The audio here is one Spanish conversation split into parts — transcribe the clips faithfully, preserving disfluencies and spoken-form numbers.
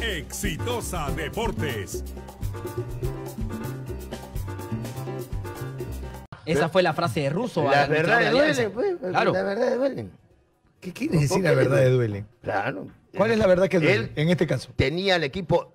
Exitosa Deportes. Esa fue la frase de Russo. La verdad duele, pues. Claro. La verdad duele. ¿Qué quiere decir la verdad de duele? Claro. ¿Cuál es la verdad que duele Él en este caso? tenía el equipo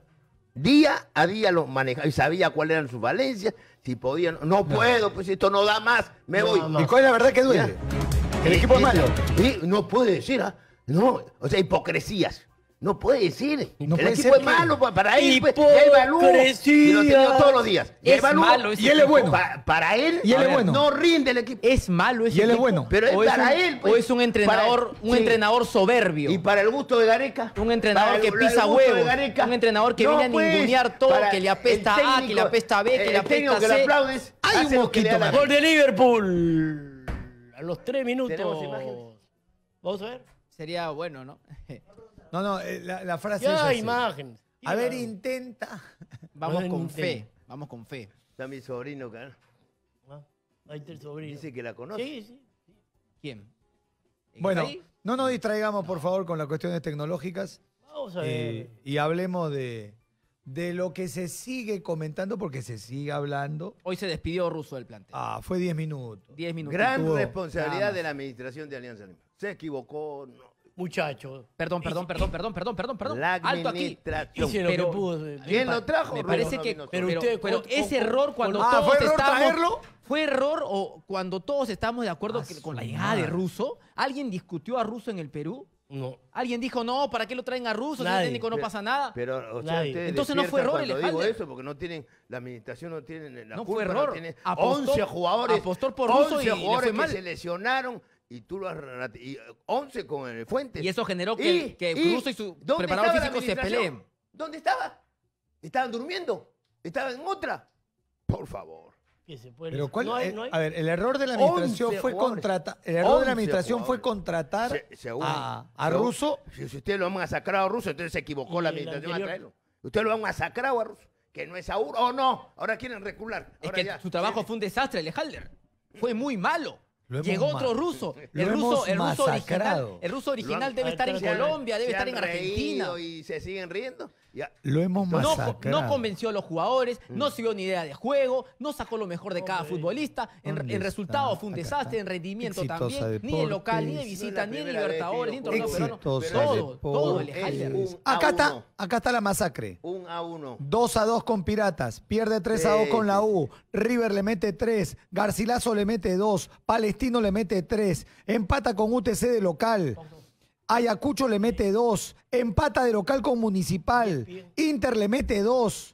día a día, lo manejaba y sabía cuáles eran sus valencias, si podían. No, no puedo, pues esto no da más, me no, voy. No. ¿Y cuál es la verdad que duele? El equipo es malo. Y no puede decir, ¿ah? No, o sea, hipocresías. No puede decir. No el puede equipo es que... malo para él. Pues, ya evalúo. Y lo tenía todos los días. Es malo ese y él es bueno. Pa, para él, y él es bueno. No rinde el equipo. Es malo ese Y él es equipo. bueno. Pero es o es para un, él. Pues, o es un entrenador, para, un sí. entrenador soberbio. Y para el gusto de Gareca. Un entrenador para que el, pisa el huevos. Un entrenador que no, viene a pues, ningunear todo, que le apesta técnico, A, que le apesta B, que le apesta que C. le aplaudes. Hay un mosquito más. Gol de Liverpool. A los tres minutos. ¿Tenemos imágenes? Vamos a ver. Sería bueno, ¿no? No, no, la, la frase Ya es hay así. imágenes. A ver, intenta. Vamos No, con no, fe. no. Vamos con fe. Está mi sobrino, cara. Ah, ahí está el sobrino. Dice que la conoce. Sí, sí. ¿Quién? Bueno, ¿Ahí? no nos distraigamos, por favor, con las cuestiones tecnológicas. Vamos a ver. Eh, y hablemos de, de lo que se sigue comentando, porque se sigue hablando. Hoy se despidió Russo del plantel. Ah, fue diez minutos. Diez minutos. Gran Tuvo- responsabilidad de la administración de Alianza Lima. Se equivocó. No. Muchachos. Perdón, perdón, perdón, perdón, perdón, perdón, perdón. La Alto aquí. administración. Hice lo Pero- que pudo. de- ¿Quién de- lo trajo? Me Russo parece no que, vino pero, solo. usted- pero con- ese con- error cuando Ah, todos ¿fue error estábamos, traerlo? fue error o cuando todos estamos de acuerdo Ah, que- su con la llegada de madre. Russo, alguien discutió a Russo en el Perú. No. Alguien dijo, no, ¿para qué lo traen a Russo? Si el Nadie. técnico no Pero- pasa nada. Pero, o sea, Nadie. ustedes Entonces no fue despiertan error el cuando digo Halder. eso, porque no tienen, la administración no tiene la No culpa, fue error. no tiene Apostó- once jugadores, apostó por Russo once y le jugadores fue mal. que se lesionaron y tú lo has rati- y once con el Fuentes. Y eso generó que, Y- que y, Russo y su ¿dónde preparador estaba la físico se administración? peleen. ¿Dónde estaba? ¿Estaban durmiendo? ¿Estaban en otra? Por favor. Que se puede- Pero cuál, no hay, eh, no hay. a ver, el error de la administración once fue jugadores. contratar, el error de once la administración fue jugadores. contratar Se- según- a, a según- Russo. Si, si ustedes lo han masacrado a Russo, entonces se equivocó Y la el administración a anterior- traerlo. Ustedes lo han masacrado a Russo, que no es Auro. Oh, no, ahora quieren recular. Es Ahora que ya. su trabajo fue un desastre, el Halder. Fue muy malo. Lo hemos Llegó ma- otro ruso. lo El ruso, hemos el ruso original, masacrado. el ruso original Lo han- debe estar en se han- Colombia, debe Se estar han en Argentina. reído y se siguen riendo. Ya. Lo hemos No, masacrado. no convenció a los jugadores, no siguió ni idea de juego, no sacó lo mejor de cada Hombre. futbolista. En, ¿Dónde en resultado está? fue un Acá desastre, está. en rendimiento Exitosa también. Ni de local, ni de Deportes. visita, No ni es de la primera Libertadores, vez, ni de tío. torneo peruano. Exitosa Todo, todo el Deportes. Halder. Un Acá a está, uno. acá está la masacre. Un a uno. dos a dos con Piratas, pierde tres a dos Sí, con la sí. U, River le mete tres, Garcilaso le mete dos, Palestino le mete tres, empata con U T C de local, Ayacucho le mete dos, empata de local con Municipal, Inter le mete dos,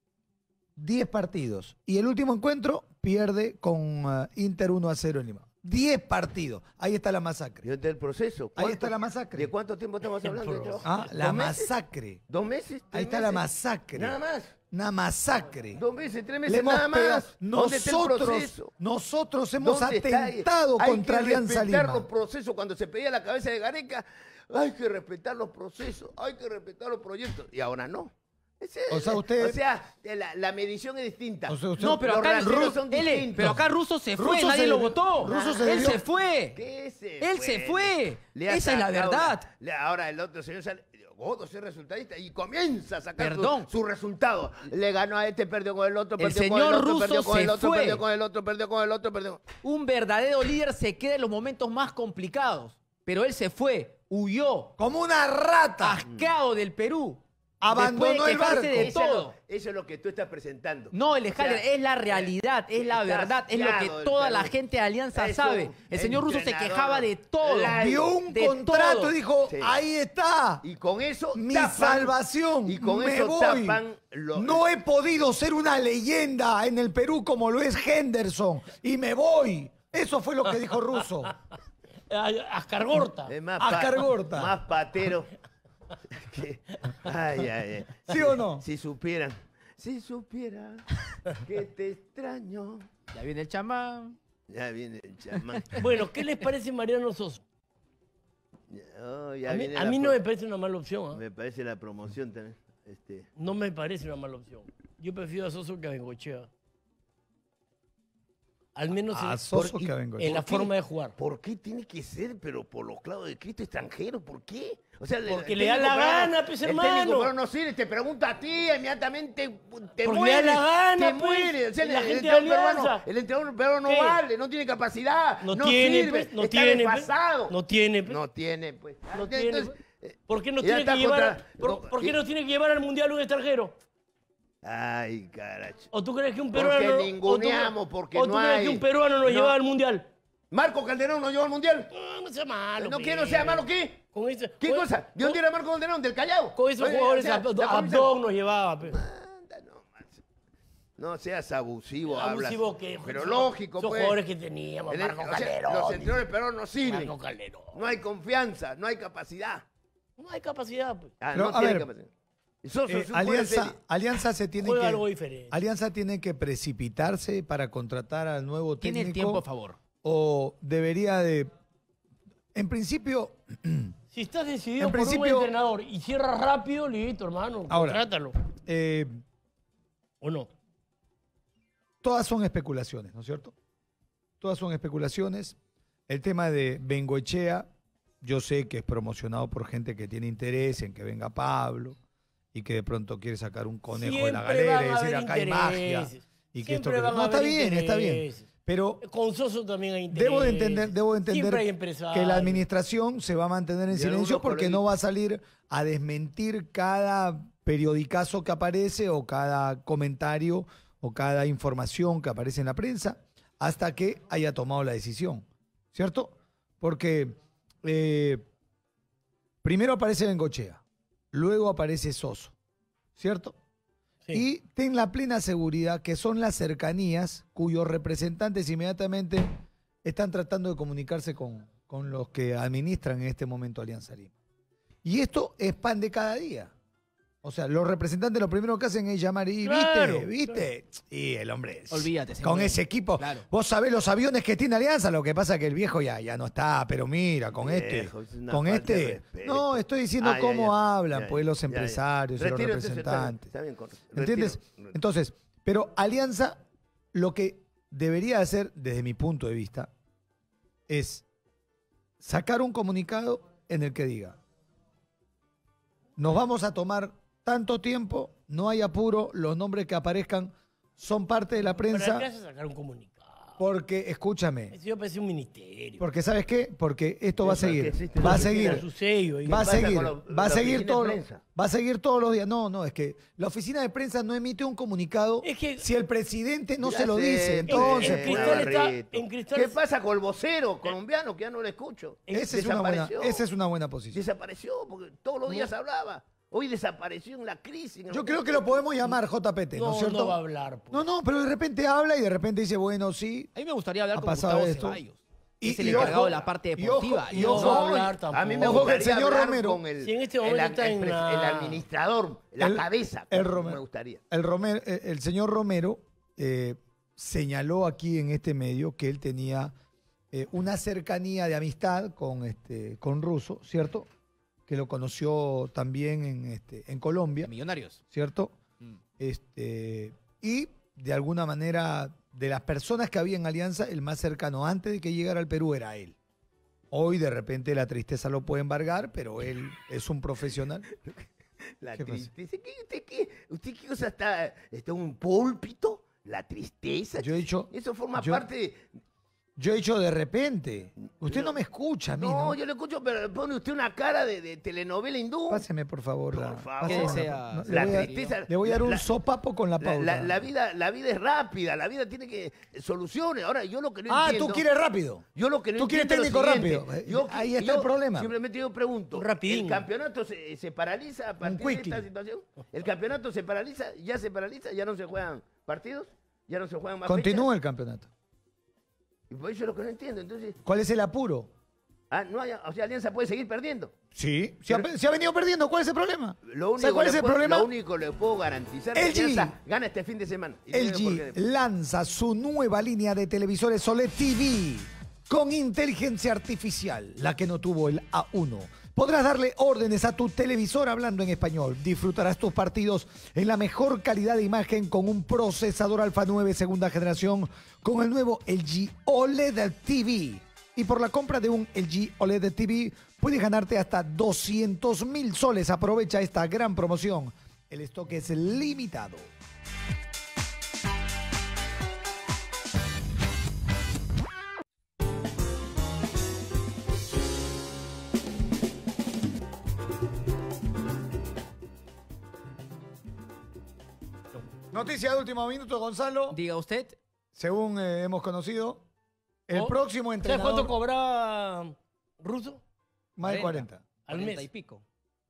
diez partidos. Y el último encuentro pierde con uh, Inter uno a cero en Lima. diez partidos. Ahí está la masacre. Y del proceso. Ahí ¿Cuánto- está la masacre. ¿De cuánto tiempo estamos hablando? de trabajo? Ah, la ¿Dos meses? masacre. ¿Dos meses? Ahí ¿Tres está la meses? masacre. Nada más. Una masacre. Dos meses, tres Le meses, hemos nada pegado- más. ¿Dónde está el Nosotros, proceso? nosotros hemos ¿Dónde está? atentado Hay contra que Alianza respetar Lima. los procesos. Cuando se pedía la cabeza de Gareca, hay que respetar los procesos, hay que respetar los proyectos. Y ahora no. Ese- O sea, usted- O sea, la, la medición es distinta. O sea, usted- No, pero Los acá, razones Ru- son él- distintos. pero acá Russo se fue, Russo nadie se- lo votó. Russo se él dio- se fue. ¿Qué se Él se fue. Le ha Esa es la sacado verdad. le- ahora el otro señor sale, Godo, soy resultadista, y comienza a sacar su, Perdón. su resultado. Le ganó a este, perdió con el otro, El perdió con señor el otro, Russo perdió con se el otro, fue. perdió con el otro, perdió con el otro, perdió. Un verdadero líder se queda en los momentos más complicados. Pero él se fue, huyó, Como una rata. asqueado del Perú. Abandonó Después de el quejarse barco. de Eso es, todo. lo, eso es lo que tú estás presentando. No, el O sea, Halder es la realidad, es la está verdad, es lo que asqueado del toda Perú. la gente de Alianza Es sabe. un El señor Russo se entrenador quejaba de todo. light. Vio un de contrato todo. y dijo, Sí. ahí está. Y con eso Mi tapan- salvación. Y con me eso voy. tapan lo- No he podido ser una leyenda en el Perú como lo es Henderson. Y me voy. Eso fue lo que dijo Russo. Ascargorta. Es más, Ascar pa- Gorta. más patero. que- ay, ay, ay. ¿Sí o no? Si supieran, si supieran que te extraño. Ya viene el chamán. Ya viene el chamán. Bueno, ¿qué les parece Mariano Soso? Oh, ya A mí, viene a la mí no pro- me parece una mala opción. ¿ah? Me parece la promoción también. Este, No me parece una mala opción. Yo prefiero a Soso que a Bengochea. Al menos A en, Soso por- que a Bengochea. en la ¿Por qué? forma de jugar. ¿Por qué tiene que ser, pero por los clavos de Cristo extranjero? ¿Por qué? O sea, Porque el le da técnico la peruano- gana, pues, el hermano. técnico peruano no sirve, te pregunta a ti, inmediatamente te Porque le da mueres. la gana, te pues, mueres. O sea, y el, la el gente de entrenador peruano, Alianza. el entrenador peruano no ¿Qué? vale, no tiene capacidad, No, no, tiene, sirve, pues, no está tiene, pues. desfasado. No tiene, pues. No tiene, pues. No Entonces, tiene, entonces, pues. ¿Por qué nos ya tiene está que llevar, contra- por, no, por qué y- nos tiene que llevar al mundial un extranjero? Ay, caracho. ¿O tú crees que un Porque peruano ninguneamos, o tú, porque o tú no crees hay- que un peruano nos no. lleva al mundial? Marco Calderón nos llevó al mundial. No, no sea malo. ¿No pe. que no sea malo qué? Con ese- ¿Qué con- cosa? ¿De dónde con- era Marco Calderón? ¿Del Callao? Con esos Oye, jugadores o sea, ab- la camisa- abdón nos llevaba. pe. Anda, no, man. No seas abusivo, Abusivo hablas. que Pero son- lógico, son pues. jugadores que teníamos, El- Marco o sea, Calderón. los entrenadores peruanos no sirven. Marco Calderón. No hay confianza, no hay capacidad. No hay capacidad, pues. Ah, Pero, no a tiene ver, capacidad. Y Soso Eh, es un fuera de Alianza, serie. Alianza se tiene Juega que algo diferente. Alianza tiene que precipitarse para contratar al nuevo Tiene técnico. el tiempo a favor. O debería de, en principio, Si estás decidido En por principio- un entrenador y cierras rápido, listo, hermano. Ahora. Contrátalo. eh, ¿O no? todas son especulaciones, ¿no es cierto? Todas son especulaciones. El tema de Bengoechea, yo sé que es promocionado por gente que tiene interés en que venga Pablo y que de pronto quiere sacar un conejo de la Siempre galera van y a decir haber acá hay magia. intereses. Y que esto Siempre que- van a no, está haber bien, está bien. intereses. Pero Con Soso también hay interés. debo de entender, debo de Siempre hay entender empresarios. que la administración se va a mantener en Y silencio algunos porque coleguitas. no va a salir a desmentir cada periodicazo que aparece o cada comentario o cada información que aparece en la prensa hasta que haya tomado la decisión, ¿cierto? Porque eh, primero aparece Bengochea, luego aparece Soso, ¿cierto? Sí. Y ten la plena seguridad que son las cercanías cuyos representantes inmediatamente están tratando de comunicarse con, con los que administran en este momento Alianza Lima. Y esto es pan de cada día. O sea, los representantes lo primero que hacen es llamar y Claro, viste, viste. Y el hombre, Olvídate, con señor. ese equipo. Claro. Vos sabés los aviones que tiene Alianza, lo que pasa es que el viejo ya, ya no está, pero mira, con Viejo, este, es una con falta de este. respeto. No, estoy diciendo Ah, ya, cómo ya. hablan, Ya, pues, los ya, ya. empresarios y los Retiro, entonces, está bien, representantes. está bien, correcto. ¿Entiendes? Retiro, retiro. Entonces, pero Alianza, lo que debería hacer, desde mi punto de vista, es sacar un comunicado en el que diga, nos vamos a tomar tanto tiempo, no hay apuro, los nombres que aparezcan son parte de la ¿Para prensa, qué haces sacar un comunicado? porque, escúchame, Eso yo parece un ministerio. porque ¿sabes qué? Porque esto va a Eso es que seguir, existe va a una Tiene seguir. su sello. y- Va a pasa seguir, con lo- va a la seguir oficina de todo, prensa? va a seguir todos los días. No, no, es que la oficina de prensa no emite un comunicado Es que- si el presidente no Ya se lo sé, dice. pues, Entonces, en pues, Cristal está- Barreto. en Cristal ¿Qué es- pasa con el vocero colombiano que ya no le escucho? esa es, una buena, Desapareció. esa es una buena posición. Desapareció porque todos los días hablaba. Hoy desapareció en la crisis. en Yo el- creo que lo podemos llamar J P T, ¿no, No, es cierto? no va a hablar. pues. No, no, pero de repente habla y de repente dice, bueno, sí. A mí me gustaría hablar Ha con pasado Gustavo esto. Ceballos. Y- es el y encargado ojo, de la parte y ojo, deportiva. y y No ojo, va a No, hablar a tampoco. mí me Ojo que el gustaría señor hablar Romero- con el, Si en este el- momento el, está en pres- la- el administrador, la El- cabeza. el como Romero. Me gustaría. El, Romero, el, el señor Romero eh, señaló aquí en este medio que él tenía eh, una cercanía de amistad con, este, con Russo, ¿cierto? Que lo conoció también en, este, en Colombia, Millonarios. ¿cierto? Mm. Este, y de alguna manera, de las personas que había en Alianza, el más cercano antes de que llegara al Perú era él. Hoy de repente la tristeza lo puede embargar, pero él es un profesional. La ¿Qué pasa? tristeza. ¿Qué, usted, qué, ¿Usted qué cosa está? ¿Está en un púlpito? La tristeza. Yo he dicho, Eso forma yo- parte de... yo he dicho de repente. Usted no me escucha a mí, No, ¿no? yo le escucho, pero pone usted una cara de, de telenovela hindú. Páseme, por favor. Por la- favor. ¿Qué páseme desea, la- no, señor le, La voy a, tristeza. le voy a dar un la- sopapo con la La, pauta. la- la vida, la vida es rápida, la vida tiene que soluciones. Ahora, yo lo que no ah, entiendo... tú quieres rápido. Yo lo que no Tú quieres entiendo es lo técnico siguiente. rápido. Yo- Ahí está yo el problema. Simplemente yo pregunto, Un rapidín. ¿el campeonato se, se paraliza a partir de quickie. esta situación? ¿El campeonato se paraliza? ¿Ya se paraliza? ¿Ya no se juegan partidos? ¿Ya no se juegan más Continúa el campeonato. fechas? Y por eso es lo que no entiendo. Entonces, ¿Cuál es el apuro? ah, no hay, o sea, Alianza puede seguir perdiendo. Sí. Se ha, se ha venido perdiendo. ¿Cuál es el problema? Lo único, ¿Sabe cuál le es el puedo- problema? lo único que le puedo garantizar es L que G. Alianza gana este fin de semana. Y no sé por L qué. G lanza su nueva línea de televisores O L E D T V con inteligencia artificial, la que no tuvo el A uno. Podrás darle órdenes a tu televisor hablando en español. Disfrutarás tus partidos en la mejor calidad de imagen con un procesador Alpha nueve segunda generación con el nuevo L G O L E D T V. Y por la compra de un L G O L E D T V puedes ganarte hasta doscientos mil soles. Aprovecha esta gran promoción. El stock es limitado. Noticia de último minuto, Gonzalo. Diga usted. Según eh, hemos conocido, el Oh, próximo ¿Sabes entrenador... cuánto cobra Russo Más de cuarenta. al cuarenta mes? y pico.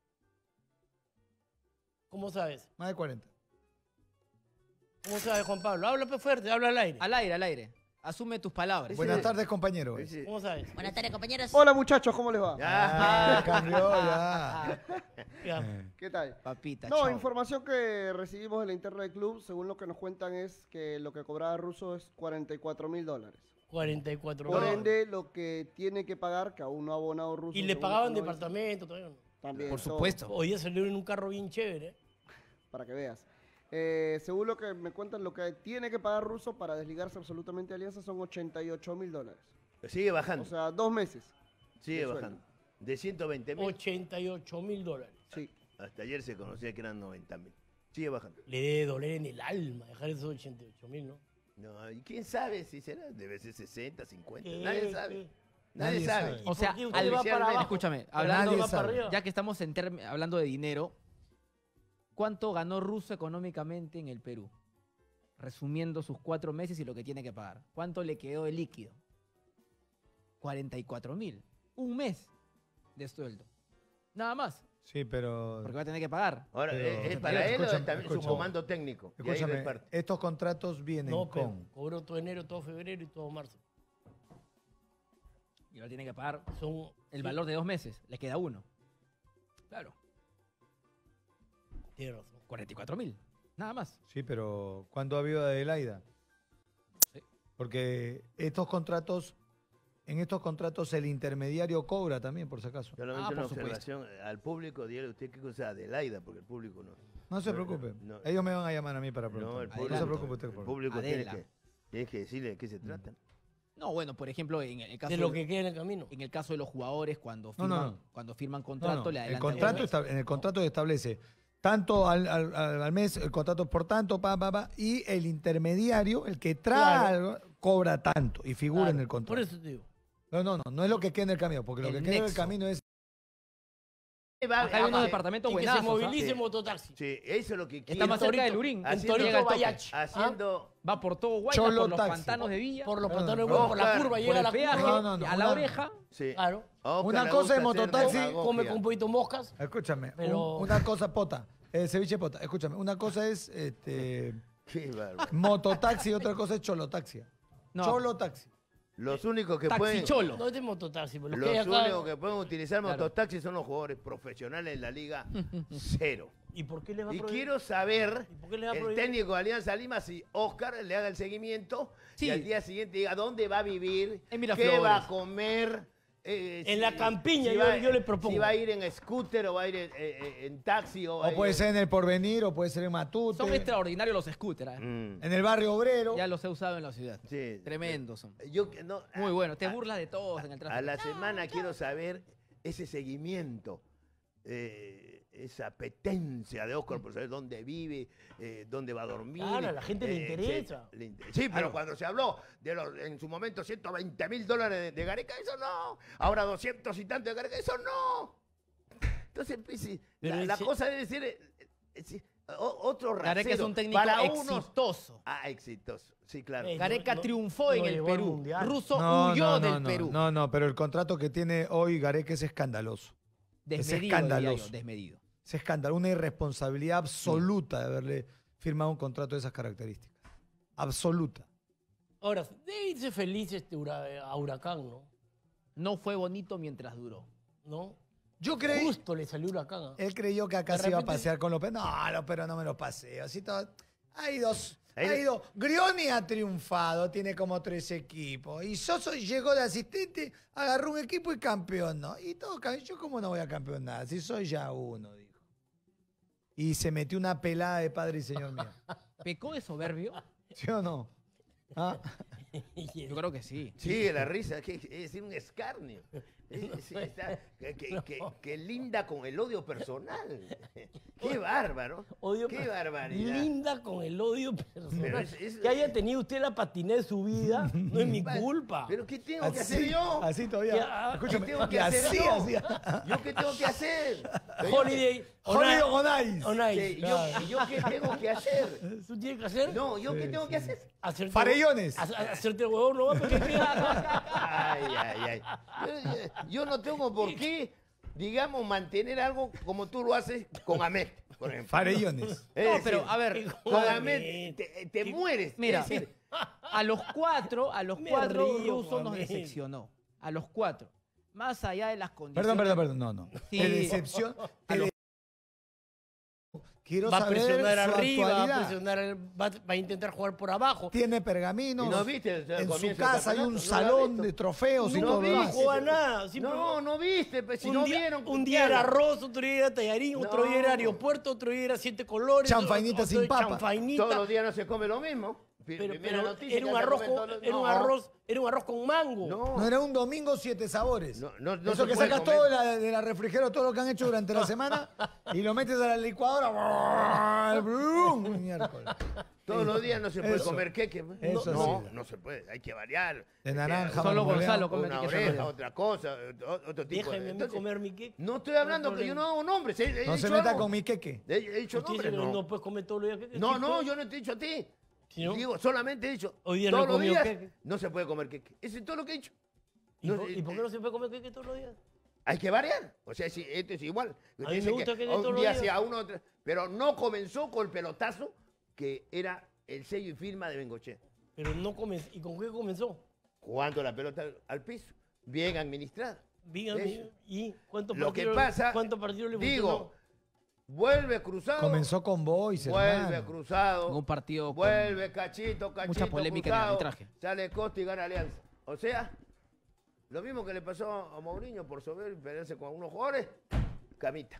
¿Cómo sabes? Más de cuarenta. ¿Cómo sabes, Juan Pablo? Habla pues fuerte, habla al aire. Al aire, al aire. Asume tus palabras. Buenas tardes, compañero. Ese- ¿Cómo sabes? Buenas tardes, compañeros. Hola muchachos, ¿cómo les va? Ya. Ah, cambió ya. Ya. ¿Qué tal? Papita, No, chao. información que recibimos de la interna del club, según lo que nos cuentan es que lo que cobraba Russo es cuarenta y cuatro mil dólares. cuarenta y cuatro Por mil. ende, lo que tiene que pagar, que aún no ha abonado Russo. Y le según pagaban lo que nos departamento, todavía no. dicen, También, Por todo, supuesto. Hoy día salió en un carro bien chévere. ¿eh? para que veas. Eh, según lo que me cuentan, lo que tiene que pagar Russo para desligarse absolutamente de Alianza son ochenta y ocho mil dólares. Sigue bajando. O sea, dos meses. sigue de sueldo. bajando. De ciento veinte mil. ochenta y ocho mil dólares. Sí. Hasta ayer se conocía que eran noventa mil. Sigue bajando. Le debe doler en el alma dejar esos ochenta y ocho mil, ¿no? No, ¿y quién sabe si será? Debe ser sesenta, cincuenta. ¿Qué? Nadie sabe. ¿Qué? Nadie, Nadie sabe. sabe. O sea, ¿Por qué usted al- va para abajo? escúchame, Nadie hablando, va para sabe. arriba. ya que estamos en term- hablando de dinero, ¿cuánto ganó Russo económicamente en el Perú? Resumiendo sus cuatro meses y lo que tiene que pagar. ¿Cuánto le quedó de líquido? cuarenta y cuatro mil. Un mes de sueldo. Nada más. Sí, pero... Porque va a tener que pagar. Ahora, Pero- ¿es, es pero para él o escúchame, también su escúchame. comando técnico? Y ahí Escúchame, reparte. estos contratos vienen No, pero con... cobró todo enero, todo febrero y todo marzo. Y ahora tiene que pagar Son el sí, valor de dos meses. Le queda uno. Claro. Tiene razón. cuarenta y cuatro mil. Nada más. Sí, pero ¿cuándo ha habido de Adelaida? Sí. Porque estos contratos, en estos contratos el intermediario cobra también, por si acaso. Solamente Ah, una por supuesto. observación al público, dígale usted qué cosa Adelaida, porque el público no. No se No, preocupe. no, no. Ellos me van a llamar a mí para No, preguntar. el No, público, se preocupe usted, el por favor. público tiene Adela. que, tiene que decirle de qué se trata. No, bueno, por ejemplo, en el caso De lo que queda en el camino. en el caso de los jugadores, cuando No, firman, no, no. cuando firman No, contrato, no, le el adelantan contrato un mes. esta- en el contrato establece tanto al, al- al- al mes, el contrato por tanto, pa, pa, pa, y el intermediario, el que trae Claro. algo, cobra tanto y figura Claro, en el contrato. Por eso te digo. No, no, no, no es lo que queda en el camino, porque lo El que queda en el nexo. camino es... Va- Acá hay unos ah, departamentos Y que se buenazos. ¿ah? movilice Sí. mototaxi. Sí, eso es lo que Está quiere. más En cerca del Torito, Lurín. en Haciendo- Torito Llega al tope. Vallachi. ¿Ah? Haciendo. Va por todo Guayas, Cholo por los taxi. pantanos de Villa, Por los por, pantanos de Oscar, huevo, por la curva, llega a el la peaje, curva. No, no, no, a la una- oreja. Sí. Claro. A Oscar Una le cosa gusta es hacer mototaxi, demagogia. Come con un poquito moscas. Escúchame, Pero- un- una cosa, pota, eh, ceviche pota, escúchame, una cosa es este, Qué bárbaro. mototaxi y otra cosa es cholotaxi. No. Cholotaxi. Los únicos que Taxi pueden. cholo. No es de mototaxi, pero los Los que hay acá. únicos que pueden utilizar Claro. mototaxis son los jugadores profesionales en la Liga Cero. ¿Y por qué le va a Y prohibir? quiero saber, ¿Y por qué le va a el prohibir? técnico de Alianza Lima, si Oscar le haga el seguimiento Sí. y al día siguiente diga dónde va a vivir, En qué Miraflores. va a comer. eh, En la campiña, yo- yo le propongo. Si va a ir en scooter o va a ir en, en- en taxi o, va a O ir puede en- ser en el Porvenir, o puede ser en Matute, Son extraordinarios los scooters. ¿eh? Mm, en el barrio obrero. Ya los he usado en la ciudad. sí. Tremendos son. Yo, no, Muy bueno. Te a- burlas de todos en el A tráfico. la semana quiero saber ese seguimiento, eh, esa apetencia de Oscar por saber dónde vive, eh, dónde va a dormir. Claro, a la gente le eh, interesa. Sí, le inter- sí, pero cuando se habló de los, en su momento ciento veinte mil dólares de, de Gareca, eso no. Ahora doscientos y tanto de Gareca, eso no. Entonces, pues, sí, Pero la, la ese- cosa debe ser eh, eh, sí, o- otro rasero. Gareca es un técnico Para unos- exitoso. Ah, exitoso. Sí, claro. Eh, Gareca no- triunfó no en el llegó al Perú. Mundial. Russo No, huyó no, no, del no, Perú. No, no, pero el contrato que tiene hoy Gareca es escandaloso. Desmedido, diría escandaloso. yo, desmedido. Es escándalo, una irresponsabilidad absoluta de haberle firmado un contrato de esas características. Absoluta. Ahora, debe irse feliz este hura- a Huracán, ¿no? No fue bonito mientras duró. ¿No? Yo creí, Justo le salió Huracán. ¿ah? él creyó que acá De se iba a repente- pasear con López. No, no, pero no me lo paseo. Así todo- Ha ido, Ahí ha le- ido. Grioni ha triunfado, tiene como tres equipos. Y Soso llegó de asistente, agarró un equipo y campeonó. Y todo, cam- yo cómo no voy a campeonar, si soy ya uno, dijo. Y se metió una pelada de padre y señor mío. ¿Pecó de soberbio? ¿Sí o no? ¿Ah? Yo creo que sí. Sí, la risa, que es un escarnio. Es- es- está- que, que- que- que linda con el odio personal. Qué bárbaro. Odio Qué per- barbaridad. Linda con el odio Pero personal. es- es- que haya tenido usted la patiné de su vida, no es mi Va- culpa. Pero ¿qué tengo que Así, hacer yo? así todavía. Ya, ¿Qué Escúchame, tengo que y hacer así, yo? así. ¿Yo qué tengo que hacer? Holiday on Holiday Ice. on Ice. On Ice, Sí, yo, claro. ¿Yo qué tengo que hacer? ¿Tú tienes que hacer? No, ¿yo qué tengo que hacer? Hacerte, Farellones. ha- ha- Hacerte el huevón, no va porque Ay, ay, ay. Yo, yo- yo no tengo por qué, digamos, mantener algo como tú lo haces con Ahmed, por ejemplo. Farellones. Es No, decir, pero a ver, con Ahmed te, te mueres. Mira, Es decir, a los cuatro, a los Me cuatro río, Russo nos Mohamed. decepcionó. A los cuatro. Más allá de las condiciones. Perdón, perdón, perdón. No, no. Sí. De decepción. te de- Quiero va a saber presionar su arriba, va a, actualidad. presionar, va, va a intentar jugar por abajo. Tiene pergaminos. ¿Y no viste el- el en su comienzo del casa hay un campeonato? ¿No lo has salón visto? de trofeos y No todo. vi. lo No demás. juega nada. siempre- no, no viste, pues si un no día, vieron. un día era ¿qué arroz, otro día era tallarín, otro día era No. aeropuerto, otro día era siete colores. Chanfainita otro sin día papa. chanfainita. Todos los días no se come lo mismo. Pi- pero primera pero noticia era que un se arroz come con, todos los- era un No. arroz, era un arroz con mango. No, No era un domingo siete sabores. No, no, no Eso se que puede sacas comer. todo de la, de la refrigeradora, todo lo que han hecho durante la semana y lo metes a la licuadora. ¡Brum! Miércoles. todos los días no se puede Eso. comer queque. pues. Eso no, sí. no se puede, hay que variar. De Hay que- naranja, Solo marmoleado. Gonzalo come Una queso oreja, rallado. otra cosa, o- otro tipo Déjame de... a mí entonces, comer mi queque. no estoy hablando No hay que yo no problema. hago nombres. He, he No se dicho meta algo. con mi queque. He, he dicho Usted nombres, dice que no. no puedes comer todos los días queque. No, ¿sí no, puedes? yo no te he dicho a ti. ¿Sí, no? Digo, solamente he dicho, Hoy día no todos he los comido días queque. no se puede comer queque. Eso es todo lo que he dicho. ¿Y, No, por, eh, ¿Y por qué no se puede comer queque todos los días? Hay que variar. O sea, si, esto es igual. A mí Dice me gusta que de un todos los día días. sí, a uno, otro- pero no comenzó con el pelotazo que era el sello y firma de Bengochea. Pero no comenzó. ¿Y con qué comenzó? Jugando la pelota al, al piso, bien administrada. Dígame, Eso. ¿y cuántos Lo que partidos, pasa, cuántos partidos le digo, funcionó? vuelve cruzado, Comenzó con Boys, vuelve hermano. cruzado, En un partido con vuelve cachito, cachito, mucha polémica en el cruzado, arbitraje. sale Costa y gana Alianza. O sea, lo mismo que le pasó a Mourinho por soberbio y pelearse con algunos jugadores, camita,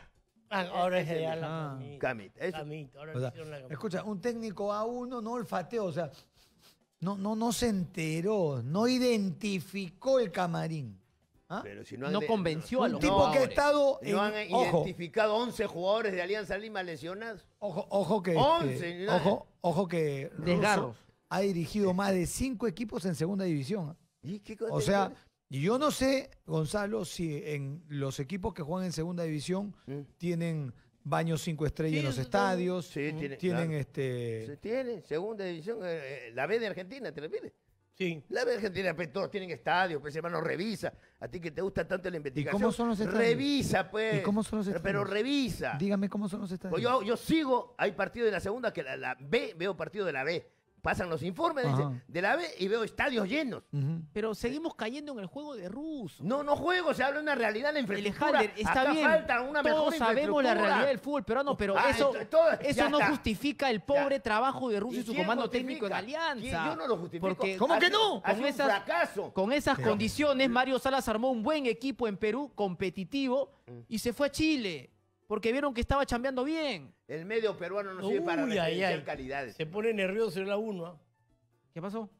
Ah, ahora es ese ya es- la ah, camita. camita. Eso. Camita, ahora O le sea, hicieron la camita. escucha, un técnico a uno no olfateó, o sea, no, no, no se enteró, no identificó el camarín. ¿Ah? Pero si no, han no de- convenció a Un los tipo que ha jugadores. estado en, no han ojo, identificado once jugadores de Alianza Lima lesionados. ojo, ojo que, once, este, nada. ojo, ojo que Russo Desgarros. ha dirigido más de cinco equipos en segunda división. ¿ah? ¿Y qué cosa O sea, tiene? yo no sé, Gonzalo, si en los equipos que juegan en segunda división Mm. tienen baños cinco estrellas Sí, en los eso estadios, Sí, tiene, tienen claro. este Se tiene, segunda división, eh, eh, la B de Argentina, ¿te refieres? Sí. La B de Argentina, pues, todos tienen estadios, pues hermano, revisa. A ti que te gusta tanto la investigación. cómo son los estadios? Revisa, pues. ¿Y cómo son los Pero- estadios? Pero revisa. dígame cómo son los estadios. Pues yo, yo sigo, hay partidos de la segunda que la, la B, veo partidos de la B. Pasan los informes dice, Ajá. de la B y veo estadios llenos. Ujú. Pero seguimos cayendo en el juego de Russo. No, no juego, se habla de una realidad, la infraestructura. Alejandro, está Acá bien. falta una mejor Todos sabemos la infraestructura. realidad del fútbol peruano, pero Ah, eso, ento- todo- eso ya no está. justifica el pobre Ya. trabajo de Russo y, su quién comando justifica? técnico en Alianza. ¿Quién? Yo no lo justifico. Porque ¿Cómo Ha que sido- no? Ha Con sido un esas- fracaso. con esas Pero- condiciones, Mario Salas armó un buen equipo en Perú, competitivo, Mm. y se fue a Chile, porque vieron que estaba chambeando bien. El medio peruano no sirve Uy, para ay, referenciar ay. calidades. Se pone nervioso en la uno. ¿ah? ¿Qué pasó?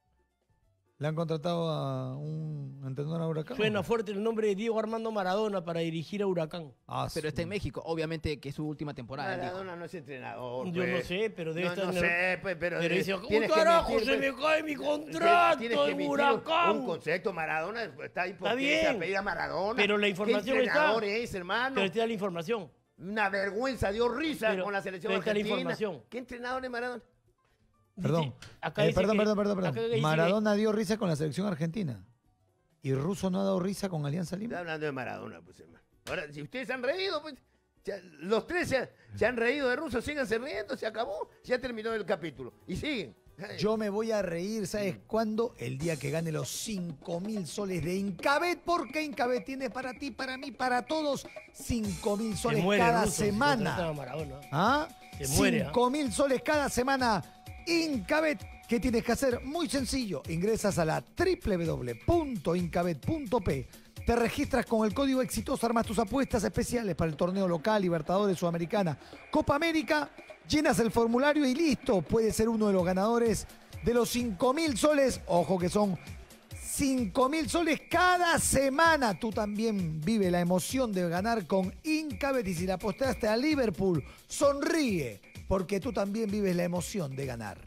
Le han contratado a un entrenador a Huracán. Suena fuerte el nombre de Diego Armando Maradona para dirigir a Huracán. Ah, Pero sí. está en México, obviamente que es su última temporada. él dijo. Maradona no es entrenador. Yo pues. no sé, pero debe no, estar no ner- sé, pues, pero, Pero eh, dice, ¡un tienes que carajo, emitir, se pues, me cae mi tienes contrato que en emitir Huracán! Un concepto, Maradona pues, está ahí Está porque bien. se apellida Maradona. Pero la información ¿Qué está. entrenador es, hermano? Pero te da la información. Una vergüenza, dio risa Pero- con la selección pero está la argentina. información. ¿Qué entrenador es Maradona? Perdón. Dice- acá Eh, dice perdón, que- perdón, perdón, acá perdón. dice que- Maradona dio risa con la selección argentina. ¿Y Russo no ha dado risa con Alianza Está Lima? hablando de Maradona, pues, hermano. Ahora, si ustedes se han reído, pues, ya- los tres se, se han reído de Russo, síganse riendo, se acabó, ya terminó el capítulo. Y siguen. Yo me voy a reír, ¿sabes cuándo? El día que gane los cinco mil soles de Incabet, porque Incabet tiene para ti, para mí, para todos, cinco mil se soles muere cada Russo si semana. contratan a Maradona. ¿Ah? Se muere, ¿ah? cinco mil soles cada semana. Incabet, ¿qué tienes que hacer? Muy sencillo. Ingresas a la doble u doble u doble u punto incabet punto pe. Te registras con el código exitoso, armas tus apuestas especiales para el torneo local, Libertadores, Sudamericana, Copa América, llenas el formulario y listo. Puedes ser uno de los ganadores de los cinco mil soles. Ojo que son cinco mil soles cada semana. Tú también vive la emoción de ganar con Incabet. Y si le apostaste a Liverpool, sonríe, porque tú también vives la emoción de ganar.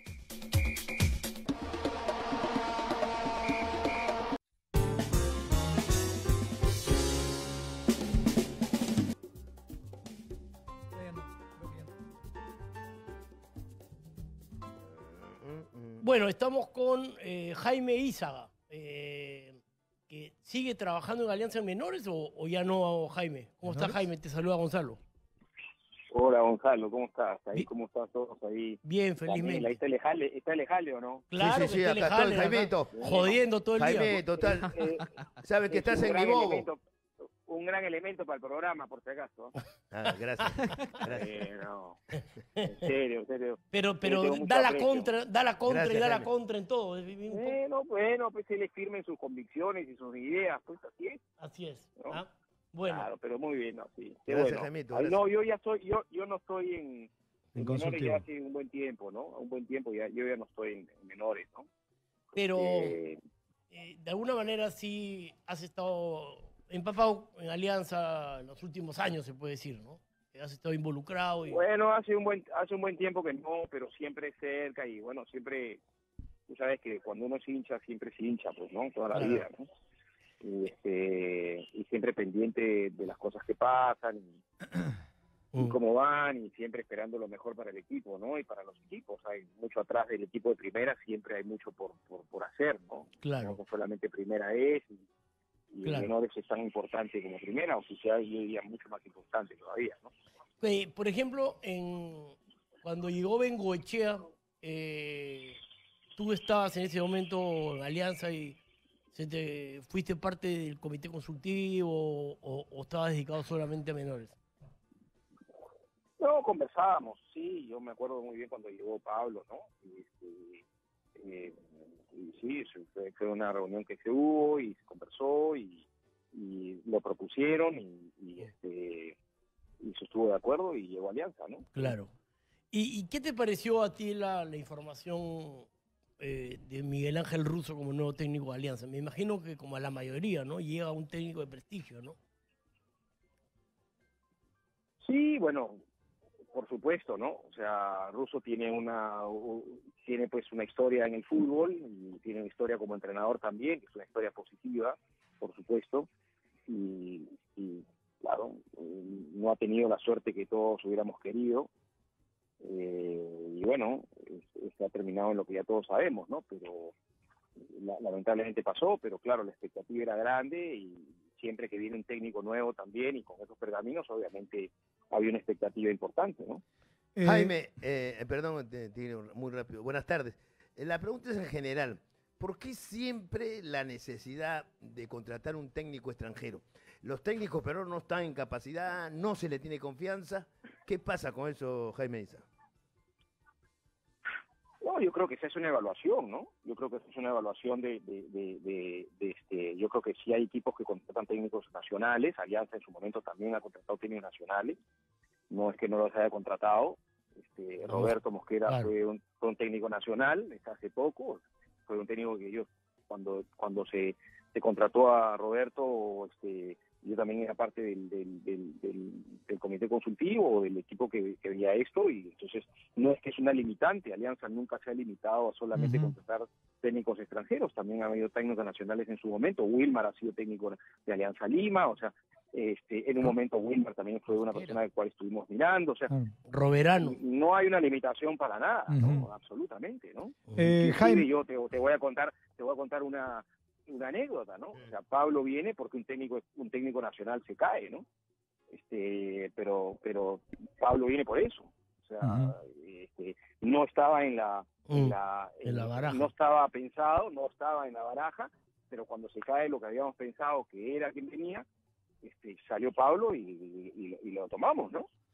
Bueno, estamos con eh, Jaime Izaga, eh, que sigue trabajando en Alianza en Menores o, o ya no, Jaime. ¿Cómo está, Jaime? Te saluda Gonzalo. Hola Gonzalo, ¿cómo estás? Ahí, Bien. ¿Cómo están todos ahí? Bien, También, felizmente. ahí está el Ejale, ¿está el Ejale o no? Claro, Sí, sí, sí, que acá está estoy, Alejandro, acá, Jaimito. jodiendo todo el día. Jaime, total. Eh, Sabes que es estás un en mi gran bobo. elemento, un gran elemento para el programa, por si acaso. Ah, gracias. gracias. Eh, no, en serio, en serio. Pero, Yo pero tengo mucho da la aprecio. contra, da la contra Gracias, y da la Jaime. contra en todo. Es un poco- Bueno, bueno, pues él es firme en sus convicciones y sus ideas, pues así es. Así es. ¿No? ¿Ah? Bueno, Claro, pero muy bien, ¿no? Sí. Qué Gracias, bueno. Jaimito, Ay, gracias. no, yo ya estoy, yo, yo no estoy en, En en menores consultivo. ya hace un buen tiempo, ¿no? Un buen tiempo, ya, yo ya no estoy en, en menores, ¿no? pero Eh, eh, de alguna manera sí has estado empapado en Alianza en los últimos años, se puede decir, ¿no? Has estado involucrado y... Bueno, hace un buen hace un buen tiempo que no, pero siempre cerca y bueno, siempre, tú sabes que cuando uno es hincha, siempre es hincha, pues, ¿no? Toda la Claro. vida, ¿no? Y, este, y siempre pendiente de las cosas que pasan y, y Mm. cómo van y siempre esperando lo mejor para el equipo, ¿no? Y para los equipos, hay mucho atrás del equipo de primera, siempre hay mucho por, por, por hacer, ¿no? Claro. No solamente primera es y, y Claro. el menores es tan importante como primera, o quizás yo diría mucho más importante todavía, ¿no? Eh, por ejemplo, en, cuando llegó Bengoechea, eh, tú estabas en ese momento en Alianza y se te, fuiste parte del comité consultivo o, o estabas dedicado solamente a menores. No, conversábamos, sí, yo me acuerdo muy bien cuando llegó Pablo, ¿no? Y, este, eh, y sí, fue, fue una reunión que se hubo y se conversó y, y lo propusieron y, y, este, y se estuvo de acuerdo y llegó a Alianza, ¿no? Claro. ¿Y, y qué te pareció a ti la, la información eh, de Miguel Ángel Russo como nuevo técnico de Alianza? Me imagino que como a la mayoría, ¿no? Llega un técnico de prestigio, ¿no? Sí, bueno, por supuesto, ¿no? O sea, Russo tiene una u- tiene pues una historia en el fútbol y tiene una historia como entrenador también, que es una historia positiva, por supuesto, y, y claro, eh, no ha tenido la suerte que todos hubiéramos querido, eh, y bueno, es- es- ha terminado en lo que ya todos sabemos, ¿no? Pero la- lamentablemente pasó, pero claro, la expectativa era grande y siempre que viene un técnico nuevo también y con esos pergaminos, obviamente había una expectativa importante, ¿no? Eh, Jaime, eh, perdón, te, te digo muy rápido. Buenas tardes. Eh, La pregunta es en general. ¿Por qué siempre la necesidad de contratar un técnico extranjero? Los técnicos peruanos no están en capacidad, no se le tiene confianza. ¿Qué pasa con eso, Jaime Isa? No, yo creo que esa es una evaluación, ¿no? Yo creo que esa es una evaluación de, de, de, de- de este, yo creo que sí hay equipos que contratan técnicos nacionales, Alianza en su momento también ha contratado técnicos nacionales, no es que no los haya contratado, este, No, Roberto Mosquera claro. fue, un, fue un técnico nacional, está hace poco, fue un técnico que yo, cuando, cuando se, se contrató a Roberto, este, yo también era parte del, del, del, del, del comité consultivo o del equipo que, que veía esto, y entonces no es que es una limitante, Alianza nunca se ha limitado a solamente Ujú. contratar técnicos extranjeros, también ha habido técnicos nacionales en su momento, Wilmar ha sido técnico de Alianza Lima, o sea, este, en un momento Wilmar también fue una persona del cual estuvimos mirando, o sea, claro. Roberano. no hay una limitación para nada, ¿no? Ujú. Absolutamente, ¿no? Eh, Inclusive Jaime, yo te, te voy a contar, te voy a contar una, una anécdota, ¿no? O sea, Pablo viene porque un técnico, un técnico nacional se cae, ¿no? Este, pero, pero Pablo viene por eso. O sea, Ujú. este, no estaba en la, en Mm, la, en la baraja. no estaba pensado, no estaba en la baraja, pero cuando se cae lo que habíamos pensado que era quien venía, este, salió Pablo y, y- y lo tomamos, ¿no?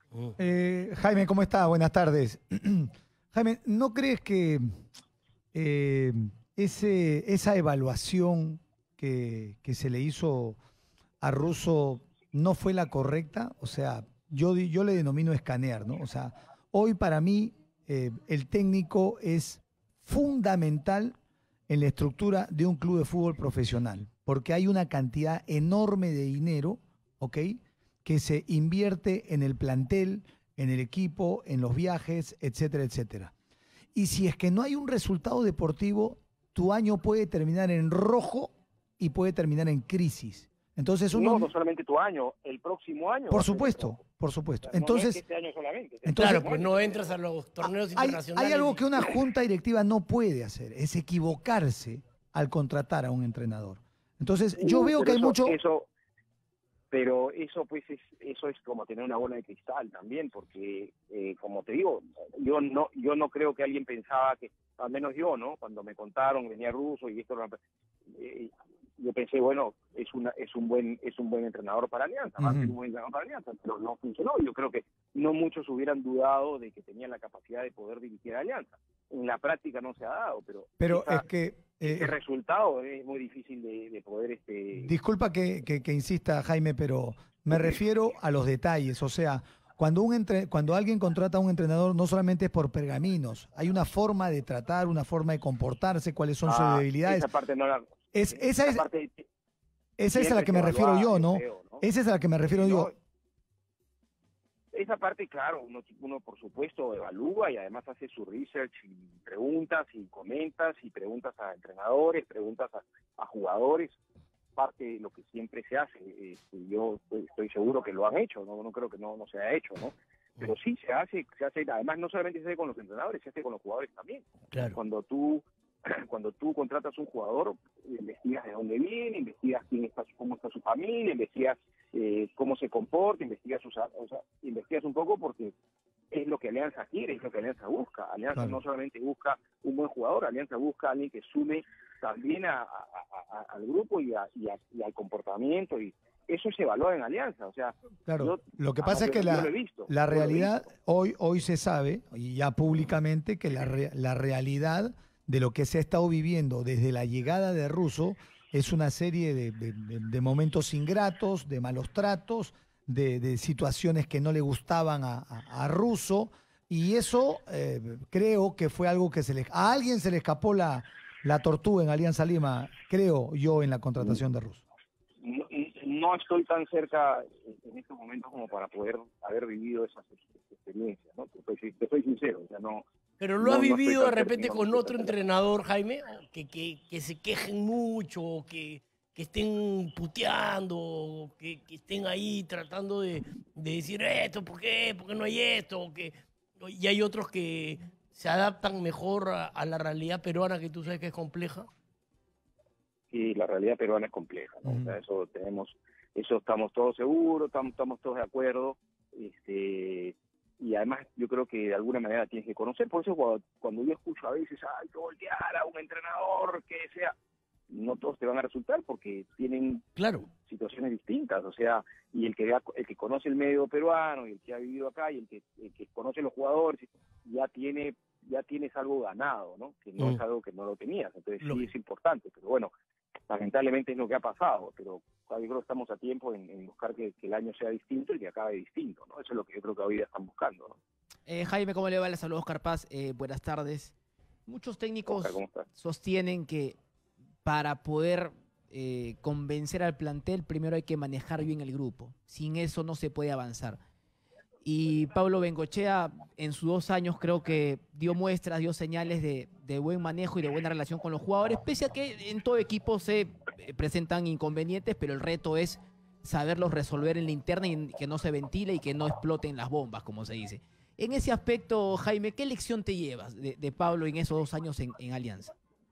Eh, Jaime, ¿cómo estás? Buenas tardes. Jaime, ¿no crees que eh, ese, esa evaluación que, que se le hizo a Russo no fue la correcta? O sea, yo, di- yo le denomino escanear, ¿no? O sea, hoy para mí eh, el técnico es fundamental en la estructura de un club de fútbol profesional, porque hay una cantidad enorme de dinero, ¿ok?, que se invierte en el plantel, en el equipo, en los viajes, etcétera, etcétera. Y si es que no hay un resultado deportivo, tu año puede terminar en rojo y puede terminar en crisis. Entonces uno... No, no solamente tu año, el próximo año. va Por a ser supuesto, rojo. por O supuesto. sea, no- no es que Entonces, este año solamente. entonces- Claro, pues no entras a los torneos hay, internacionales. hay algo y- que una junta directiva no puede hacer, es equivocarse al contratar a un entrenador. Entonces, yo Uh, veo pero que hay eso- mucho... Eso, pero eso pues es, eso es como tener una bola de cristal también, porque eh, como te digo, yo no, yo no creo que alguien pensaba que, al menos yo, ¿no? Cuando me contaron venía Russo y esto, eh, yo pensé, bueno, es una, es un buen, es un buen entrenador para Alianza, va a ser Ujú. un buen entrenador para Alianza, pero no funcionó. Yo creo que no muchos hubieran dudado de que tenía la capacidad de poder dirigir a Alianza. En la práctica no se ha dado, pero Pero esa- es que... eh, ese resultado es muy difícil de, de poder este Disculpa que, que- que insista, Jaime, pero me refiero a los detalles. O sea, cuando, un entre- cuando alguien contrata a un entrenador, no solamente es por pergaminos. Hay una forma de tratar, una forma de comportarse, cuáles son sus ah, debilidades. esa parte no la Es, esa es, parte esa es a la siempre que me se refiero evalúa, yo, yo ¿no? creo, ¿no? Esa es a la que me refiero Sí, yo. no, esa parte, claro, uno, uno por supuesto evalúa y además hace su research y preguntas y comentas y preguntas a entrenadores, preguntas a, a jugadores, parte de lo que siempre se hace. Este, yo pues, estoy seguro que lo han hecho, no, no creo que no, no se ha hecho, ¿no? Pero sí se hace, se hace, además no solamente se hace con los entrenadores, se hace con los jugadores también. Claro. Cuando tú cuando tú contratas un jugador, investigas de dónde viene, investigas quién está, cómo está su familia, investigas eh, cómo se comporta, investigas sus, o sea, investigas un poco porque es lo que Alianza quiere, es lo que Alianza busca. Alianza Claro. no solamente busca un buen jugador, Alianza busca a alguien que sume también a, a- a- a- al grupo y, a- y, a- y al comportamiento, y eso se evalúa en Alianza. O sea, Claro, yo- lo que además pasa es yo- que yo la, lo he visto, la yo lo he realidad, visto. hoy, hoy se sabe, y ya públicamente, que la, re- la realidad de lo que se ha estado viviendo desde la llegada de Russo es una serie de, de- de- de momentos ingratos, de malos tratos, de, de situaciones que no le gustaban a, a, a Russo, y eso eh, creo que fue algo que se le... A alguien se le escapó la, la tortuga en Alianza Lima, creo yo, en la contratación de Russo. No, no estoy tan cerca en estos momentos como para poder haber vivido esas experiencias, ¿no? Te soy, te soy sincero, o sea, no... Pero lo no- has no estoy vivido tan de cerca, repente no con estoy otro tan cerca. entrenador, Jaime, o que, que, que se quejen mucho, o que, que estén puteando, o que, que estén ahí tratando de, de decir esto, ¿por qué? ¿Por qué no hay esto? O que, y hay otros que se adaptan mejor a, a la realidad peruana, que tú sabes que es compleja. Sí, la realidad peruana es compleja, ¿no? Ujú. O sea, eso tenemos, eso estamos todos seguros, estamos, estamos todos de acuerdo, este, y además yo creo que de alguna manera tienes que conocer, por eso cuando, cuando yo escucho a veces, hay que voltear a un entrenador, que sea, no todos te van a resultar porque tienen Claro. situaciones distintas, o sea, y el que ha- el que conoce el medio peruano y el que ha vivido acá y el que, el que conoce los jugadores ya tiene ya tienes algo ganado, ¿no? Que no Mm. es algo que no lo tenías, entonces sí Lógico. es importante, pero bueno, lamentablemente es lo que ha pasado, pero yo creo que estamos a tiempo en, en buscar que, que el año sea distinto y que acabe distinto, ¿no? Eso es lo que yo creo que hoy día están buscando, ¿no? Eh, Jaime, ¿cómo le va? Les saludo Oscar Paz. Eh, buenas tardes. Muchos técnicos Oscar, ¿cómo estás? sostienen que para poder eh, convencer al plantel, primero hay que manejar bien el grupo. Sin eso no se puede avanzar. Y Pablo Bengochea, en sus dos años, creo que dio muestras, dio señales de, de buen manejo y de buena relación con los jugadores, pese a que en todo equipo se eh, presentan inconvenientes, pero el reto es saberlos resolver en la interna y que no se ventile y que no exploten las bombas, como se dice. En ese aspecto, Jaime, ¿qué lección te llevas de, de Pablo en esos dos años en, en Alianza?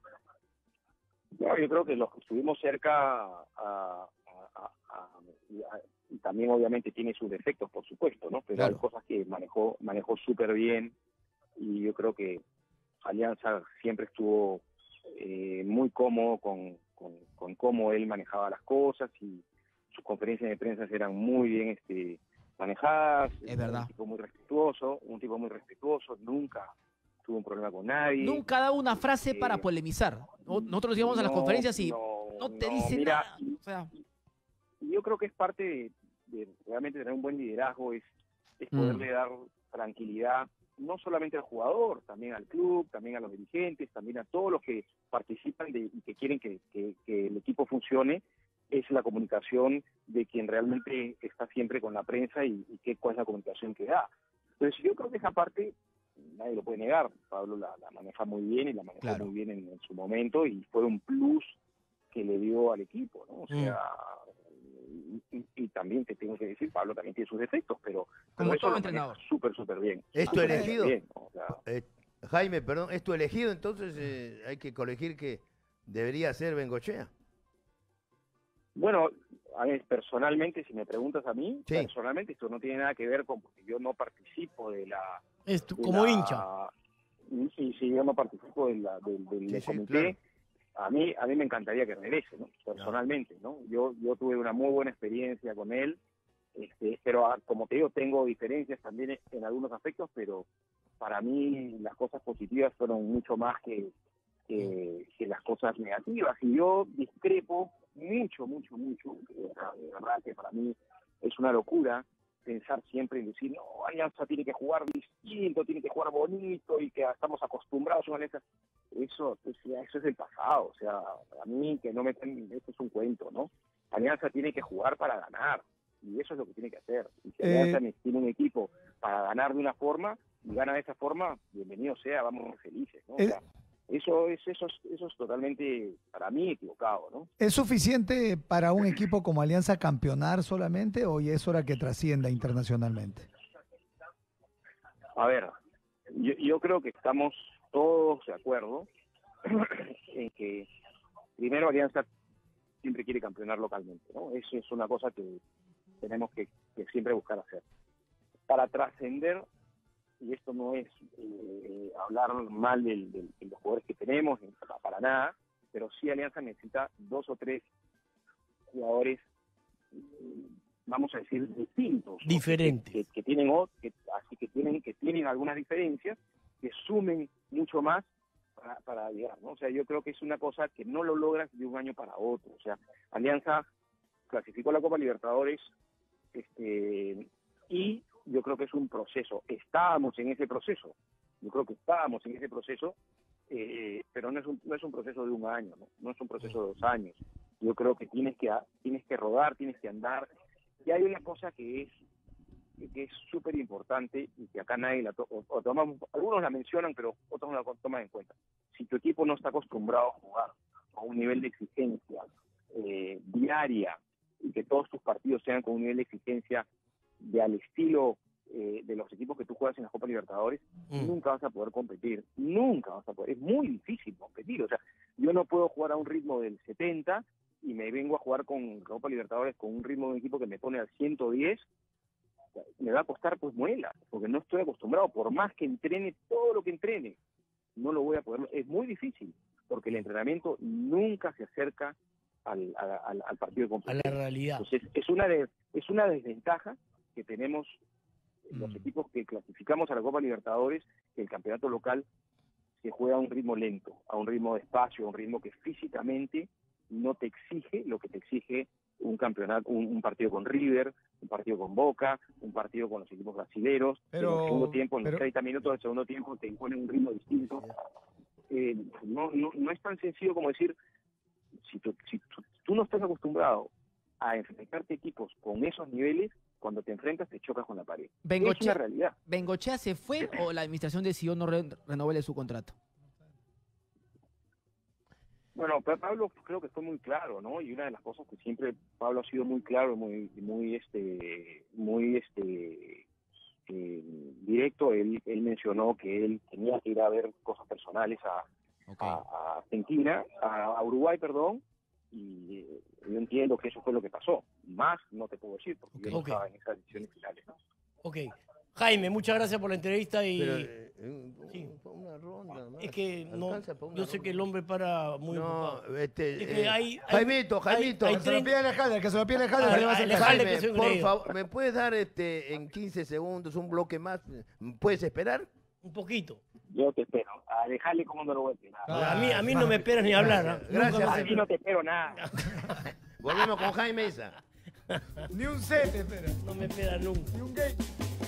No, yo creo que los que estuvimos cerca a, a- a- a- y, a- y también obviamente tiene sus defectos, por supuesto, ¿no? Pero Claro. hay cosas que manejó manejó súper bien y yo creo que Alianza siempre estuvo eh, muy cómodo con, con, con cómo él manejaba las cosas y sus conferencias de prensa eran muy bien este manejadas. Es verdad. Un tipo muy respetuoso, un tipo muy respetuoso, nunca tuvo un problema con nadie. Nunca ha dado una frase Eh, para polemizar. O- Nosotros íbamos a las no, conferencias y no, no te no, dice mira, nada. O sea, Y yo creo que es parte de, de realmente tener un buen liderazgo, es, es poderle dar tranquilidad no solamente al jugador, también al club, también a los dirigentes, también a todos los que participan de, y que quieren que, que- que el equipo funcione, es la comunicación de quien realmente está siempre con la prensa y, y qué, cuál es la comunicación que da. Entonces yo creo que esa parte nadie lo puede negar. Pablo la, la maneja muy bien y la manejó Claro. muy bien en, en su momento y fue un plus que le dio al equipo, ¿no? O Mm. sea, y, y- y también te tengo que decir, Pablo también tiene sus defectos, pero, pero Como eso todo lo entrenador. maneja súper, súper bien. ¿Es tu Súper elegido? bien, o sea, Eh, Jaime, perdón, ¿es tu elegido? Entonces eh, hay que corregir que debería ser Bengochea. bueno, a ver, personalmente, si me preguntas a mí, Sí. personalmente esto no tiene nada que ver con porque yo no participo de la... Es tu- de como la- hincha. Sí, sí, yo no participo de la- del, del Sí, sí, comité. A mí, a mí me encantaría que regrese, ¿no? Personalmente, ¿no? Yo, yo tuve una muy buena experiencia con él, este, pero ah, como te digo, tengo diferencias también en, en algunos aspectos, pero para mí las cosas positivas fueron mucho más que, que, que las cosas negativas. Y yo discrepo mucho, mucho, mucho. De verdad que para mí es una locura pensar siempre en decir, no, Alianza tiene que jugar distinto, tiene que jugar bonito y que estamos acostumbrados a una Alianza. Eso, pues, ya, eso es del pasado, o sea, a mí que no me... Esto es un cuento, ¿no? Alianza tiene que jugar para ganar, y eso es lo que tiene que hacer. Y si Eh, Alianza tiene un equipo para ganar de una forma, y gana de esa forma, bienvenido sea, vamos muy felices, ¿no? O Eh, sea, eso es, eso es, eso es totalmente, para mí, equivocado, ¿no? ¿Es suficiente para un equipo como Alianza campeonar solamente o ya es hora que trascienda internacionalmente? A ver, yo, yo creo que estamos todos de acuerdo en que primero Alianza siempre quiere campeonar localmente, ¿no? Eso es una cosa que tenemos que, que siempre buscar hacer. Para trascender, y esto no es eh, hablar mal del- del- de los jugadores que tenemos, para, para nada, pero sí Alianza necesita dos o tres jugadores, eh, vamos a decir, distintos, ¿no? Diferentes. que, que, que tienen o- que, así que tienen que tienen algunas diferencias que sumen mucho más para, para llegar, ¿no? O sea, yo creo que es una cosa que no lo logras de un año para otro. O sea, Alianza clasificó a la Copa Libertadores, este, y yo creo que es un proceso. Estábamos en ese proceso. Yo creo que estábamos en ese proceso, eh, pero no es un no es un proceso de un año, ¿no? No es un proceso de dos años. Yo creo que tienes que tienes que rodar, tienes que andar. Y hay una cosa que es que es súper importante y que acá nadie la to o, o tomamos, algunos la mencionan, pero otros no la toman en cuenta. Si tu equipo no está acostumbrado a jugar a un nivel de exigencia eh, diaria y que todos tus partidos sean con un nivel de exigencia de al estilo eh, de los equipos que tú juegas en la Copa Libertadores, Mm. nunca vas a poder competir, nunca vas a poder, es muy difícil competir, o sea, yo no puedo jugar a un ritmo del setenta y me vengo a jugar con Copa Libertadores con un ritmo de un equipo que me pone al ciento diez, me va a costar pues muela, porque no estoy acostumbrado, por más que entrene todo lo que entrene, no lo voy a poder, es muy difícil, porque el entrenamiento nunca se acerca al, a- al, al partido de A la competencia. realidad. Entonces, es una, de, es una desventaja que tenemos los Mm. equipos que clasificamos a la Copa Libertadores, que el campeonato local se juega a un ritmo lento, a un ritmo despacio, a un ritmo que físicamente no te exige lo que te exige un campeonato, un, un partido con River, un partido con Boca, un partido con los equipos brasileños. Pero- en el segundo tiempo, en pero- los treinta minutos del segundo tiempo, te imponen un ritmo distinto. Eh, no, no, no es tan sencillo como decir, si tú, si tú, tú no estás acostumbrado a enfrentarte equipos con esos niveles, cuando te enfrentas te chocas con la pared. Es Bengochea, una realidad. ¿Bengochea se fue o la administración decidió no re- renovarle su contrato? Bueno, Pa- Pablo creo que fue muy claro, ¿no? Y una de las cosas que siempre Pablo ha sido muy claro, muy, muy, este, muy, este, eh, directo. Él, él mencionó que él tenía que ir a ver cosas personales a, Ok. a, a Argentina, a, a Uruguay, perdón, y eh, yo entiendo que eso fue lo que pasó. Más no te puedo decir, porque yo no Ok. estaba en esas decisiones finales, ¿no? Ok. Jaime, muchas gracias por la entrevista y... Pero, eh, un- Sí. un- una ronda. ronda más. Es que no, Alcanza para una yo sé ronda que el más. hombre para muy No, ocupado. este, Es que eh, hay- hay- Jaimito, hay- Jaimito. hay Que se lo tren- pide Alejandro, que se lo pide Alejandro, Ah, que le va a hacer Alejandro, caso. que soy Jaime, por engreído. favor, ¿me puedes dar este en quince segundos un bloque más? ¿Puedes esperar? Un poquito. Yo te espero. A dejarle como no lo voy a esperar. Ah, a mí, a mí no me esperas ni hablar. ¿ah? Gracias. Nunca A me- ti no te espero nada. Volvemos con Jaime Isa. Ni un set, espera. No me esperas nunca. Ni un gay.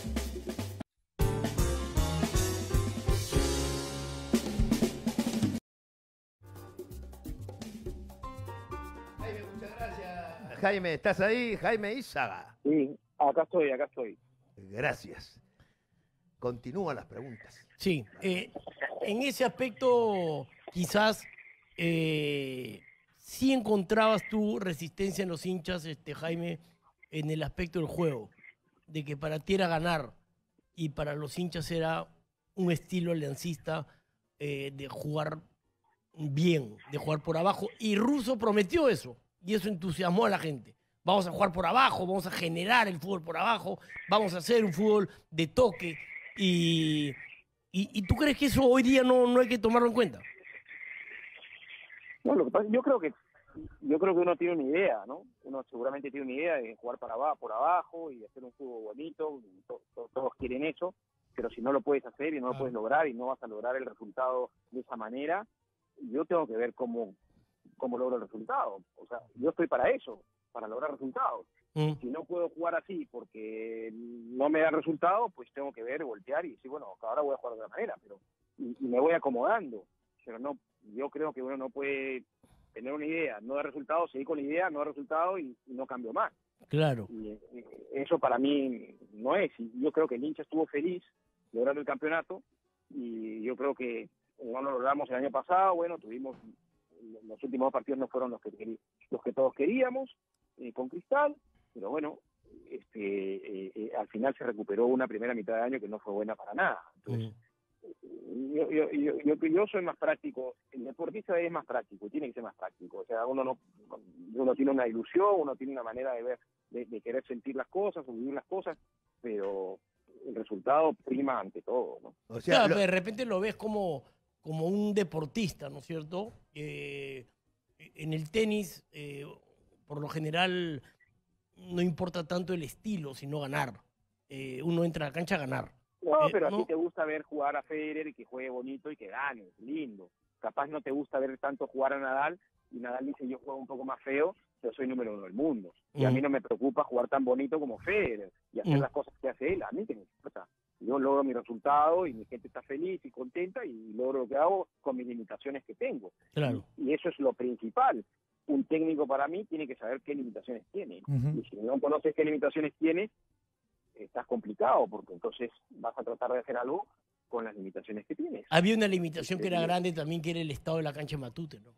Jaime, muchas gracias. Jaime, ¿estás ahí? Jaime Izaga. Sí, acá estoy, acá estoy. Gracias. Continúan las preguntas. Sí, eh, en ese aspecto quizás eh, sí encontrabas tu resistencia en los hinchas, este, Jaime, en el aspecto del juego, de que para ti era ganar y para los hinchas era un estilo aliancista eh, de jugar bien, de jugar por abajo. Y Russo prometió eso y eso entusiasmó a la gente. Vamos a jugar por abajo, vamos a generar el fútbol por abajo, vamos a hacer un fútbol de toque. Y, y, y tú crees que eso hoy día no, no hay que tomarlo en cuenta? No, lo que pasa, yo creo que yo creo que uno tiene una idea, ¿no? Uno seguramente tiene una idea de jugar para abajo, por abajo y hacer un fútbol bonito. To- to- todos quieren eso, pero si no lo puedes hacer y no lo puedes lograr y no vas a lograr el resultado de esa manera, yo tengo que ver cómo cómo logro el resultado. O sea, yo estoy para eso, para lograr resultados. Mm. Si no puedo jugar así porque no me da resultado, pues tengo que ver, voltear y decir, bueno, ahora voy a jugar de otra manera, pero y, y me voy acomodando. Pero no, yo creo que uno no puede tener una idea, no da resultado, seguir con la idea, no da resultado y, y no cambio más. Claro. Y, y eso para mí no es. Y yo creo que el hincha estuvo feliz logrando el campeonato y yo creo que no lo logramos el año pasado. Bueno, tuvimos los últimos dos partidos no fueron los que queri- los que todos queríamos eh, con Cristal, pero bueno, este eh, eh, al final se recuperó una primera mitad de año que no fue buena para nada. Entonces, Mm. yo, yo, yo, yo, yo soy más práctico, el deportista es más práctico, tiene que ser más práctico, o sea, uno no uno tiene una ilusión, uno tiene una manera de ver, de, de querer sentir las cosas, o vivir las cosas, pero el resultado prima ante todo, ¿no? O sea, Claro, lo- pero de repente lo ves como, como un deportista, ¿no es cierto? Eh, en el tenis, eh, por lo general, no importa tanto el estilo, sino ganar. Eh, uno entra a la cancha a ganar. No, Eh, pero a no. ti te gusta ver jugar a Federer y que juegue bonito y que gane, lindo. Capaz no te gusta ver tanto jugar a Nadal y Nadal dice yo juego un poco más feo, pero soy número uno del mundo. Y a mí Mm. no me preocupa jugar tan bonito como Federer y hacer Mm. las cosas que hace él, a mí que me importa. Yo logro mi resultado y mi gente está feliz y contenta y logro lo que hago con mis limitaciones que tengo. Claro. Y eso es lo principal. Un técnico para mí tiene que saber qué limitaciones tiene. Ujú. Y si no conoces qué limitaciones tiene, estás complicado, porque entonces vas a tratar de hacer algo con las limitaciones que tienes. Había una limitación que era grande también, que era el estado de la cancha de Matute, ¿no?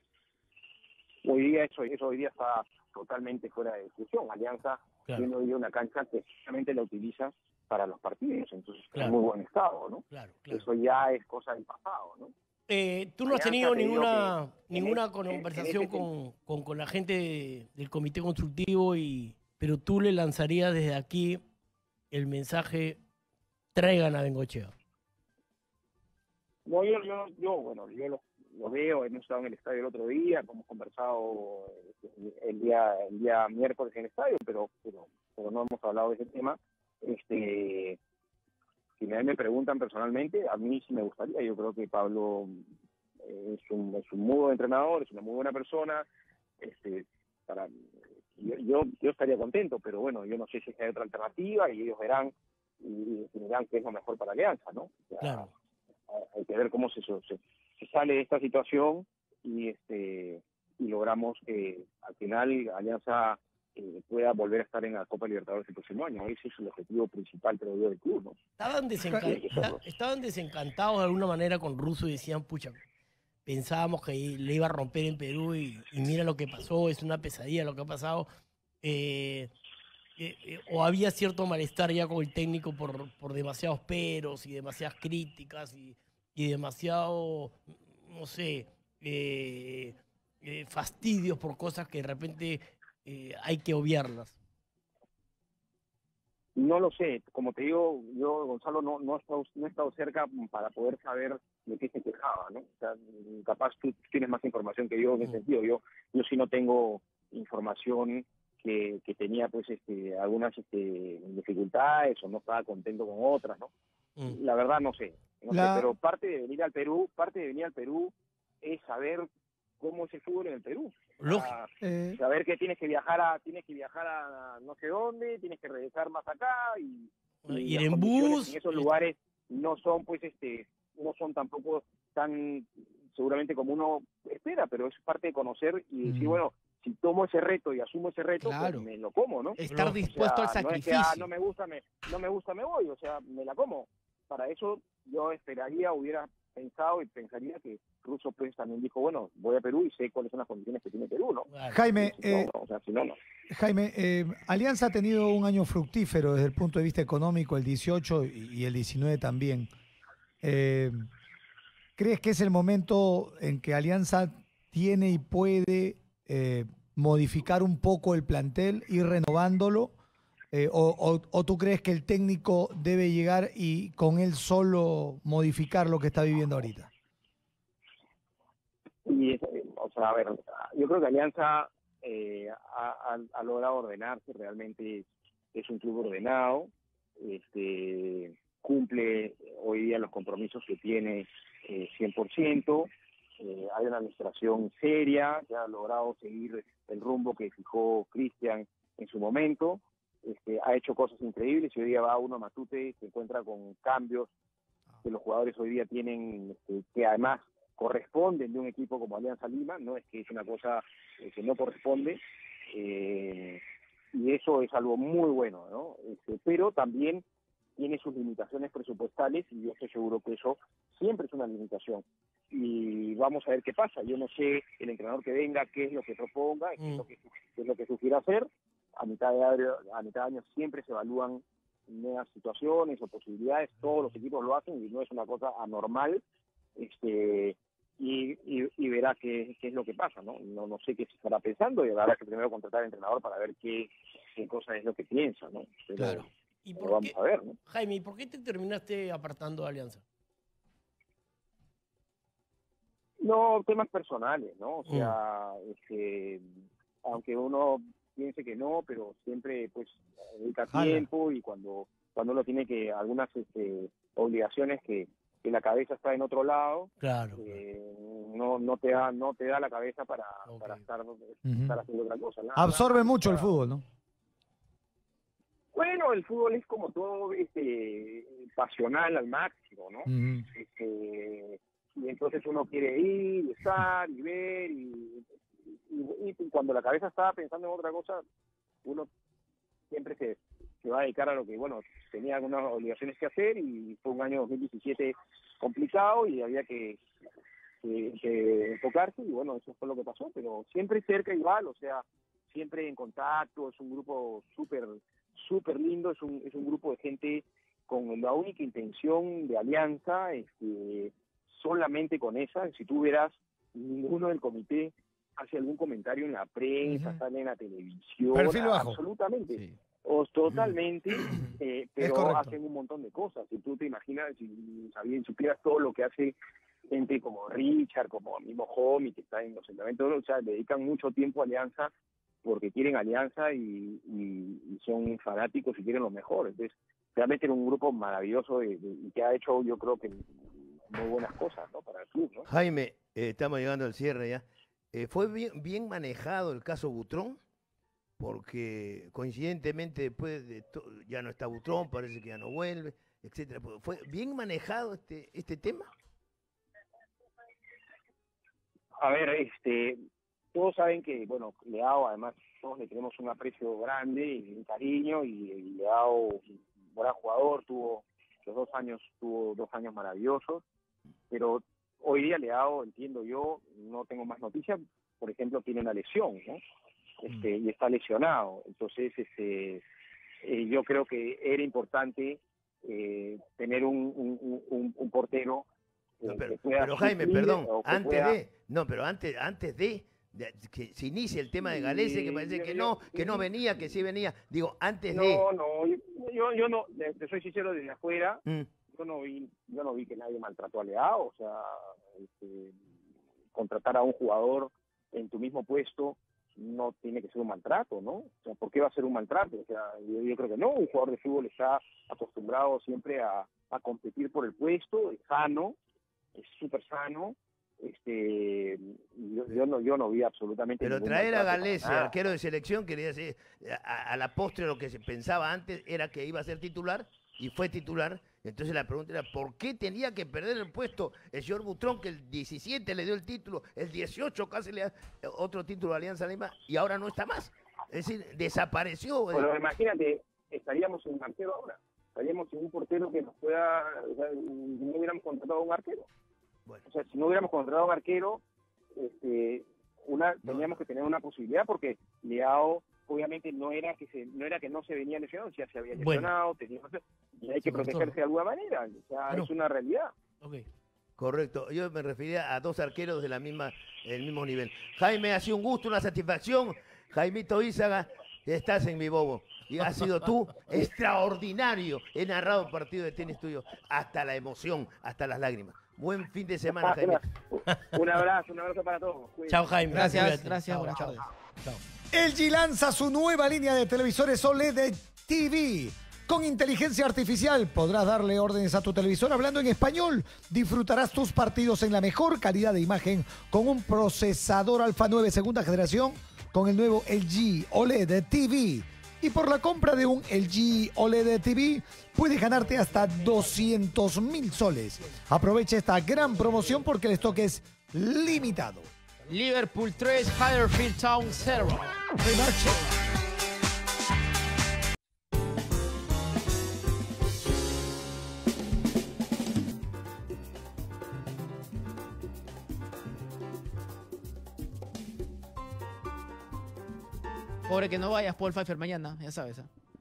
Hoy día eso, eso hoy día está totalmente fuera de discusión. Alianza Claro. tiene hoy día una cancha que solamente la utiliza para los partidos, entonces está Claro. en muy buen estado, ¿no? Claro, claro. Eso ya es cosa del pasado, ¿no? Eh, ¿Tú no has Alianza, tenido te digo ninguna, que en ninguna este- en conversación este con, con, con la gente de- del comité constructivo, y pero tú le lanzarías desde aquí el mensaje, traigan a Bengochea? No, yo, yo, yo bueno, yo lo, lo veo, hemos estado en el estadio el otro día, hemos conversado eh, el día el día miércoles en el estadio, pero pero, pero no hemos hablado de ese tema. Este, si me, me preguntan personalmente, a mí sí me gustaría. Yo creo que Pablo eh, es un, es un muy buen entrenador, es una muy buena persona. Este, para yo, yo, yo estaría contento, pero bueno, yo no sé si hay otra alternativa y ellos verán y definirán qué es lo mejor para Alianza, ¿no? O sea, Claro. hay que ver cómo se, se, se sale de esta situación y este y logramos que al final Alianza eh, pueda volver a estar en la Copa Libertadores el próximo año. Ese es el objetivo principal, creo yo, del club, ¿no? Estaban, desencan- esta- estaban desencantados de alguna manera con Russo y decían, pucha, pensábamos que le iba a romper en Perú y, y mira lo que pasó, es una pesadilla lo que ha pasado. Eh, eh, eh, o había cierto malestar ya con el técnico por, por demasiados peros y demasiadas críticas y, y demasiado, no sé, eh, eh, fastidios por cosas que de repente eh, hay que obviarlas. No lo sé, como te digo, yo, Gonzalo, no, no, he estado, no he estado cerca para poder saber de qué se quejaba, ¿no? O sea, capaz tú tienes más información que yo en ese sentido. Yo, yo sí no tengo información que, que tenía, pues, este, algunas este, dificultades o no estaba contento con otras, ¿no? Mm. La verdad no sé, no La- sé, pero parte de venir al Perú, parte de venir al Perú es saber cómo es el fútbol en el Perú. O sea, Lógico. Eh, saber que tienes que viajar a tienes que viajar a no sé dónde, tienes que regresar más acá y, y Ir las en condiciones bus. en esos eh, lugares no son pues este no son tampoco tan seguramente como uno espera, pero es parte de conocer y decir, Mm. bueno, si tomo ese reto y asumo ese reto, Claro. pues me lo como, ¿no? Estar O sea, dispuesto al no es que sacrificio. ah, no me gusta, me no me gusta, me voy, o sea, me la como. Para eso yo esperaría, hubiera pensado y pensaría que Russo pues también dijo, bueno, voy a Perú y sé cuáles son las condiciones que tiene Perú, ¿no? claro. Jaime, Si no, eh, no, o sea, si no, no. Jaime, eh, Alianza ha tenido un año fructífero desde el punto de vista económico, el dieciocho y, y el diecinueve también. Eh, ¿Crees que es el momento en que Alianza tiene y puede eh, modificar un poco el plantel, ir renovándolo? Eh, o, o- ¿O tú crees que el técnico debe llegar y con él solo modificar lo que está viviendo ahorita? Y, es, eh, o sea, a ver, yo creo que Alianza eh, ha, ha- ha logrado ordenarse, realmente es un club ordenado, este, cumple hoy día los compromisos que tiene eh, cien por ciento, eh, hay una administración seria que ha logrado seguir el rumbo que fijó Cristian en su momento, este, ha hecho cosas increíbles y hoy día va uno a Matute, se encuentra con cambios que los jugadores hoy día tienen, este, que además corresponden de un equipo como Alianza Lima, no es que es una cosa eh, que no corresponde, eh, y eso es algo muy bueno, ¿no? Este, pero también tiene sus limitaciones presupuestales y yo estoy seguro que eso siempre es una limitación. Y vamos a ver qué pasa. Yo no sé el entrenador que venga, qué es lo que proponga, qué es lo que, qué es lo que sugiera hacer. A mitad de año, a mitad de año siempre se evalúan nuevas situaciones o posibilidades, todos los equipos lo hacen y no es una cosa anormal, este y, y, y verá qué, qué es lo que pasa, ¿no? No no sé qué se estará pensando y habrá que primero contratar al entrenador para ver qué, qué cosa es lo que piensa, ¿no? Pero, Claro. ¿Y pero por vamos qué, a ver, ¿no? Jaime, ¿y por qué te terminaste apartando de Alianza? No, temas personales, ¿no? O sea, este, aunque uno piense que no, pero siempre pues dedica Jala. tiempo y cuando cuando uno tiene que algunas este, obligaciones que, que la cabeza está en otro lado, Claro. claro. eh, no no te da no te da la cabeza para, Ok. para estar, Ujú. estar haciendo otra cosa. Nada, Absorbe nada, mucho o el sea, fútbol, ¿no? Bueno, el fútbol es como todo este pasional al máximo, ¿no? Ujú. Este, y entonces uno quiere ir, y estar y ver y, y- y cuando la cabeza está pensando en otra cosa, uno siempre se, se va a dedicar a lo que, bueno, tenía algunas obligaciones que hacer y fue un año dos mil diecisiete complicado y había que, que, que enfocarse y bueno, eso fue lo que pasó, pero siempre cerca igual, o sea, siempre en contacto, es un grupo súper, súper lindo, es un, es un grupo de gente con la única intención de alianza, este, solamente con esa, si tú verás, ninguno del comité hace algún comentario en la prensa, Ujú. sale en la televisión, Perfil bajo. absolutamente, Sí. o totalmente, eh, pero correcto. hacen un montón de cosas. Si tú te imaginas, si sabías, supieras todo lo que hace gente como Richard, como mismo Homie, que está en los entrenamientos, o sea, dedican mucho tiempo a Alianza porque quieren Alianza y, y- y son fanáticos y quieren lo mejor. Entonces, realmente era un grupo maravilloso y, y que ha hecho, yo creo que muy buenas cosas, ¿no? Para el club, ¿no? Jaime, eh, estamos llegando al cierre ya. Eh, ¿Fue bien, bien manejado el caso Butrón? Porque coincidentemente después de to- ya no está Butrón, parece que ya no vuelve, etcétera. ¿Fue bien manejado este, este tema? A ver, este, todos saben que, bueno, Leao, además, todos le tenemos un aprecio grande y un cariño, y, y Leao, un buen jugador, tuvo los dos años, tuvo dos años maravillosos, pero hoy día Leao, entiendo yo, no tengo más noticias, por ejemplo, tiene una lesión, ¿no? Este, y está lesionado, entonces, este, eh, yo creo que era importante eh, tener un, un, un, un portero eh, No, pero, que pueda pero Jaime, suplir perdón, o que antes pueda- de, no, pero antes, antes de, de- que se inicia el tema de Galese, que parece Sí, que yo- no, yo- que no venía, que sí venía. Digo, antes de... No, no, yo, yo, yo no, te te soy sincero, desde afuera, Mm. yo no vi, yo no vi que nadie maltrató a Leao, o sea, este, contratar a un jugador en tu mismo puesto no tiene que ser un maltrato, ¿no? O sea, ¿por qué va a ser un maltrato? O sea, yo, yo creo que no, un jugador de fútbol está acostumbrado siempre a, a competir por el puesto, es sano, es súper sano, este, yo, yo no, yo no vi absolutamente Pero ningún traer a maltrato para Galese, nada. arquero de selección, quería decir, a, a la postre lo que se pensaba antes era que iba a ser titular y fue titular. Entonces la pregunta era, ¿por qué tenía que perder el puesto el señor Butrón, que el diecisiete le dio el título, el dieciocho casi le da otro título a Alianza Lima y ahora no está más? Es decir, desapareció. Pero imagínate, estaríamos sin un arquero ahora, estaríamos sin un portero que nos pueda, o sea, si no hubiéramos contratado a un arquero. Bueno. O sea, si no hubiéramos contratado a un arquero, este, una, teníamos que tener una posibilidad, porque Leao obviamente no era que se, no era que no se venía lesionado, ya se había Bueno. lesionado, tenía, y hay que Se cortó. protegerse de alguna manera, o sea, Bueno. es una realidad. Ok. Correcto, yo me refería a dos arqueros de la misma, el mismo nivel. Jaime, ha sido un gusto, una satisfacción. Jaimito Ízaga, estás en mi bobo. Y has sido tú extraordinario. He narrado el partido de tenis tuyo hasta la emoción, hasta las lágrimas. Buen fin de semana, Jaime. Un abrazo, un abrazo para todos. Cuídense. Chao, Jaime. Gracias, Cuídate. gracias, Chao, buenas chao. tardes. Chao. L G lanza su nueva línea de televisores O L E D T V. Con inteligencia artificial podrás darle órdenes a tu televisor hablando en español. Disfrutarás tus partidos en la mejor calidad de imagen con un procesador Alpha nueve segunda generación con el nuevo L G O L E D T V. Y por la compra de un L G O L E D T V puedes ganarte hasta doscientos mil soles. Aprovecha esta gran promoción porque el stock es limitado. Liverpool tres, Huddersfield Town cero. Remarche. Pobre que no vayas, Paul Pfeiffer, mañana, ya sabes. ¿eh?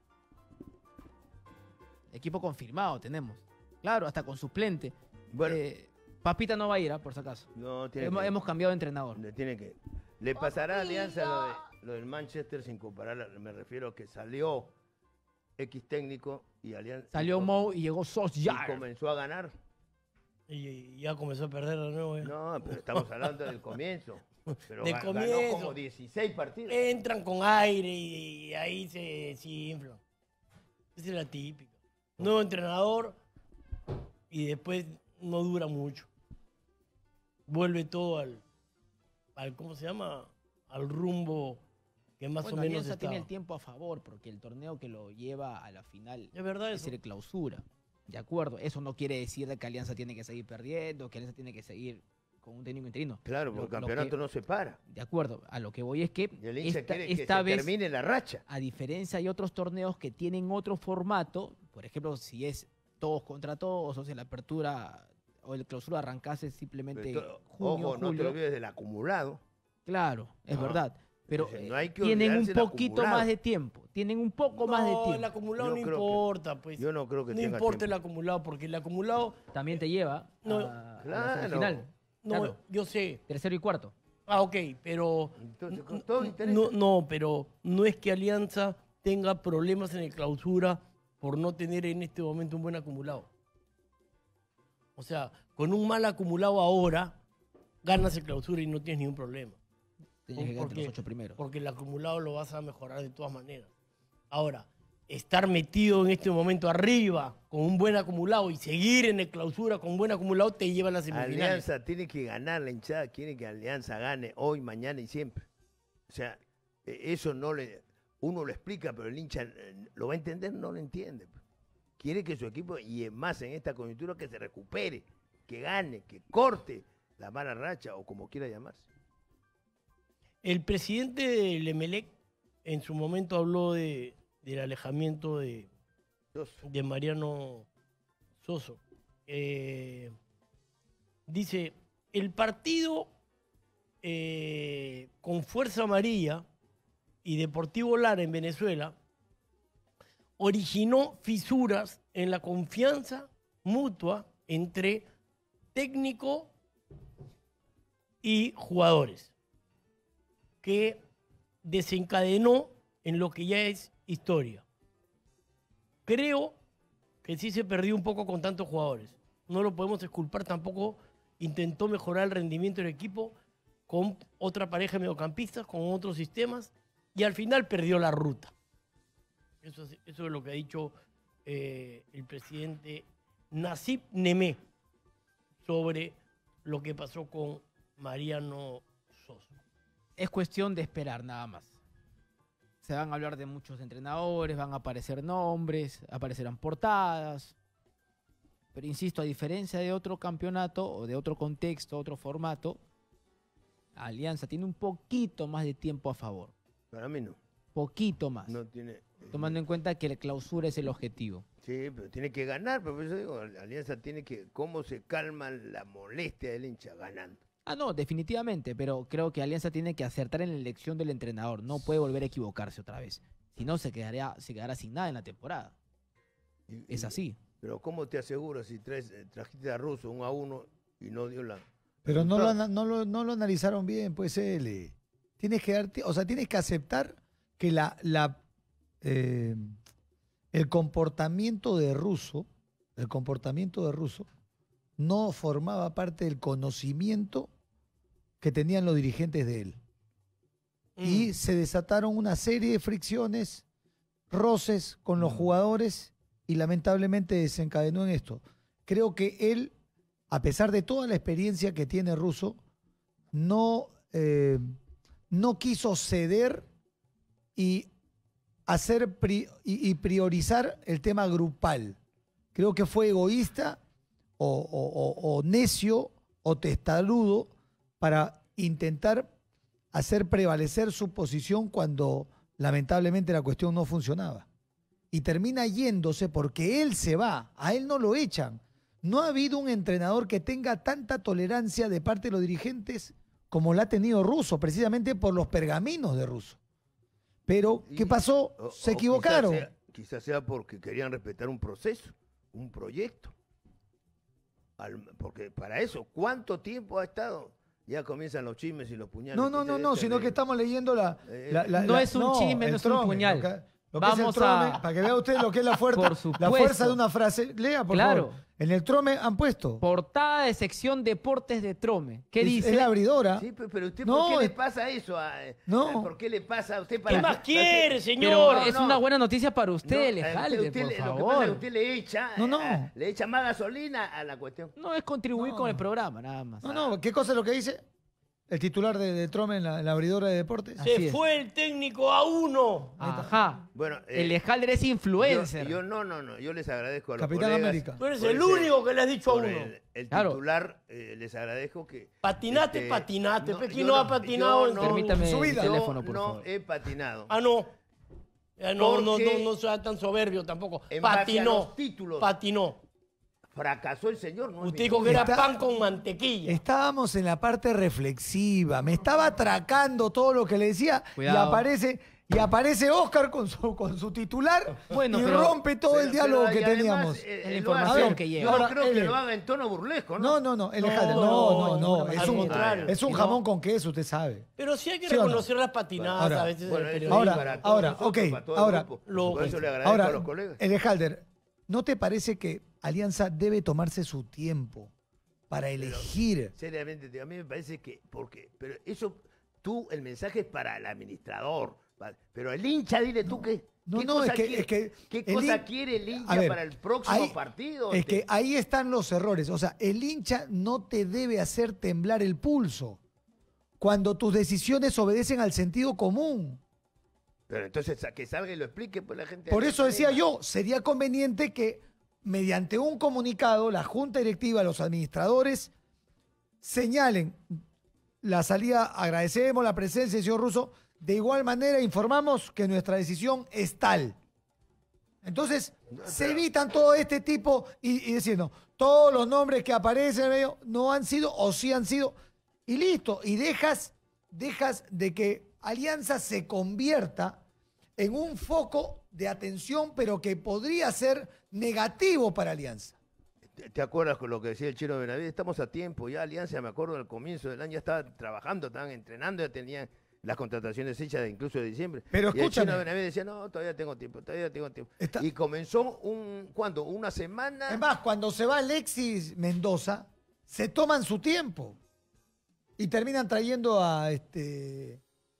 Equipo confirmado tenemos. Claro, hasta con suplente. Bueno. Eh, Papita no va a ir, ¿ah? Por si acaso. No, tiene Hemos, que- hemos cambiado de entrenador. Le tiene que. Le pasará a Alianza lo, de, lo del Manchester sin comparar. Me refiero a que salió X técnico y Alianza. Salió y com- Mou y llegó y Solskjaer. comenzó a ganar. Y, y ya comenzó a perder de nuevo. ya. No, pero estamos hablando del comienzo. Pero Del ga- ganó comienzo. como dieciséis partidos. Entran con aire y, y ahí se, se inflan. Esa es la típica. Nuevo entrenador y después no dura mucho. Vuelve todo al, al ¿cómo se llama? Al rumbo que más Bueno, o menos Alianza estaba. tiene el tiempo a favor porque el torneo que lo lleva a la final Es verdad es eso. el clausura. De acuerdo, eso no quiere decir de que Alianza tiene que seguir perdiendo, que Alianza tiene que seguir con un técnico interino. Claro, Lo- porque el lo campeonato que- no se para. De acuerdo, a lo que voy es que Y el hincha esta, quiere que esta se vez, termine la racha. a diferencia de otros torneos que tienen otro formato, por ejemplo, si es todos contra todos, o si la apertura o el clausura arrancase simplemente Pero, junio, ojo, no te julio. olvides del acumulado. Claro, es No. verdad. Pero Dice, eh, no hay que tienen un olvidarse del poquito acumulado. más de tiempo. Tienen un poco más de No, el tiempo. acumulado Yo no creo que- importa, pues. Yo no creo que no tenga importa tiempo. el acumulado, porque el acumulado, También te lleva No, a, a claro. la final. no, Claro, yo sé. tercero y cuarto. Ah, ok, pero Entonces, con n- todo n- interés. no, no, pero no es que Alianza tenga problemas en el clausura por no tener en este momento un buen acumulado. O sea, con un mal acumulado ahora, ganas el clausura y no tienes ningún problema. Tienes que quedar entre Porque- los ocho primeros. Porque el acumulado lo vas a mejorar de todas maneras. Ahora, estar metido en este momento arriba con un buen acumulado y seguir en el clausura con un buen acumulado te lleva a las semifinales. Alianza tiene que ganar, la hinchada quiere que Alianza gane hoy, mañana y siempre. O sea, eh, eso no le... Uno lo explica, pero el hincha eh, lo va a entender, no lo entiende. Quiere que su equipo, y es más en esta coyuntura, que se recupere, que gane, que corte la mala racha o como quiera llamarse. El presidente del Emelec en su momento habló de, del alejamiento de, Dos. de Mariano Soso. Eh, dice, el partido eh, con Fuerza Amarilla y Deportivo Lara en Venezuela originó fisuras en la confianza mutua entre técnico y jugadores. que desencadenó en lo que ya es historia. Creo que sí se perdió un poco con tantos jugadores. No lo podemos exculpar tampoco. Intentó mejorar el rendimiento del equipo con otra pareja de mediocampistas, con otros sistemas, y al final perdió la ruta. Eso es, eso es lo que ha dicho eh, el presidente Nasib Nemé sobre lo que pasó con Mariano Sosa. Es cuestión de esperar nada más. Se van a hablar de muchos entrenadores, van a aparecer nombres, aparecerán portadas. Pero insisto, a diferencia de otro campeonato o de otro contexto, otro formato, Alianza tiene un poquito más de tiempo a favor. Para mí no. Poquito más. No tiene... Tomando en cuenta que la clausura es el objetivo. Sí, pero tiene que ganar, pero por eso digo, Alianza tiene que... ¿Cómo se calma la molestia del hincha? Ganando. Ah, no, definitivamente, pero creo que Alianza tiene que acertar en la elección del entrenador. No puede volver a equivocarse otra vez. Si no, se quedaría, se quedará sin nada en la temporada. Y- Es y- así. Pero ¿cómo te aseguras si traes, eh, trajiste a Russo un a uno y no dio la... Pero no lo, resultado? ana- no, lo, no lo analizaron bien, pues, L. Tienes que darte, o sea, tienes que aceptar que la, la, eh, el comportamiento de Russo, el comportamiento de Russo, no formaba parte del conocimiento que tenían los dirigentes de él. Y Mm. se desataron una serie de fricciones, roces con los jugadores y lamentablemente desencadenó en esto. Creo que él, a pesar de toda la experiencia que tiene Russo, no, eh, no quiso ceder y hacer pri- y, y priorizar el tema grupal. Creo que fue egoísta o, o- o- o necio o testarudo para intentar hacer prevalecer su posición cuando lamentablemente la cuestión no funcionaba. Y termina yéndose porque él se va, a él no lo echan. No ha habido un entrenador que tenga tanta tolerancia de parte de los dirigentes como la ha tenido Russo, precisamente por los pergaminos de Russo. Pero, ¿qué Y- pasó? o- Se o equivocaron. Quizás sea, quizás sea porque querían respetar un proceso, un proyecto. Al- porque para eso, ¿cuánto tiempo ha estado? Ya comienzan los chismes y los puñales. No, no, no, no, sino que estamos leyendo la... Eh, la- la- no la- es un chisme, el no es un trome, puñal. Lo que, lo que es el Vamos trome, a- para que vea usted lo que es la fuerza, Por la supuesto. fuerza de una frase. Lea, por Claro. favor. En el trome han puesto. Portada de sección Deportes de Trome. ¿Qué es, dice? es la abridora. Sí, pero, pero usted, No, ¿por qué es- le pasa eso? A, No. ¿Por qué le pasa a usted ¿Qué para más para quiere, Pero señor? es no. una buena noticia para No, usted, a Lejalde, usted por le- Lo que pasa es favor. que usted le echa, No, no. eh, le echa más gasolina a la cuestión. No es contribuir No. con el programa, nada más. No, no, ¿qué cosa es lo que dice? El titular de, de Trome en la, en la abridora de deportes. Así Se es. fue el técnico a uno. Ajá. Bueno, El eh, Lejalde es influencer. Yo, yo no, no, no. Yo les agradezco a los Capitán colegas. América. Tú eres por el ese- único que le has dicho a por uno. El, el Claro. titular, eh, les agradezco que... Patinate, este, patinate. no, Pe, ¿quién yo no no- ha patinado yo en no- su- Permítame su el vida. teléfono, Yo por no favor. he patinado. Ah, no. Ya no, no, Porque- no, no sea tan soberbio tampoco. En base a Patinó. los títulos. Patinó. Fracasó el señor. No es Usted mi dijo que era Está- pan con mantequilla. Estábamos en la parte reflexiva. Me estaba atracando todo lo que le decía y Cuidado. aparece y aparece Oscar con su, con su titular Bueno, y pero- rompe todo el Pero- diálogo pero- que y además, teníamos. eh, Es la lo información hace- que llega. Yo Ahora, no creo que L. lo haga en tono burlesco, ¿no? No, no, no, el No, Alejandro, no, no, no, no, no, al es un, contrario. es un No. jamón con queso, usted sabe. Pero sí hay que ¿Sí o no? reconocer las patinadas Ahora, a veces Bueno, del eso periodismo. Ahora, para todos ahora, nosotros, ok, para todo el ahora- grupo. Lo- Por eso le agradezco Ahora, a los colegas. Elejalder, ¿no te parece que Alianza debe tomarse su tiempo para elegir? Seriamente, te- a mí me parece que, porque, pero eso, tú, el mensaje es para el administrador, pa- pero el hincha, dile tú qué, No, qué no, cosa es que- quiere, es que qué el cosa hin- quiere el A hincha ver, para el próximo ahí- partido. Es Este, que ahí están los errores. O sea, el hincha no te debe hacer temblar el pulso cuando tus decisiones obedecen al sentido común. Pero entonces a que salga y lo explique, pues la gente... Por eso decía yo, sería conveniente que mediante un comunicado la junta directiva, los administradores, señalen la salida, agradecemos la presencia del señor Russo, de igual manera informamos que nuestra decisión es tal. Entonces, se evitan todo este tipo y, y diciendo, todos los nombres que aparecen en el medio no han sido o sí han sido, y listo, y dejas, dejas de que Alianza se convierta en un foco de atención, pero que podría ser negativo para Alianza. ¿Te, te acuerdas con lo que decía el Chino Benavides? Estamos a tiempo, ya Alianza, me acuerdo al comienzo del año ya estaban trabajando, estaban entrenando, ya tenían las contrataciones hechas de, incluso de diciembre. Pero y el escúchame. Chino Benavides decía, no, todavía tengo tiempo, todavía tengo tiempo. Está- Y comenzó un, ¿cuándo? Una semana. Es más, cuando se va Alexis Mendoza, se toman su tiempo y terminan trayendo a este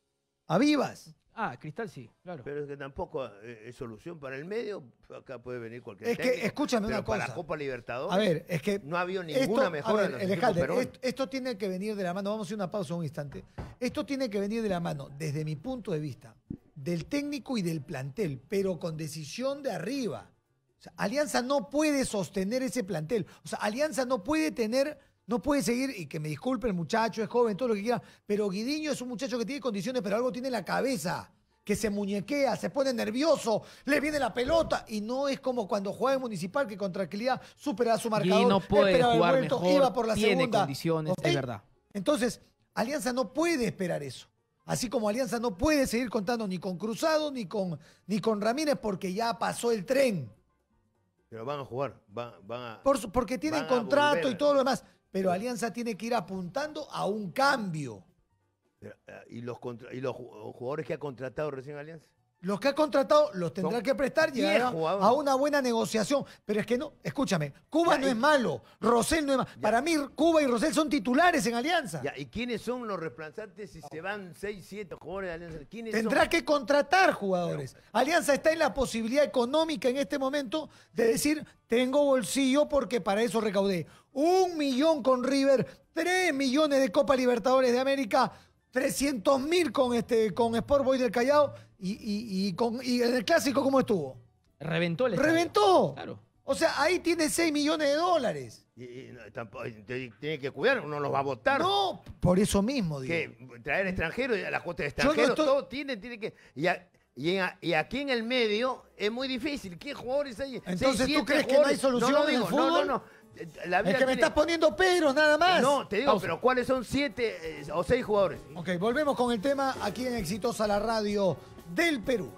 a Vivas. Ah, Cristal sí, claro. Pero es que tampoco eh, es solución para el medio. Acá puede venir cualquier Es que, técnico, escúchame pero una para cosa. la Copa Libertadores A ver, es que no ha habido esto- ninguna a mejora ver, en los el equipos Escalde, peruanos. esto, esto tiene que venir de la mano. Vamos a hacer una pausa un instante. Esto tiene que venir de la mano, desde mi punto de vista, del técnico y del plantel, pero con decisión de arriba. O sea, Alianza no puede sostener ese plantel. O sea, Alianza no puede tener, no puede seguir, y que me disculpe el muchacho, es joven, todo lo que quiera, pero Guidiño es un muchacho que tiene condiciones, pero algo tiene en la cabeza, que se muñequea, se pone nervioso, le viene la pelota, y no es como cuando juega en Municipal, que con tranquilidad supera su marcador, Guidi no puede esperaba el jugar vuelto, mejor, iba por la tiene segunda. condiciones, ¿Ok? es verdad. Entonces, Alianza no puede esperar eso. Así como Alianza no puede seguir contando ni con Cruzado ni con, ni con Ramírez porque ya pasó el tren. Pero van a jugar, van, van a... Por su- porque tienen Van a contrato volver. y todo lo demás. Pero Alianza tiene que ir apuntando a un cambio. Pero, eh, ¿Y los, contra- y los ju- jugadores que ha contratado recién Alianza? Los que ha contratado los tendrá Son que prestar, diez llegar a, jugadores. a una buena negociación. Pero es que no, escúchame, Cuba Ya, no y- es malo, Rosell no es malo. Para mí, Cuba y Rosell son titulares en Alianza. Ya, ¿y quiénes son los reemplazantes si se van seis, siete jugadores de Alianza? ¿Quiénes Tendrá son? que contratar jugadores. Alianza está en la posibilidad económica en este momento de decir, tengo bolsillo porque para eso recaudé un millón con River, tres millones de Copa Libertadores de América, trescientos mil con, este, con Sport Boys del Callao y, y- y con, y en el Clásico, ¿cómo estuvo? Reventó el estadio. ¡Reventó! Claro. O sea, ahí tiene seis millones de dólares. Y, y no, tampoco- y te- tiene que cuidar, uno los va a votar. No, por eso mismo, digo. Que traer extranjeros, la cuota de Yo no extranjeros, estoy- todo tiene, tiene que... Y, a- y, en- y aquí en el medio es muy difícil. ¿Qué jugadores hay? Entonces, Seis, ¿tú siete crees que no hay jugadores. solución no, no, en el digo, no, fútbol? no, no. La vida Es que me tiene- estás poniendo peros nada más. No, te digo, Pausa. pero ¿cuáles son siete eh, o seis jugadores? Ok, volvemos con el tema aquí en Exitosa la Radio del Perú.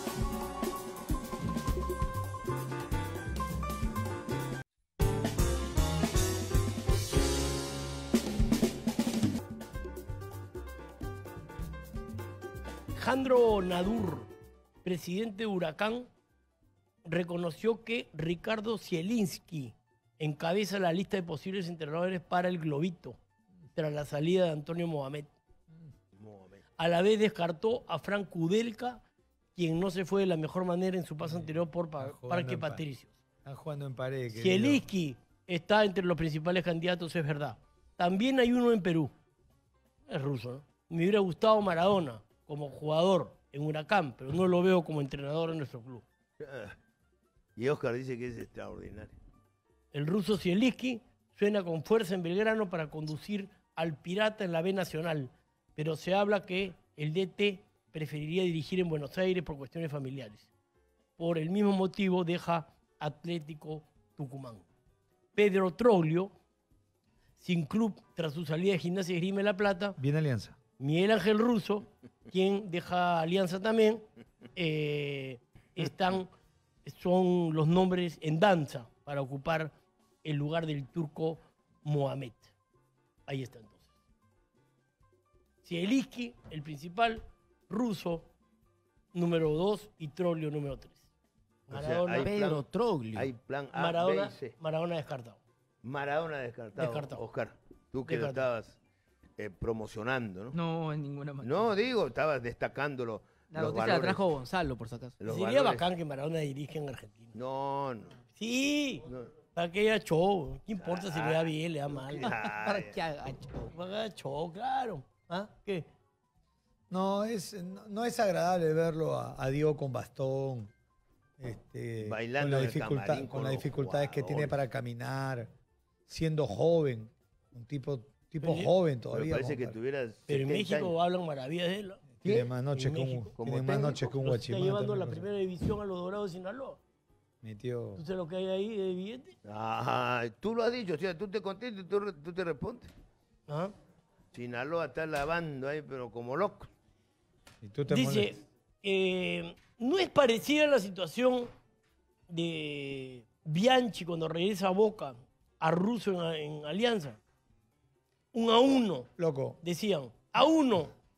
Jandro Nadur, presidente de Huracán, reconoció que Ricardo Zielinski encabeza la lista de posibles entrenadores para el Globito tras la salida de Antonio Mohamed. A la vez descartó a Frank Kudelka, quien no se fue de la mejor manera en su paso anterior por Pa- Está jugando Parque en pa- Patricios. Están jugando en pared. querido. Zielinski está entre los principales candidatos, es verdad. También hay uno en Perú. Es ruso, ¿no? Me hubiera gustado Maradona como jugador en Huracán, pero no lo veo como entrenador en nuestro club. Ah, Y Oscar dice que es extraordinario. El ruso Zielinski suena con fuerza en Belgrano para conducir al Pirata en la B Nacional, pero se habla que el D T preferiría dirigir en Buenos Aires por cuestiones familiares. Por el mismo motivo deja Atlético Tucumán. Pedro Troglio, sin club tras su salida de Gimnasia y Esgrima de La Plata, Bien Alianza. Miguel Ángel Russo, quien deja Alianza también, eh, están, son los nombres en danza para ocupar el lugar del turco Mohamed. Ahí está entonces. Zielinski, el principal, Russo, número dos, y Troglio, número tres. O sea, Maradona, hay Pedro plan- Troglio. Hay plan A, Maradona, B y C. Maradona descartado. Maradona descartado. Descartado. Oscar, tú que lo Descartado. estabas eh, promocionando, ¿no? No, en ninguna manera. No, digo, estabas destacándolo. La los noticia la valores, trajo Gonzalo, por si acaso. los Sería valores. bacán que Maradona dirija en Argentina. No, no. Sí, no. para que haya show. ¿Qué importa si le da bien, le da mal? Ah, Para que haga show. Para que haya show, claro. ¿Ah? ¿Qué? No es, no, no es agradable verlo a, a Diego con bastón. Este, Bailando con, la en el dificultad, camarín con con las los dificultades que tiene jugadores. para caminar, siendo joven, un tipo, tipo Pero- joven Pero todavía. parece que compadre. tuvieras Pero en setenta México años. hablan maravillas de él. Tiene más noches En que un, México. Como tiene más técnico, noches que un Lo está guachimán. llevando a la también, primera división a los Dorados de Sinaloa. Mi tío. ¿Tú sabes lo que hay ahí de billete? Ah, tú lo has dicho, o sea, tú te contestas y tú, re- tú te respondes. ¿Ah? Sinaloa está lavando ahí, pero como loco. Y tú te Dice, molestas. eh, no es parecida la situación de Bianchi cuando regresa a Boca, a Russo en, en Alianza. Un a uno, Loco, decían, a uno.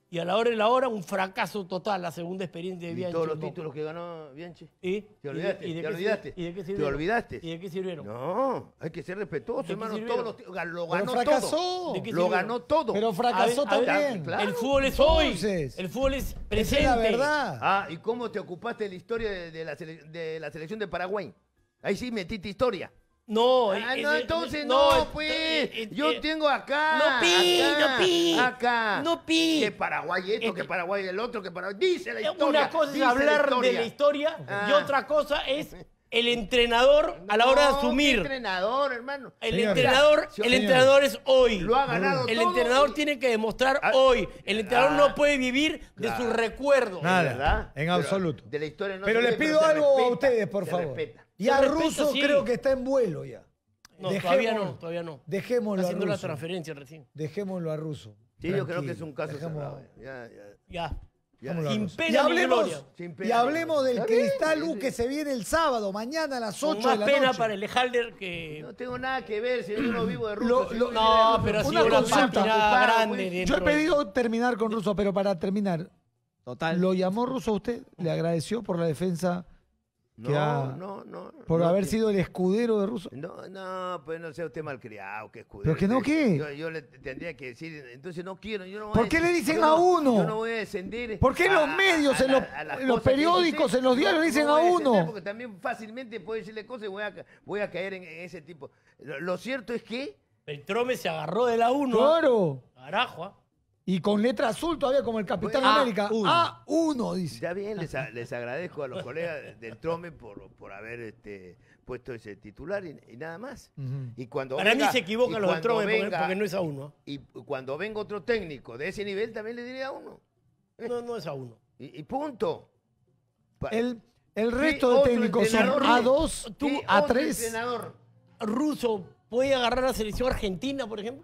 Y a la hora de la hora, un fracaso total, la segunda experiencia de ¿Y Bianchi. todos los en Boca. títulos que ganó Bianchi? ¿Y? ¿Te olvidaste? ¿Y de, y de ¿Te qué olvidaste? sir- ¿Y de qué ¿Te sirvieron? olvidaste? ¿Y de qué sirvieron? No, hay que ser respetuoso, ¿De qué hermano. sirvieron? Todos los títulos, lo Pero ganó fracasó. todo. ¿De qué Lo sirvieron? ganó todo. Pero fracasó A ver, a ver, también. claro. El fútbol es hoy. Entonces, El fútbol es esa presente. es la verdad. Ah, ¿y cómo te ocupaste de la historia de, de la, sele- de la selección de Paraguay? Ahí sí metiste historia. No, Ah, eh, no, eh, entonces no, no, eh, pues. eh, eh, Yo eh, tengo acá. no pi, acá, no pi, Acá. no pi. Que Paraguay esto, que Este- Paraguay el otro, que Paraguay. Dice la historia. Una cosa es dice hablar de la historia y Ah. otra cosa es el entrenador a la hora de No, asumir. ¿qué entrenador, hermano? El Señor. entrenador, el Señor. entrenador es hoy. Lo ha ganado El todo. entrenador tiene que demostrar Ah, hoy. El entrenador ah, no puede vivir de claro. sus recuerdos. Nada. ¿Verdad? En Pero absoluto. De la historia no Pero se les ve, pido se algo a respeta, ustedes, por se favor. respeta. Y a Se respeta, Russo sí. creo que está en vuelo ya. No, Dejémoslo- todavía no, todavía no. Está Dejémoslo a haciendo la Russo. transferencia recién. Dejémoslo a Russo. Sí, yo creo Tranquilo. que es un caso Dejémoslo- cerrado. Ya, ya, Ya. ya. Dejémoslo a Sin Russo. pena Y ni hablemos, gloria. Sin y pena. hablemos del Está bien, Cristal sí, U sí. que se viene el sábado, mañana a las Con ocho de más la pena noche. para el Ejalder que... No tengo nada que ver, si yo no vivo de Russo. Lo- si lo- yo No, vivo de Russo. pero ha Una sido una consulta. pátina Ocupado, grande. pues. dentro Yo he de- pedido terminar con Russo, pero para terminar, Total. ¿lo llamó Russo a usted? ¿Le agradeció por la defensa, que No, ha- no, no. por no, haber que- sido el escudero de Russo? No, no, pues no sea usted malcriado, que escudero. ¿Pero que no qué? Yo, yo le tendría que decir, entonces no quiero, yo no voy ¿Por a qué dec- le dicen yo a no- uno? Yo no voy a descender. ¿Por qué en a- los medios, a- en a- los- a las en los cosas que dice periódicos, usted? en los diarios No, le dicen no voy a descender uno? Porque también fácilmente puedo decirle cosas y voy a, ca- voy a caer en, en ese tipo. Lo, lo cierto es que El Trome se agarró de la uno. Claro. Carajo. ¿ah? Y con letra azul todavía como el Capitán Bueno, América. A uno. A uno, dice. ya bien, les, a- les agradezco a los colegas del Trome por, por haber este, puesto ese titular y, y nada más. Ujú. Y cuando Para venga- mí se equivocan y los del cuando Trome porque, venga- porque no es a uno. Y cuando venga otro técnico de ese nivel, también le diré a uno. No, no es a uno. Y, y punto. Pa- El, el resto ¿Qué de otro técnicos son entrenador? A dos, ¿Qué A otro tres. entrenador? Russo puede agarrar a la selección argentina, por ejemplo,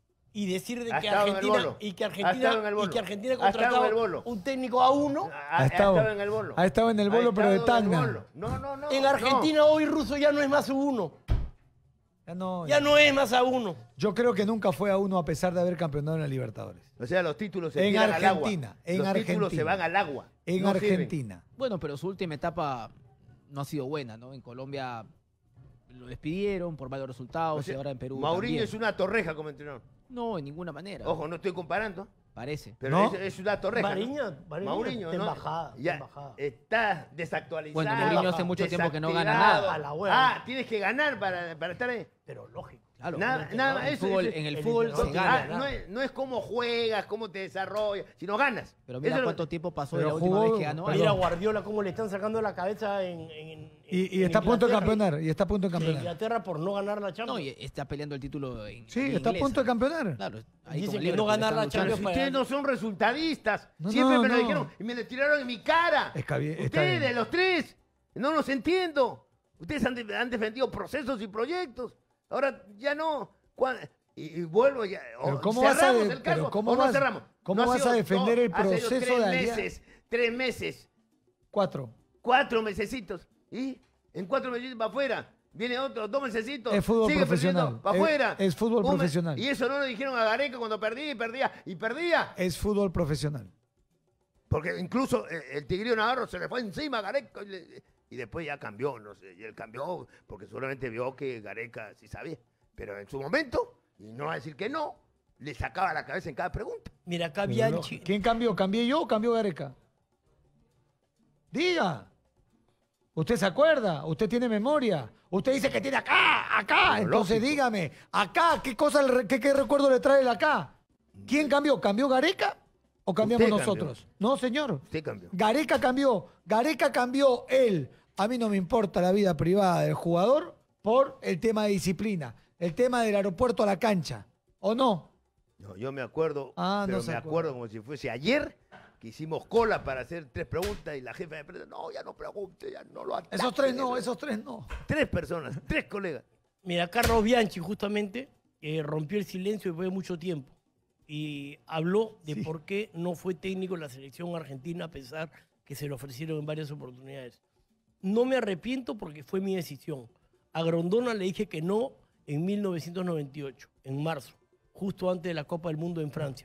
y decir de Ha que estado en el Argentina bolo. y que Ha estado en Argentina el y bolo. que Argentina ha Ha estado en el contratado bolo. un técnico a uno. Ha, Ha ha estado- estado en el bolo. ha estado en el bolo, Ha pero de estado en el tanga. bolo. No, no, no. En Argentina hoy Russo ya no es más a uno. Ya no, Ya no es más a uno. Yo creo que nunca fue a uno a pesar de haber campeonado en la Libertadores. O sea, los títulos se En tiran al agua. Argentina, en los títulos Argentina. se van al agua. En No sirven. Argentina. Bueno, pero su última etapa no ha sido buena, ¿no? En Colombia lo despidieron por malos resultados O sea, y ahora en Perú Mourinho también. es una torreja como entrenador. No, en ninguna manera. Ojo, no estoy comparando, Parece. pero ¿No? es, es una torreja. ¿no? Mariño, Mariño Mourinho, está ¿no? embajada, está Ya embajada. está desactualizado. Bueno, Mourinho hace mucho tiempo que no gana desactivado. nada. A la hueva. Ah, tienes que ganar para, para estar ahí. Pero lógico. Claro, Nada, en nada, el eso- fútbol, eso- en el el fútbol entrenador se tiene gana. que Ah, no, es, no es cómo juegas, cómo te desarrollas, sino ganas. Pero mira Eso es lo- cuánto tiempo pasó de Pero la última jugó- vez que ganó. Perdón. Mira a Guardiola cómo le están sacando la cabeza en, en- en- Y, y en está a punto de Inglaterra. campeonar. Y está a punto de En campeonar. Inglaterra por no ganar la No, Champions. y está peleando el título en Sí, en está a inglesa. punto de campeonar. Claro, ahí Dicen con que Liverpool no ganar están la luchando. Pero Champions si para- ustedes no son resultadistas, No, siempre no, me lo no. dijeron y me lo tiraron en mi cara. Está bien, está Ustedes, bien. los tres, no los entiendo. Ustedes han, de- han defendido procesos y proyectos. Ahora ya no. ¿Cuán- Y, y vuelvo ya. Pero o ¿cómo vas a cerramos de- el caso pero ¿cómo o no vas- cerramos. cómo No ha vas sido- a defender el ha sido proceso tres de allá? meses, tres meses, Cuatro. cuatro mesecitos. ¿Y? En cuatro mesecitos para afuera. Viene otro, dos mesecitos. Es fútbol sigue profesional. Para Es- afuera. es fútbol Un me- profesional. Y eso no lo dijeron a Gareca cuando perdía y perdía y perdía. Es fútbol profesional. Porque incluso eh, el Tigrillo Navarro se le fue encima a Gareca y, le- y después ya cambió, no sé, y él cambió porque seguramente vio que Gareca sí sabía. Pero en su momento, y no va a decir que no, le sacaba la cabeza en cada pregunta. Mira, acá Pero Bianchi. no- ¿Quién cambió? ¿Cambié yo o cambió Gareca? Diga. ¿Usted se acuerda? ¿Usted tiene memoria? Usted dice que tiene acá, acá. Pero Entonces lógico. dígame, acá, ¿qué cosa, le re- qué, qué recuerdo le trae el acá? ¿Quién cambió? ¿Cambió Gareca o cambiamos Usted cambió. nosotros? No, señor. Usted cambió. Gareca cambió. Gareca cambió él. A mí no me importa la vida privada del jugador por el tema de disciplina. El tema del aeropuerto a la cancha. ¿O no? No, yo me acuerdo, Ah, no pero se me acuerda. acuerdo como si fuese ayer, que hicimos cola para hacer tres preguntas y la jefa de prensa, no, ya no pregunte, ya no lo ataque". Esos tres no, esos tres no. Tres personas, tres colegas. Mira, Carlos Bianchi justamente eh, rompió el silencio después de mucho tiempo y habló de Sí. por qué no fue técnico en la selección argentina a pesar que se le ofrecieron en varias oportunidades. No me arrepiento porque fue mi decisión. A Grondona le dije que no en mil novecientos noventa y ocho, en marzo, justo antes de la Copa del Mundo en Francia.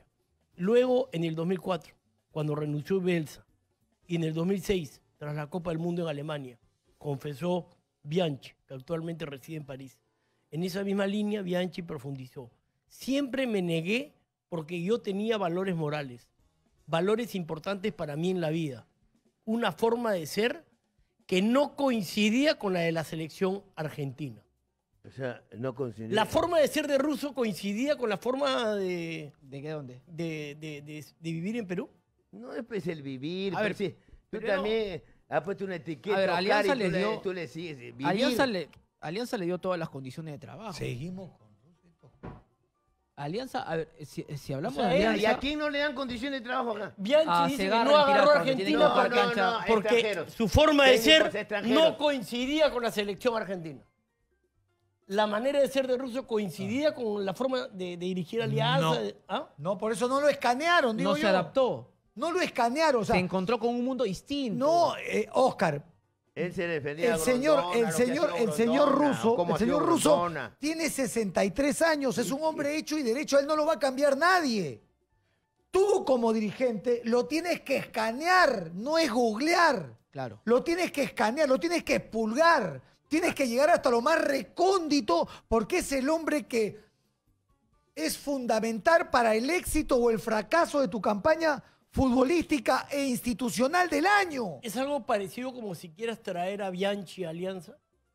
Luego, en el dos mil cuatro, cuando renunció Bielsa, y en el dos mil seis, tras la Copa del Mundo en Alemania, confesó Bianchi, que actualmente reside en París. En esa misma línea, Bianchi profundizó. Siempre me negué porque yo tenía valores morales, valores importantes para mí en la vida. Una forma de ser que no coincidía con la de la selección argentina. O sea, no coincidía. La forma de ser de Russo coincidía con la forma de, ¿De qué dónde? de, de- de- de vivir en Perú. No es pues el vivir. A ver, pues, sí. Tú pero también has puesto una etiqueta. A ver, Oscar, Alianza y le tú dio- Tú le sigues. eh, Vivir. Alianza le, Alianza le dio todas las condiciones de trabajo. Seguimos con Alianza, a ver, si, si hablamos O sea, de él- ¿Y Alianza... a quién no le dan condiciones de trabajo acá? Bianchi Ah, dice que Segarra, no el agarró pirata, a donde tiene Argentina que porque, jugar cancha. porque extranjeros. su forma de Técnicos ser extranjeros. no coincidía con la selección argentina. La manera de ser de Russo coincidía con la forma de, de dirigir Alianza. No. de- ¿Ah? No, por eso no lo escanearon, digo No se yo. adaptó. No lo escanearon, o sea, Se encontró con un mundo distinto. no, eh, Oscar, Él se defendía. el a señor, Grondona, el lo que señor, hacía el señor Grondona, ruso, cómo el hacía señor ruso Grondona. tiene sesenta y tres años, es un hombre hecho y derecho, a él no lo va a cambiar nadie. Tú como dirigente lo tienes que escanear, no es googlear. Claro. Lo tienes que escanear, lo tienes que expulgar. Tienes que llegar hasta lo más recóndito porque es el hombre que es fundamental para el éxito o el fracaso de tu campaña futbolística e institucional del año. ¿Es algo parecido como si quieras traer a Bianchi a Alianza?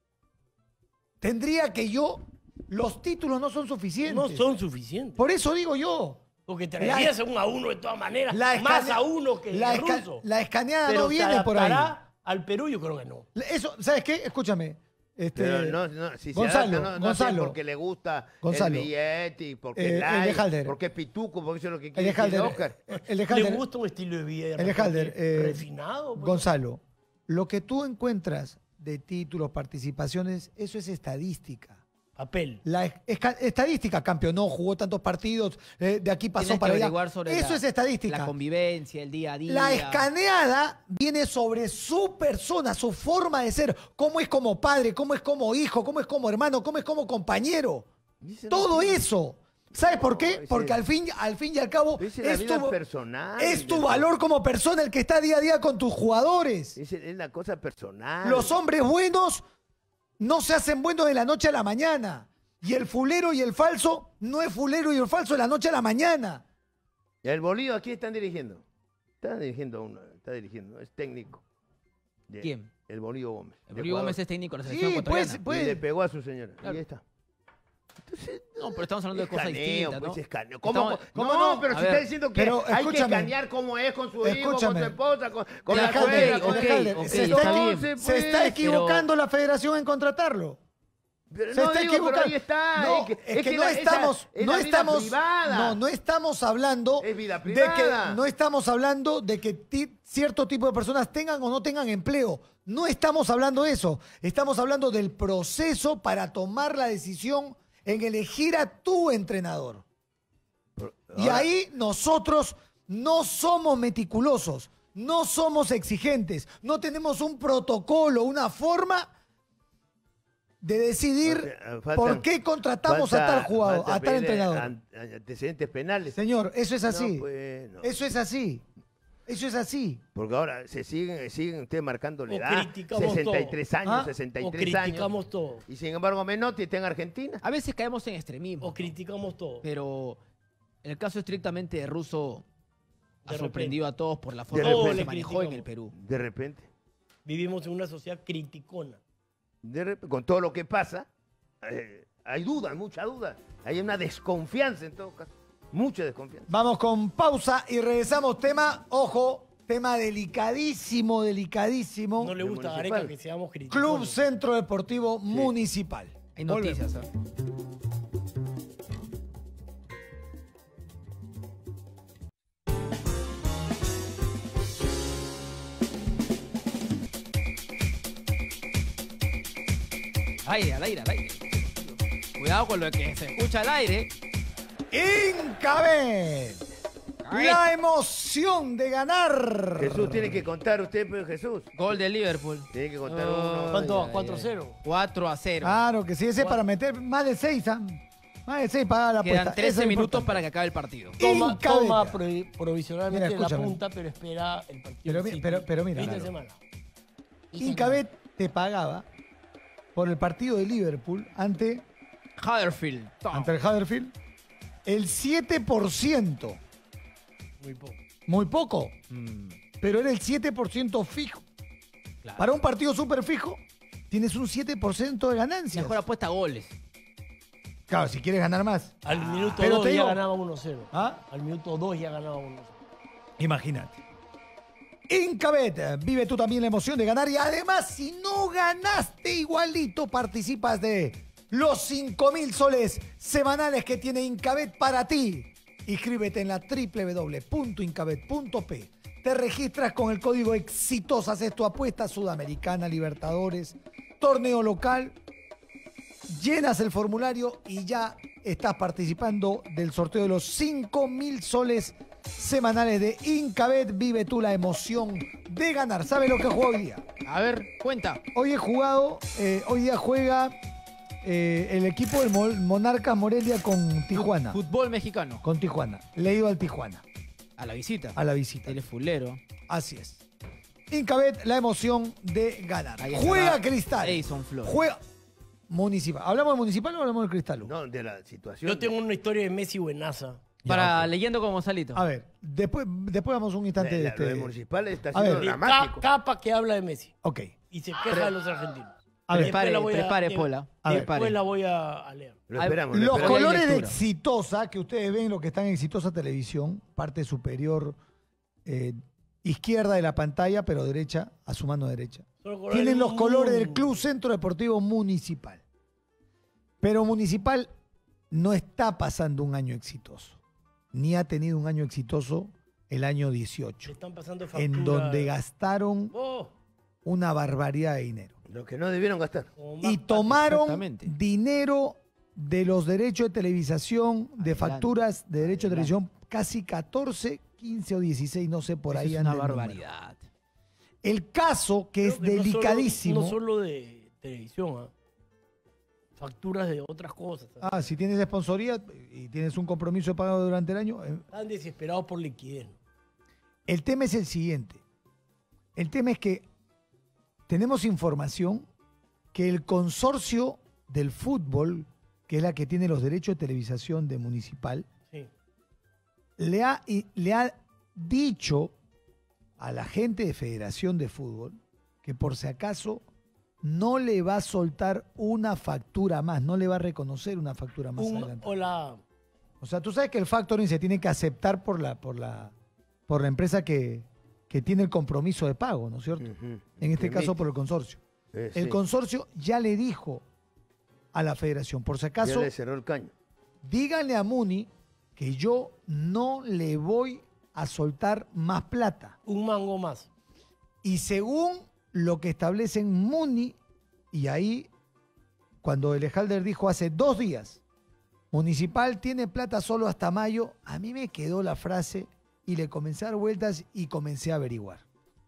Tendría que yo, los títulos no son suficientes. No son suficientes. Por eso digo yo. Porque traerías un a uno de todas maneras. La más escane- a uno que la, el esca- ruso. la escaneada Pero no ¿se viene por ahí. adaptará al Perú? Yo creo que no. Eso, ¿sabes qué? Escúchame. Este, Pero no, no, si Gonzalo, se adapta, no, no Gonzalo. sea porque le gusta Gonzalo. el billete, y porque Eh, el el de like, Halder. porque es pituco, porque eso es lo que el quiere de Halder, decir Oscar. el de Le Halder, gusta un estilo de vida el de Halder, eh, refinado. pues. Gonzalo, lo que tú encuentras de títulos, participaciones, eso es estadística. Papel. La es- esca- estadística, campeonó, jugó tantos partidos, eh, de aquí pasó Tienes que para allá. averiguar sobre Eso la- es estadística. La convivencia, el día a día. La escaneada viene sobre su persona, su forma de ser, cómo es como padre, cómo es como hijo, cómo es como hermano, cómo es como compañero. Dice, Todo no, eso. ¿Sabes por No, qué? ese- Porque al fin, al fin y al cabo Esa es la es vida tu, personal. es tu del- valor como persona el que está día a día con tus jugadores. Esa es la cosa personal. Los hombres buenos no se hacen buenos de la noche a la mañana. Y el fulero y el falso no es fulero y el falso de la noche a la mañana. ¿Y el Bolívar aquí están dirigiendo? Está dirigiendo uno, está dirigiendo, es técnico. De- ¿Quién? El Bolívar Gómez. El de Bolívar Gómez Ecuador. es técnico de la selección Sí, ecuatoriana. pues, Y pues. le pegó a su señora. Y Claro. ahí está. Entonces, No, pero estamos hablando de cosas escaneo, distintas, ¿no? pues, escaneo. ¿Cómo, Estamos- cómo ¿Cómo no? no? Pero A si ver, está diciendo que pero hay que escúchame. escanear cómo es con su hijo, con Escúchame. su esposa, con, con Ya, la Halder, suegra. con- ok, Halder, ok, se, está está, bien. Entonces, se está pues, equivocando la federación en contratarlo. Pero Se no está digo, pero equivocando. ahí está. No, es que, es que no la- esa estamos, es no la vida estamos, privada. no, no estamos hablando Es vida de que, privada. no estamos hablando de que ti- cierto tipo de personas tengan o no tengan empleo. No estamos hablando de eso. Estamos hablando del proceso para tomar la decisión en elegir a tu entrenador. Y Ahora, ahí nosotros no somos meticulosos, no somos exigentes, no tenemos un protocolo, una forma de decidir falta- faltan- por qué contratamos a falta- tal jugador, falta a tal pedirle entrenador. an- antecedentes penales. Señor, eso es así. No, pues, no. Eso es así. Eso es así. Porque ahora se siguen, siguen ustedes marcando la O edad. criticamos sesenta y tres años, ¿Ah? sesenta y O tres años. criticamos todo. Y sin embargo Menotti está en Argentina. A veces caemos en extremismo. O criticamos todo. Pero en el caso estrictamente de Russo, ha De sorprendido a todos por la forma De en que repente. se manejó en criticamos. el Perú. De repente. Vivimos en una sociedad criticona. De repente, con todo lo que pasa, eh, hay dudas, mucha duda. Hay una desconfianza en todo caso. Mucha desconfianza. Vamos con pausa y regresamos. Tema, ojo, tema delicadísimo, delicadísimo. No le de gusta a Municipal. Gareca que seamos criticones. Club Centro Deportivo Municipal. Hay Volvemos. noticias. ¿eh? Aire, al aire, al aire. Cuidado con lo que se escucha al aire. Incabet. La emoción de ganar. Jesús tiene que contar usted, pues Jesús. Gol de Liverpool. Tiene que contar Ay, uno. ¿Cuánto? ay, ¿cuatro ay. cero? cuatro a cero. Claro que sí, ese es para meter más de seis. ¿ah? Ah, sí, paga la Quedan apuesta. trece Eso es minutos importante. para que acabe el partido. Toma, Incabeta. toma provi- provisionalmente Mira, la escúchame. punta, pero espera el partido. Pero del mi- City. pero- pero mira, Fin de Lalo. semana. Incabet te pagaba por el partido de Liverpool ante, Huddersfield. Toma. ante el Huddersfield el siete por ciento. Muy poco. Muy poco, Mm, pero era el siete por ciento fijo. claro. Para un partido súper fijo, tienes un siete por ciento de ganancias. Mejor apuesta a goles. Claro, si quieres ganar más. Al minuto pero dos te ya digo- ganaba uno cero. ¿Ah? Al minuto dos ya ganaba uno cero. Imagínate. Incabet, vive tú también la emoción de ganar y además si no ganaste igualito participas de los cinco mil soles semanales que tiene Incabet para ti. Inscríbete en la doble u doble u doble u punto incabet punto pe. Te registras con el código EXITOS, haces tu apuesta Sudamericana, Libertadores, torneo local, llenas el formulario y ya estás participando del sorteo de los cinco mil soles semanales de Incabet. Vive tú la emoción de ganar. ¿Sabes lo que juega hoy día? A ver, cuenta. Hoy he jugado, eh, hoy día juega eh, el equipo del Mo- Monarcas Morelia con Tijuana. Fútbol mexicano. Con Tijuana. Le he ido al Tijuana, A la visita. a la visita. El fulero. Así es. Incabet, la emoción de ganar. Ahí Juega está Cristal. Edison Flores. Juega Municipal. ¿Hablamos de Municipal o hablamos del Cristal? No, de la situación. Yo tengo una historia de Messi buenaza. Para Ya, ok. leyendo con Gonzalito. A ver, después, después vamos un instante La- de la- lo de este. municipal está A ver. siendo De ca- dramático. capa que habla de Messi. Ok. Y se queja de los argentinos. A ver, prepare, Después la voy a- prepare, de- Pola. A ver. Después Prepare. la voy a, a leer. Lo Ay, esperamos. lo Los esperamos. colores de lectura. Exitosa, que ustedes ven lo que está en Exitosa Televisión, parte superior eh, izquierda de la pantalla, pero derecha, a su mano derecha. Son los colores Tienen los del colores del mundo. Club Centro Deportivo Municipal. Pero Municipal no está pasando un año exitoso, ni ha tenido un año exitoso el año Le dieciocho, están pasando factura. en donde gastaron Oh, una barbaridad de dinero. Lo que no debieron gastar. como Y más tomaron exactamente. dinero de los derechos de televisación, de Adelante. facturas de derechos de Adelante. televisión, casi catorce, quince o dieciséis, no sé, por Eso ahí es anda una el número. barbaridad. El caso, que Creo es que no solo- delicadísimo. No solo, de televisión, ¿ah? Facturas de otras cosas. ¿ah? Ah, si tienes sponsoría y tienes un compromiso de pago durante el año. eh, Están desesperados por liquidez. El tema es el siguiente. El tema es que tenemos información que el consorcio del fútbol, que es la que tiene los derechos de televisación de Municipal, Sí. le ha, y- le ha dicho a la gente de Federación de Fútbol que por si acaso no le va a soltar una factura más, no le va a reconocer una factura más Un- adelante. o la, O sea, tú sabes que el factoring se tiene que aceptar por la, por la, por la empresa que, que tiene el compromiso de pago, ¿no es cierto? Ujú. En este caso Emite. por el consorcio. Eh, El sí. consorcio ya le dijo a la federación, por si Ya acaso, le cerró el caño. díganle a Muni que yo no le voy a soltar más plata. un mango más. Y según lo que establecen Muni, y ahí, cuando el Ejalder dijo hace dos días, Municipal tiene plata solo hasta mayo, a mí me quedó la frase y le comencé a dar vueltas y comencé a averiguar.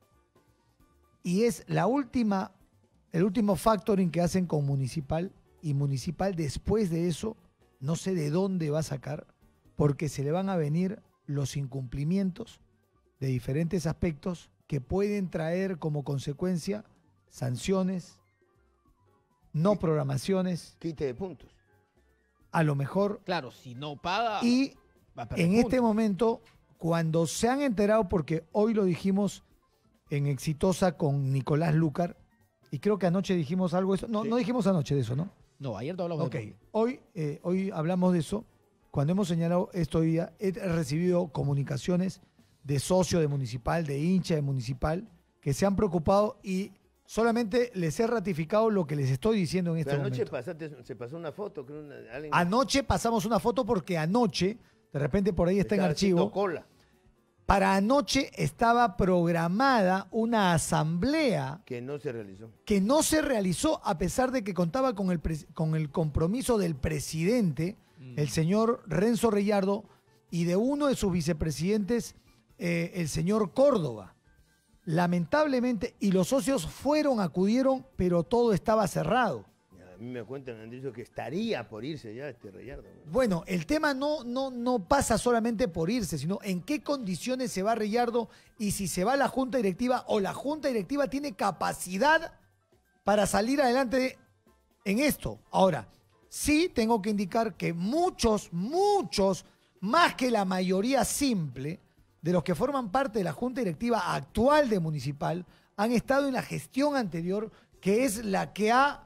Y es la última, el último factoring que hacen con Municipal, y Municipal después de eso, no sé de dónde va a sacar, porque se le van a venir los incumplimientos de diferentes aspectos que pueden traer como consecuencia sanciones, no programaciones, Quite de puntos. a lo mejor. Claro, si no paga, Y va a perder en puntos. este momento, cuando se han enterado, porque hoy lo dijimos en Exitosa con Nicolás Lucar, y creo que anoche dijimos algo de eso. No, Sí. no dijimos anoche de eso, ¿no? No, ayer te hablamos Ok, de hoy, eh, hoy hablamos de eso. Cuando hemos señalado esto hoy día, he recibido comunicaciones de socio de Municipal, de hincha de Municipal, que se han preocupado y solamente les he ratificado lo que les estoy diciendo en este Pero anoche momento. pasaste- se pasó una foto. Creo una, alguien Anoche pasamos una foto porque anoche, de repente por ahí está en estaba haciendo archivo, cola. para anoche estaba programada una asamblea Que no se realizó. que no se realizó a pesar de que contaba con el, pres- con el compromiso del presidente, Mm. el señor Renzo Reyardo, y de uno de sus vicepresidentes, eh, el señor Córdoba. Lamentablemente, y los socios fueron, acudieron, pero todo estaba cerrado. mí me cuentan, han dicho que estaría por irse ya este Rayardo. ¿no? Bueno, el tema no, no, no pasa solamente por irse, sino en qué condiciones se va Rayardo y si se va a la junta directiva o la junta directiva tiene capacidad para salir adelante en esto. Ahora, sí tengo que indicar que muchos, muchos, más que la mayoría simple de los que forman parte de la junta directiva actual de Municipal han estado en la gestión anterior, que es la que ha,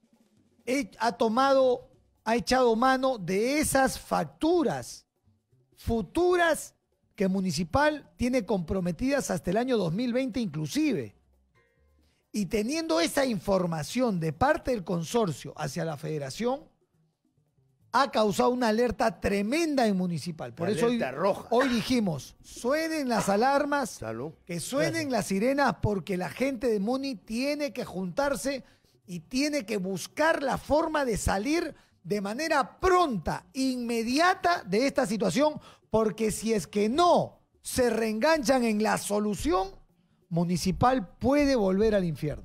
ha tomado, ha echado mano de esas facturas futuras que Municipal tiene comprometidas hasta el año dos mil veinte inclusive. Y teniendo esa información de parte del consorcio hacia la federación, ha causado una alerta tremenda en Municipal. Por eso hoy, roja. hoy dijimos, suenen las alarmas, Salud. que suenen las sirenas, porque la gente de Muni tiene que juntarse y tiene que buscar la forma de salir de manera pronta, inmediata de esta situación, porque si es que no se reenganchan en la solución, Municipal puede volver al infierno.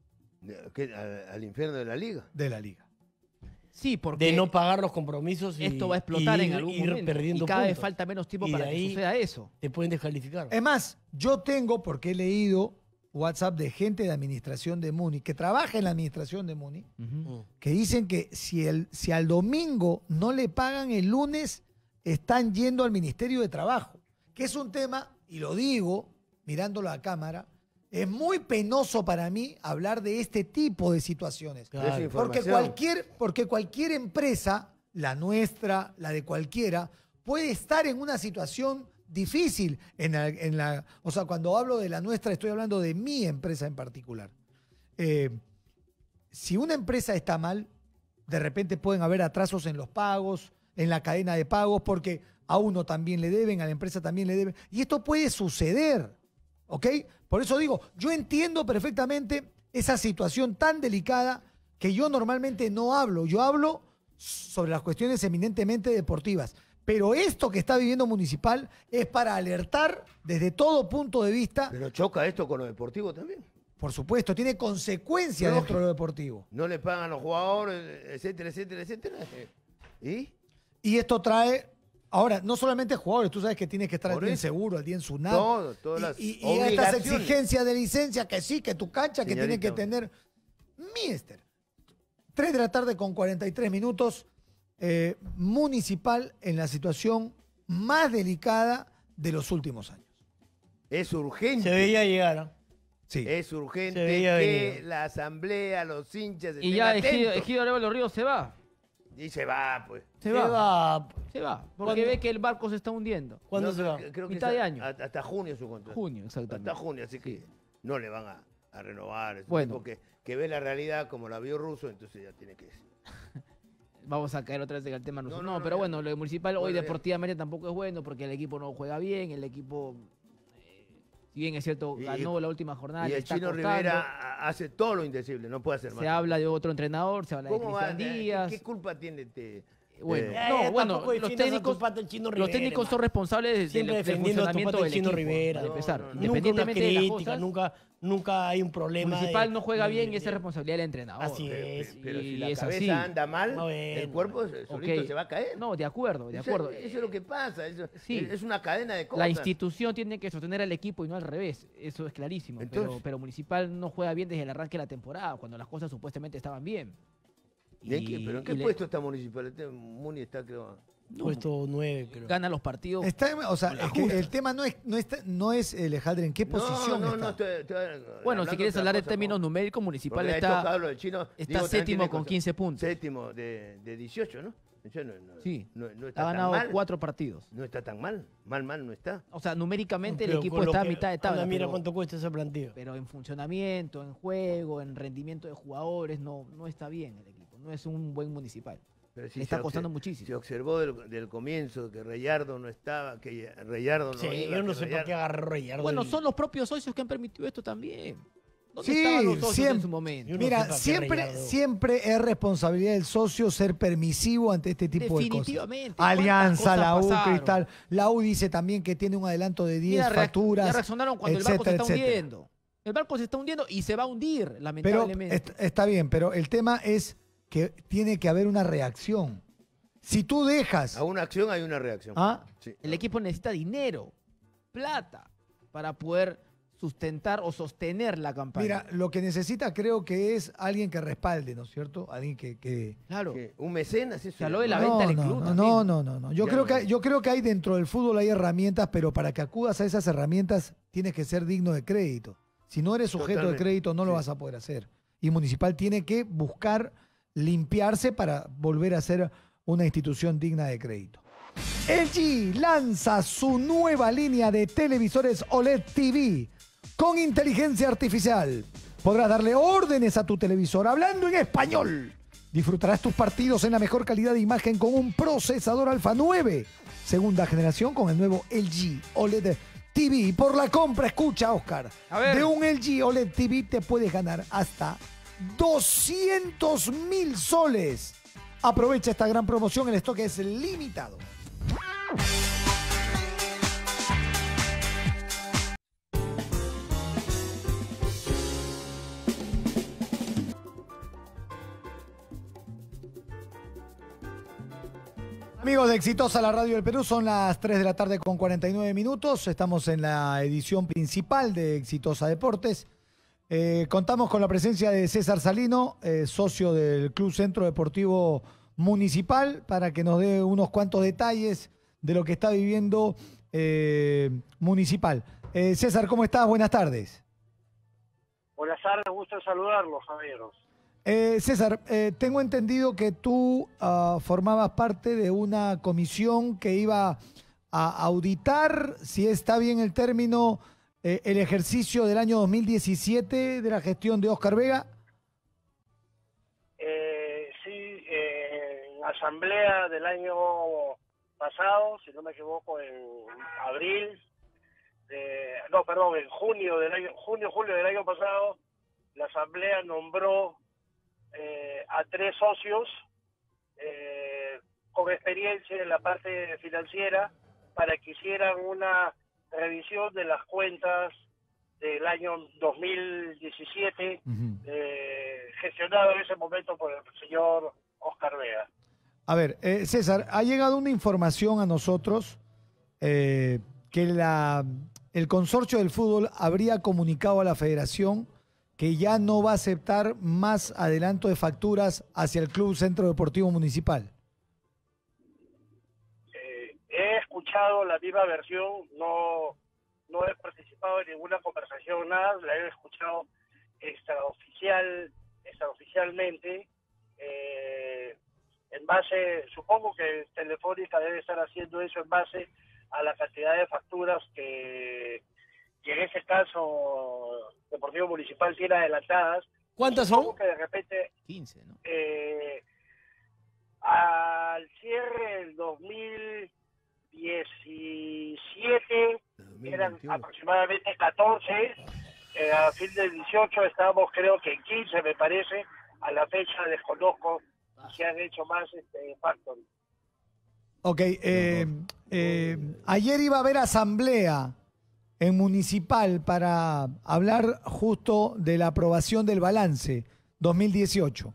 ¿Qué? ¿Al, al infierno de la liga? De la liga. Sí, porque De no pagar los compromisos y esto va a explotar y en ir- algún ir momento. perdiendo Y cada vez puntos. falta menos tiempo Y para de que ahí- suceda eso. Te pueden descalificar. Es más, yo tengo, porque he leído WhatsApp de gente de administración de Muni, que trabaja en la administración de Muni, Mm. que dicen que si, el, si al domingo no le pagan el lunes, están yendo al Ministerio de Trabajo. Que es un tema, y lo digo mirándolo a cámara, es muy penoso para mí hablar de este tipo de situaciones. Claro. Esa Porque información. cualquier, porque cualquier empresa, la nuestra, la de cualquiera, puede estar en una situación difícil. En la, en la, o sea, cuando hablo de la nuestra, estoy hablando de mi empresa en particular. Eh, si una empresa está mal, de repente pueden haber atrasos en los pagos, en la cadena de pagos, porque a uno también le deben, a la empresa también le deben. Y esto puede suceder, ¿ok? Por eso digo, yo entiendo perfectamente esa situación tan delicada que yo normalmente no hablo. Yo hablo sobre las cuestiones eminentemente deportivas. Pero esto que está viviendo Municipal es para alertar desde todo punto de vista. Pero choca esto con lo deportivo también. Por supuesto, tiene consecuencias Lógico. dentro de lo deportivo. No le pagan a los jugadores, etcétera, etcétera, etcétera. ¿Y? Y esto trae, ahora, no solamente jugadores, tú sabes que tienes que estar al Por día en eso. seguro, al día en SUNAT. Todo, todas las y, y- y estas obligaciones. exigencias de licencia, que sí, que tu cancha, que tiene Señorita. que tener. Mister. tres de la tarde con cuarenta y tres minutos. eh, Municipal en la situación más delicada de los últimos años. Es urgente. Se veía llegar. ¿ah? Sí. Es urgente Se veía que venir. la asamblea, los hinchas Y estén ya Ejido, atentos. Ejido Arevalo Ríos se va. Y se va, pues. Se, Se va. va. Se va. Porque ¿Cuándo? ve que el barco se está hundiendo. ¿Cuándo No, se va? creo que Mitad es de a- año. a- Hasta junio su contrato. Junio, exactamente. Hasta junio, así que no le van a, a renovar. Es un Bueno. tipo que, que ve la realidad como la vio Russo, entonces ya tiene que... Vamos a caer otra vez en el tema. No, No, no, no, no, pero ya. bueno, lo de Municipal hoy Bueno, ya. deportivamente tampoco es bueno porque el equipo no juega bien, el equipo, eh, si bien es cierto, Y- ganó la última jornada, Y le el está Chino costando. Rivera ha- hace todo lo indecible, no puede hacer más. Se habla de otro entrenador, se habla de ¿Cómo va? Cristian ¿Qué, Díaz. qué culpa tiene este? Bueno, Eh, Ya, no, ya, bueno, tampoco los defiendas a tu técnicos, pata el Chino los Rivera, técnicos son hermano. responsables del, Siempre del defendiendo a tu funcionamiento pata el del Chino equipo, Rivera. para No, empezar. no, no. Nunca una Independientemente de las crítica, cosas, nunca, nunca hay un problema. Municipal de- no juega de- bien y esa de- es responsabilidad del entrenador. Así Pero, es. pero si y la es cabeza así. anda mal, No, el bueno. cuerpo se- solito Ok. se va a caer. No, de acuerdo, de Eso- acuerdo. Eso, es lo que pasa. Eso, Sí. es, es una cadena de cosas. La institución tiene que sostener al equipo y no al revés. Eso es clarísimo. pero, Entonces- pero Municipal no juega bien desde el arranque de la temporada, cuando las cosas supuestamente estaban bien. ¿Y en qué- ¿Pero en qué y le- puesto está Municipal? Este Muni está, creo... Puesto nueve, creo. Gana los partidos. Está, o sea, la es que justa. el tema no es, no está, no es Alejandro, ¿en qué posición no, no, está? no, estoy, estoy Bueno, hablando si quieres otra hablar de cosa, términos ¿no? numéricos, Municipal Porque está, esto, Pablo, el chino, está digo, también séptimo tiene con cosas. quince puntos. Séptimo de, de dieciocho, ¿no? Eso no, no- Sí. no, no ha está tan ganado mal. cuatro partidos. No está tan mal. Mal, mal no está. O sea, numéricamente el Pero equipo con lo está a que- mitad de tabla. anda, mira pero, cuánto cuesta esa plantilla. pero en funcionamiento, en juego, en rendimiento de jugadores, no, no está bien el equipo. No es un buen Municipal. Pero Le está se costando obse- muchísimo. Se observó del, del comienzo que Reyardo no estaba, que Reyardo no Sí, iba. yo no que sé por Reyardo- qué agarró Reyardo. Bueno, el- son los propios socios que han permitido esto también. ¿Dónde Sí, estaban los socios en siempre- su momento? Yo no sé Mira, para qué siempre, Rayardo. siempre es responsabilidad del socio ser permisivo ante este tipo de cosas. Definitivamente. ¿Cuántas Alianza, la cosas U, pasaron? Cristal. La U dice también que tiene un adelanto de diez Mira, reac- facturas. Ya reaccionaron cuando el barco se etcétera, está etcétera. hundiendo. El barco se está hundiendo y se va a hundir, Pero lamentablemente. est- está bien, pero el tema es que tiene que haber una reacción. Si tú dejas... A una acción hay una reacción. ¿Ah? Sí. El equipo necesita dinero, plata, para poder sustentar o sostener la campaña. Mira, lo que necesita creo que es alguien que respalde, ¿no es cierto? Alguien que... que... claro. ¿Qué? ¿Un mecenas? Eso Se habló de la ya. venta del no, club no, también. no, no, no, no. Yo Ya creo no. que hay- yo creo que hay dentro del fútbol hay herramientas, pero para que acudas a esas herramientas tienes que ser digno de crédito. Si no eres sujeto de Totalmente, crédito, no lo sí. vas a poder hacer. Y Municipal tiene que buscar limpiarse para volver a ser una institución digna de crédito. L G lanza su nueva línea de televisores O L E D T V con inteligencia artificial. Podrás darle órdenes a tu televisor hablando en español. Disfrutarás tus partidos en la mejor calidad de imagen con un procesador Alpha nueve, segunda generación con el nuevo L G O L E D T V. Y por la compra, escucha, Oscar, A ver. de un L G O L E D T V te puedes ganar hasta doscientos mil soles. Aprovecha esta gran promoción, el stock es limitado. Amigos de Exitosa, la radio del Perú, son las tres de la tarde con cuarenta y nueve minutos. Estamos en la edición principal de Exitosa Deportes. Eh, contamos con la presencia de César Salino, eh, socio del Club Centro Deportivo Municipal, para que nos dé unos cuantos detalles de lo que está viviendo eh, Municipal. Eh, César, ¿cómo estás? Buenas tardes. Buenas tardes, gusto en saludarlos, caballeros. Eh, César, eh, tengo entendido que tú ah, formabas parte de una comisión que iba a auditar, si está bien el término, eh, el ejercicio del año dos mil diecisiete de la gestión de Óscar Vega. Eh, sí, eh, en asamblea del año pasado, si no me equivoco, en abril, de, no, perdón, en junio del año, junio, julio del año pasado, la asamblea nombró eh, a tres socios eh, con experiencia en la parte financiera para que hicieran una revisión de las cuentas del año dos mil diecisiete, Uh-huh. eh, gestionado en ese momento por el señor Óscar Vega. A ver, eh, César, ha llegado una información a nosotros eh, que la, el consorcio del fútbol habría comunicado a la federación que ya no va a aceptar más adelanto de facturas hacia el Club Centro Deportivo Municipal. Eh, he escuchado la misma versión, no, no he participado en ninguna conversación, nada, la he escuchado extraoficial, extraoficialmente, eh, en base, supongo que Telefónica debe estar haciendo eso en base a la cantidad de facturas que, que en ese caso Deportivo Municipal tiene adelantadas. ¿Cuántas son? Supongo que de repente quince, ¿no? eh, al cierre del dos mil diecisiete eran aproximadamente catorce, eh, a fin del dieciocho estábamos creo que en quince, me parece, a la fecha desconozco si han hecho más este factory. Ok, eh, eh, ayer iba a haber asamblea en Municipal para hablar justo de la aprobación del balance dos mil dieciocho.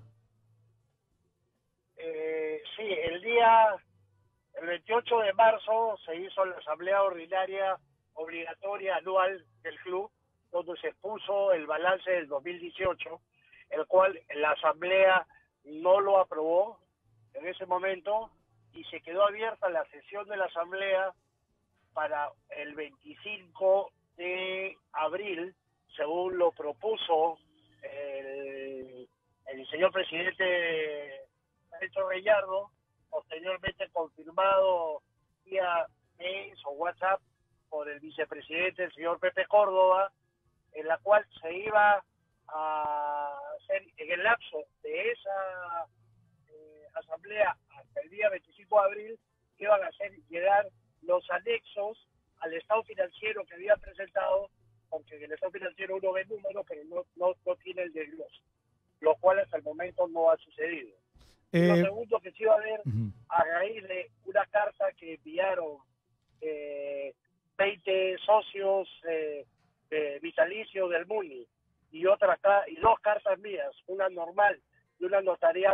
Eh, sí, el día, el veintiocho de marzo se hizo la asamblea ordinaria obligatoria anual del club, donde se expuso el balance del dos mil dieciocho, el cual la asamblea no lo aprobó en ese momento y se quedó abierta la sesión de la asamblea para el veinticinco de abril, según lo propuso el, el señor presidente Héctor Gallardo, posteriormente confirmado vía mail o WhatsApp por el vicepresidente, el señor Pepe Córdoba, en la cual se iba a hacer en el lapso de esa eh, asamblea hasta el día veinticinco de abril, iban a hacer llegar los anexos al estado financiero que había presentado, porque en el estado financiero uno ve números, pero no, no, no tiene el desglose, lo cual hasta el momento no ha sucedido. Eh, Lo segundo que se iba a ver uh-huh. a raíz de una carta que enviaron eh, veinte socios eh, eh, vitalicios del MUNI y otra acá, y dos cartas mías, una normal y una notarial,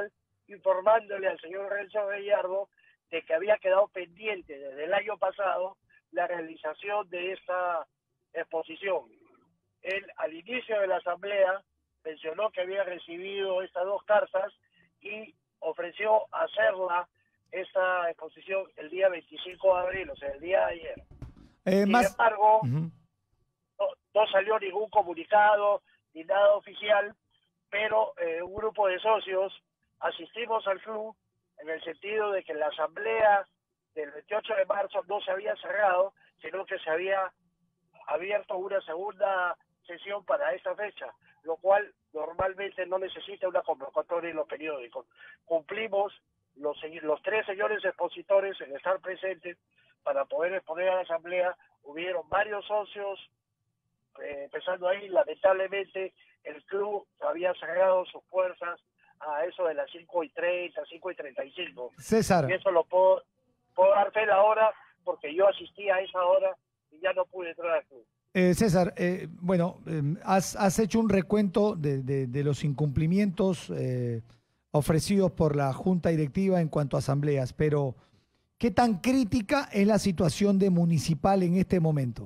informándole al señor Renzo Gallardo de que había quedado pendiente desde el año pasado la realización de esta exposición. Él, al inicio de la asamblea, mencionó que había recibido estas dos cartas y ofreció hacerla, esta exposición, el día veinticinco de abril, o sea, el día de ayer. Eh, Sin más... embargo, Ujú. no, no salió ningún comunicado ni nada oficial, pero eh, un grupo de socios asistimos al club en el sentido de que la asamblea del veintiocho de marzo no se había cerrado, sino que se había abierto una segunda sesión para esta fecha, lo cual normalmente no necesita una convocatoria en los periódicos. Cumplimos los, los tres señores expositores en estar presentes para poder exponer a la asamblea. Hubieron varios socios, eh, empezando ahí, lamentablemente el club había cerrado sus puertas a eso de las cinco y treinta, cinco y treinta y cinco. César. Y eso lo puedo, puedo dar fe la hora porque yo asistí a esa hora y ya no pude entrar al club. Eh, César, eh, bueno, eh, has, has hecho un recuento de, de, de los incumplimientos eh, ofrecidos por la Junta Directiva en cuanto a asambleas, pero ¿qué tan crítica es la situación de Municipal en este momento?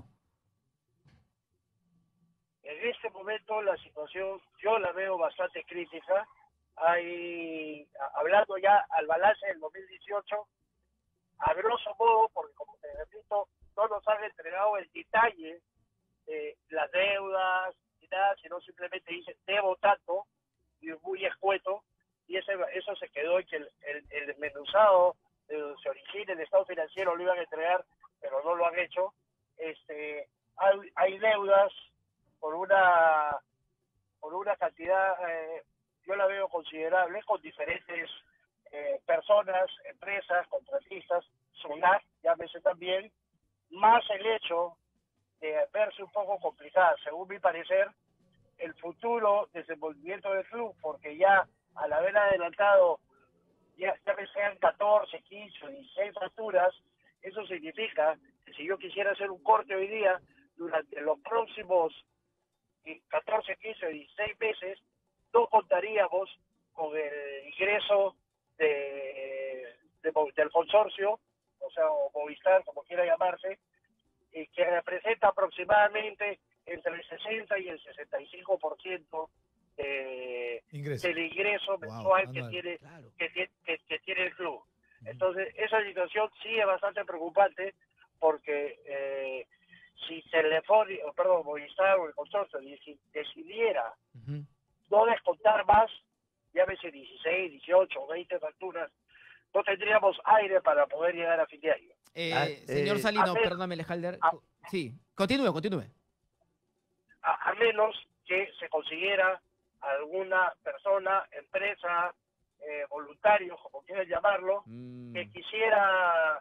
En este momento la situación yo la veo bastante crítica. Hay, hablando ya al balance del dos mil dieciocho, a grosso modo, porque como te repito, no nos han entregado el detalle de las deudas y nada, sino simplemente dicen debo tanto y muy escueto, y ese, eso se quedó en que el, el, el desmenuzado de donde se origina el estado financiero lo iban a entregar, pero no lo han hecho. Este, hay, hay deudas por una por una cantidad, eh, yo la veo considerable, con diferentes eh, personas, empresas, contratistas, SUNAT, llámese también, más el hecho de verse un poco complicada, según mi parecer, el futuro desenvolvimiento del club, porque ya al haber adelantado, ya, ya que sean catorce, quince, dieciséis facturas, eso significa que si yo quisiera hacer un corte hoy día, durante los próximos catorce, quince, dieciséis meses, no contaríamos con el ingreso de, de, del consorcio, o sea, o Movistar, como quiera llamarse, y que representa aproximadamente entre el sesenta y el sesenta y cinco por ciento de, Ingreso. del ingreso Wow, mensual que anual. tiene, Claro. que, tiene- que, que tiene el club. Entonces, esa situación sí es bastante preocupante porque eh, si Telefónica, perdón, Movistar o el consorcio deci- decidiera Ujú. no descontar más, llámese dieciséis, dieciocho, veinte facturas, no tendríamos aire para poder llegar a fin de año. Eh, Ah, señor eh, Salino, a ver, perdóname, Lejalder. a- Sí, continúe, continúe. A, a menos que se consiguiera alguna persona, empresa, eh, voluntario, como quieran llamarlo, Mm, que quisiera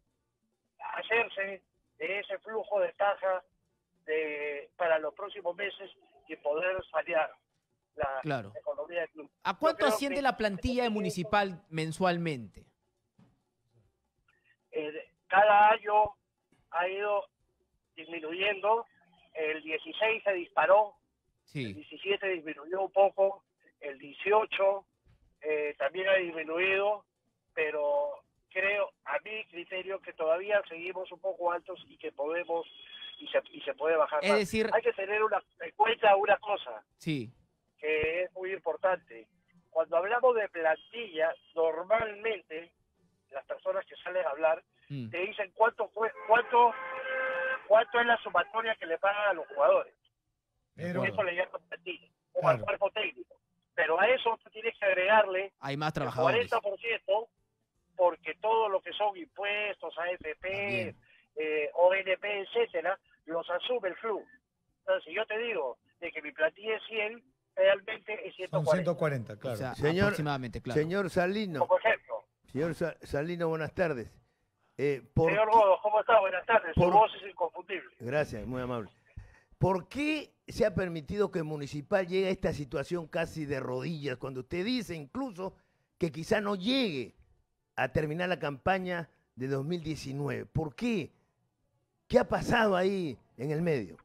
hacerse de ese flujo de caja de, para los próximos meses y poder sanear la Claro. economía del club. ¿A Yo cuánto creo asciende que la plantilla de se consigue Municipal mensualmente? eh, cada año ha ido disminuyendo, el dieciséis se disparó, el Sí. diecisiete disminuyó un poco, el dieciocho eh, también ha disminuido, pero creo, a mi criterio, que todavía seguimos un poco altos y que podemos y se, y se puede bajar Es más. decir, Hay que tener una, en cuenta una cosa sí. que es muy importante. Cuando hablamos de plantilla, normalmente las personas que salen a hablar Mm, te dicen cuánto fue, cuánto, cuánto es la sumatoria que le pagan a los jugadores. Pero, Eso le llaman plantilla, o Claro. al cuerpo técnico. Pero a eso tú tienes que agregarle Hay más el trabajadores. cuarenta por ciento, porque todo lo que son impuestos, A F P, También. eh, O N P, etcétera, los asume el club. Entonces, si yo te digo de que mi plantilla es cien, realmente es son ciento cuarenta. ciento cuarenta, claro. O sea, Señor- aproximadamente, claro. Señor Salino, Como ejemplo. señor Sa- Salino, buenas tardes. Eh, ¿por Señor qué- Godo, ¿cómo está? Buenas tardes. Su por- voz es inconfundible. Gracias, muy amable. ¿Por qué se ha permitido que Municipal llegue a esta situación casi de rodillas, cuando usted dice incluso que quizá no llegue a terminar la campaña de dos mil diecinueve? ¿Por qué? ¿Qué ha pasado ahí en el medio?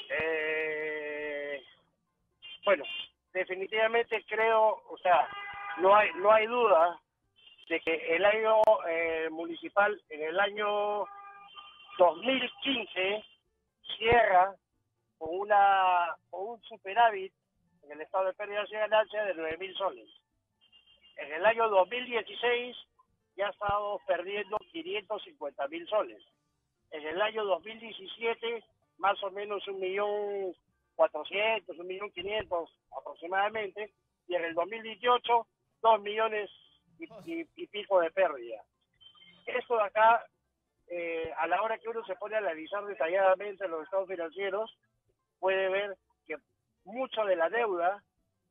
Eh, bueno, definitivamente creo, o sea, no hay no hay duda de que el año eh, municipal, en el año dos mil quince, cierra con una con un superávit en el estado de pérdidas y ganancias de nueve mil soles. En el año dos mil dieciséis ya estamos perdiendo quinientos cincuenta mil soles. En el año dos mil diecisiete, más o menos un millón cuatrocientos, un millón quinientos aproximadamente, y en el dos mil dieciocho, dos millones y, y, y pico de pérdida. Esto de acá, eh, a la hora que uno se pone a analizar detalladamente los estados financieros, puede ver que mucho de la deuda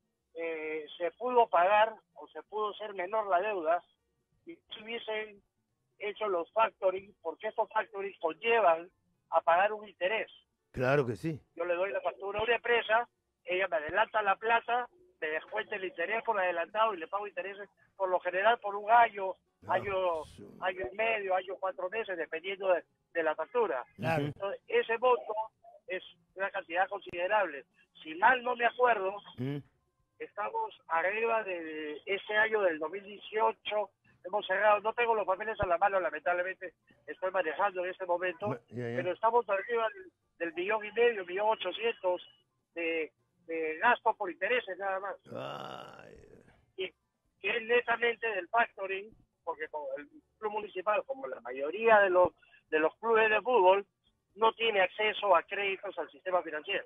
eh, se pudo pagar o se pudo ser menor la deuda y si hubiesen hecho los factoring, porque estos factoring conllevan a pagar un interés. Claro que sí. Yo le doy la factura a una empresa, ella me adelanta la plata, me descuenta el interés por adelantado y le pago intereses por lo general por un año, Ah, año, sí. año y medio, año cuatro meses, dependiendo de, de la factura. Claro. Entonces, ese monto es una cantidad considerable. Si mal no me acuerdo, Mm. estamos arriba de ese año del dos mil dieciocho, hemos cerrado, no tengo los papeles a la mano, lamentablemente estoy manejando en este momento, Ma- ya, ya. pero estamos arriba del, del millón y medio, millón ochocientos de, de gasto por intereses nada más, Ay, y que es netamente del factoring, porque como el club municipal, como la mayoría de los de los clubes de fútbol, no tiene acceso a créditos al sistema financiero.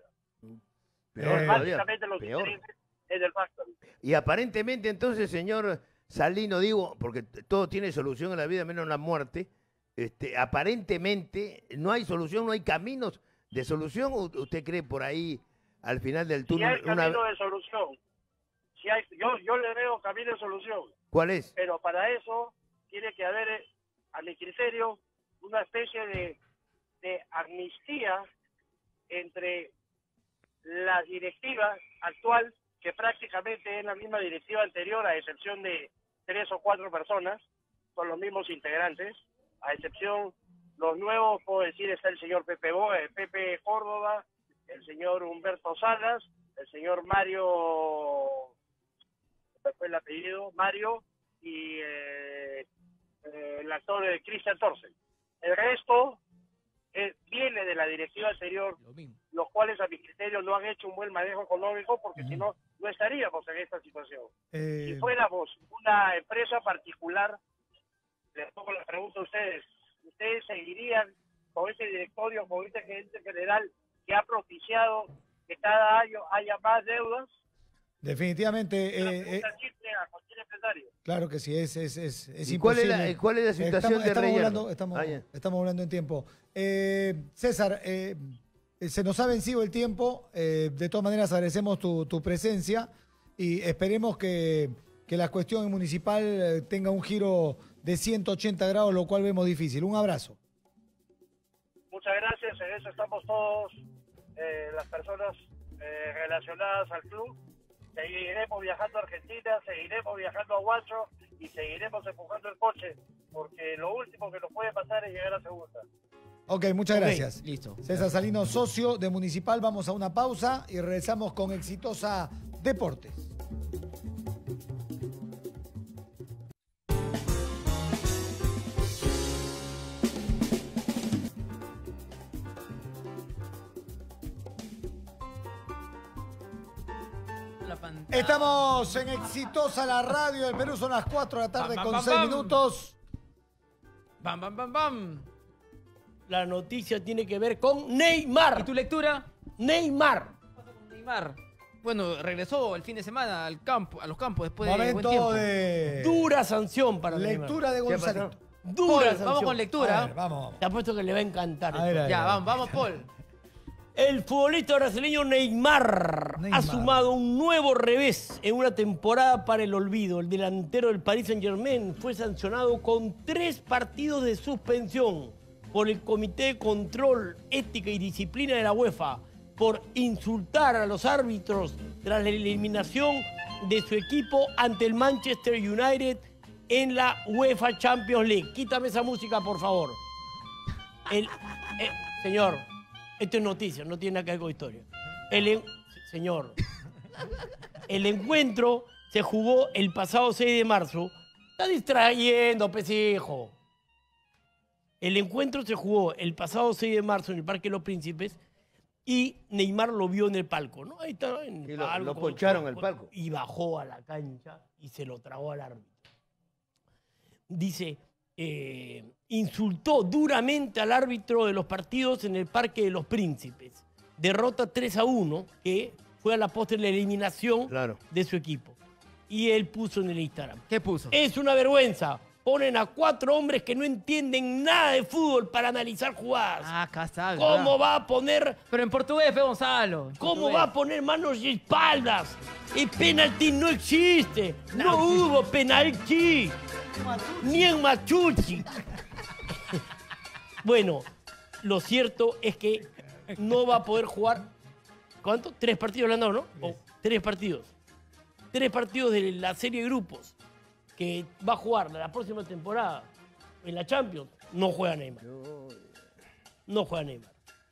peor Eh, todavía, Básicamente los peor. intereses es del factoring. Y aparentemente entonces, señor Salino, digo, porque t- todo tiene solución en la vida menos la muerte, este, aparentemente no hay solución, no hay caminos de solución, ¿o usted cree por ahí al final del Si hay túnel una... camino de solución, si hay, yo, yo le veo camino de solución, ¿Cuál es? pero para eso tiene que haber, eh, a mi criterio, una especie de, de amnistía entre la directiva actual, que prácticamente es la misma directiva anterior, a excepción de tres o cuatro personas, son los mismos integrantes, a excepción, los nuevos, puedo decir, está el señor Pepe, Bo- eh, Pepe Córdoba, el señor Humberto Salas, el señor Mario, ¿cuál fue el apellido? Mario, y eh, eh, el actor eh, Cristian Torsen. El resto eh, viene de la directiva anterior, Lo mismo. los cuales a mi criterio no han hecho un buen manejo económico, porque si no, no estaríamos en esta situación. Eh, Si fuéramos una empresa particular, les pongo la pregunta a ustedes, ¿ustedes seguirían con ese directorio, con este gerente general que ha propiciado que cada año haya más deudas? definitivamente, Una eh, eh, pregunta simple a cualquier empresario. claro que sí, es, es, es, es ¿Y cuál es, imposible. la, cuál es la situación Estamos, de estamos Reyerno? hablando, estamos, Ah, ya. estamos hablando en tiempo. Eh, César, eh, se nos ha vencido el tiempo. eh, de todas maneras, agradecemos tu, tu presencia y esperemos que, que la cuestión municipal eh, tenga un giro de ciento ochenta grados, lo cual vemos difícil. Un abrazo. Muchas gracias, en eso estamos todos, eh, las personas eh, relacionadas al club. Seguiremos viajando a Argentina, seguiremos viajando a Huacho y seguiremos empujando el coche, porque lo último que nos puede pasar es llegar a segunda. Ok, muchas Ok, gracias. listo. César Salino, socio de Municipal. Vamos a una pausa y regresamos con Exitosa Deportes. La pantalla. Estamos en Exitosa la radio del Perú. Son las cuatro de la tarde Bam, con bam, seis bam. minutos. Bam, bam, bam, bam. La noticia tiene que ver con Neymar. ¿Y tu lectura? Neymar. ¿Qué pasa con Neymar? Bueno, regresó el fin de semana al campo, a los campos después de buen Momento tiempo. de Dura sanción para lectura de ¿Qué pasó? Gonzalito. Neymar. Paul, Dura vamos sanción. con lectura. A ver, vamos. Te apuesto que le va a encantar. A ver, a ver. Ya, vamos, vamos, Paul. El futbolista brasileño Neymar, Neymar. ha sumado un nuevo revés en una temporada para el olvido. El delantero del Paris Saint-Germain fue sancionado con tres partidos de suspensión por el Comité de Control, Ética y Disciplina de la UEFA por insultar a los árbitros tras la eliminación de su equipo ante el Manchester United en la UEFA Champions League. Quítame esa música, por favor. El, eh, señor, esto es noticia, no tiene nada que ver con historia. El, en- señor, el encuentro se jugó el pasado seis de marzo. Está distrayendo, pesijo. El encuentro se jugó el pasado seis de marzo en el Parque de los Príncipes y Neymar lo vio en el palco, ¿no? Ahí está en el Y lo- palco. lo poncharon el palco. Y bajó a la cancha y se lo tragó al árbitro. Dice, eh, insultó duramente al árbitro de los partidos en el Parque de los Príncipes. Derrota tres a uno, que fue a la postre la eliminación Claro. de su equipo. Y él puso en el Instagram. ¿Qué puso? Es una vergüenza. Ponen a cuatro hombres que no entienden nada de fútbol para analizar jugadas. Ah, acá está. ¿Cómo ¿verdad? va a poner, Pero en portugués, fe Gonzalo. en cómo portugués. va a poner manos y espaldas? El penalti no existe. No hubo penalti. Ni en Machuchi. Bueno, lo cierto es que no va a poder jugar. ¿Cuánto? Tres partidos le han dado, ¿no? O tres partidos. Tres partidos de la serie de grupos que va a jugar la próxima temporada en la Champions. No juega Neymar. No juega Neymar.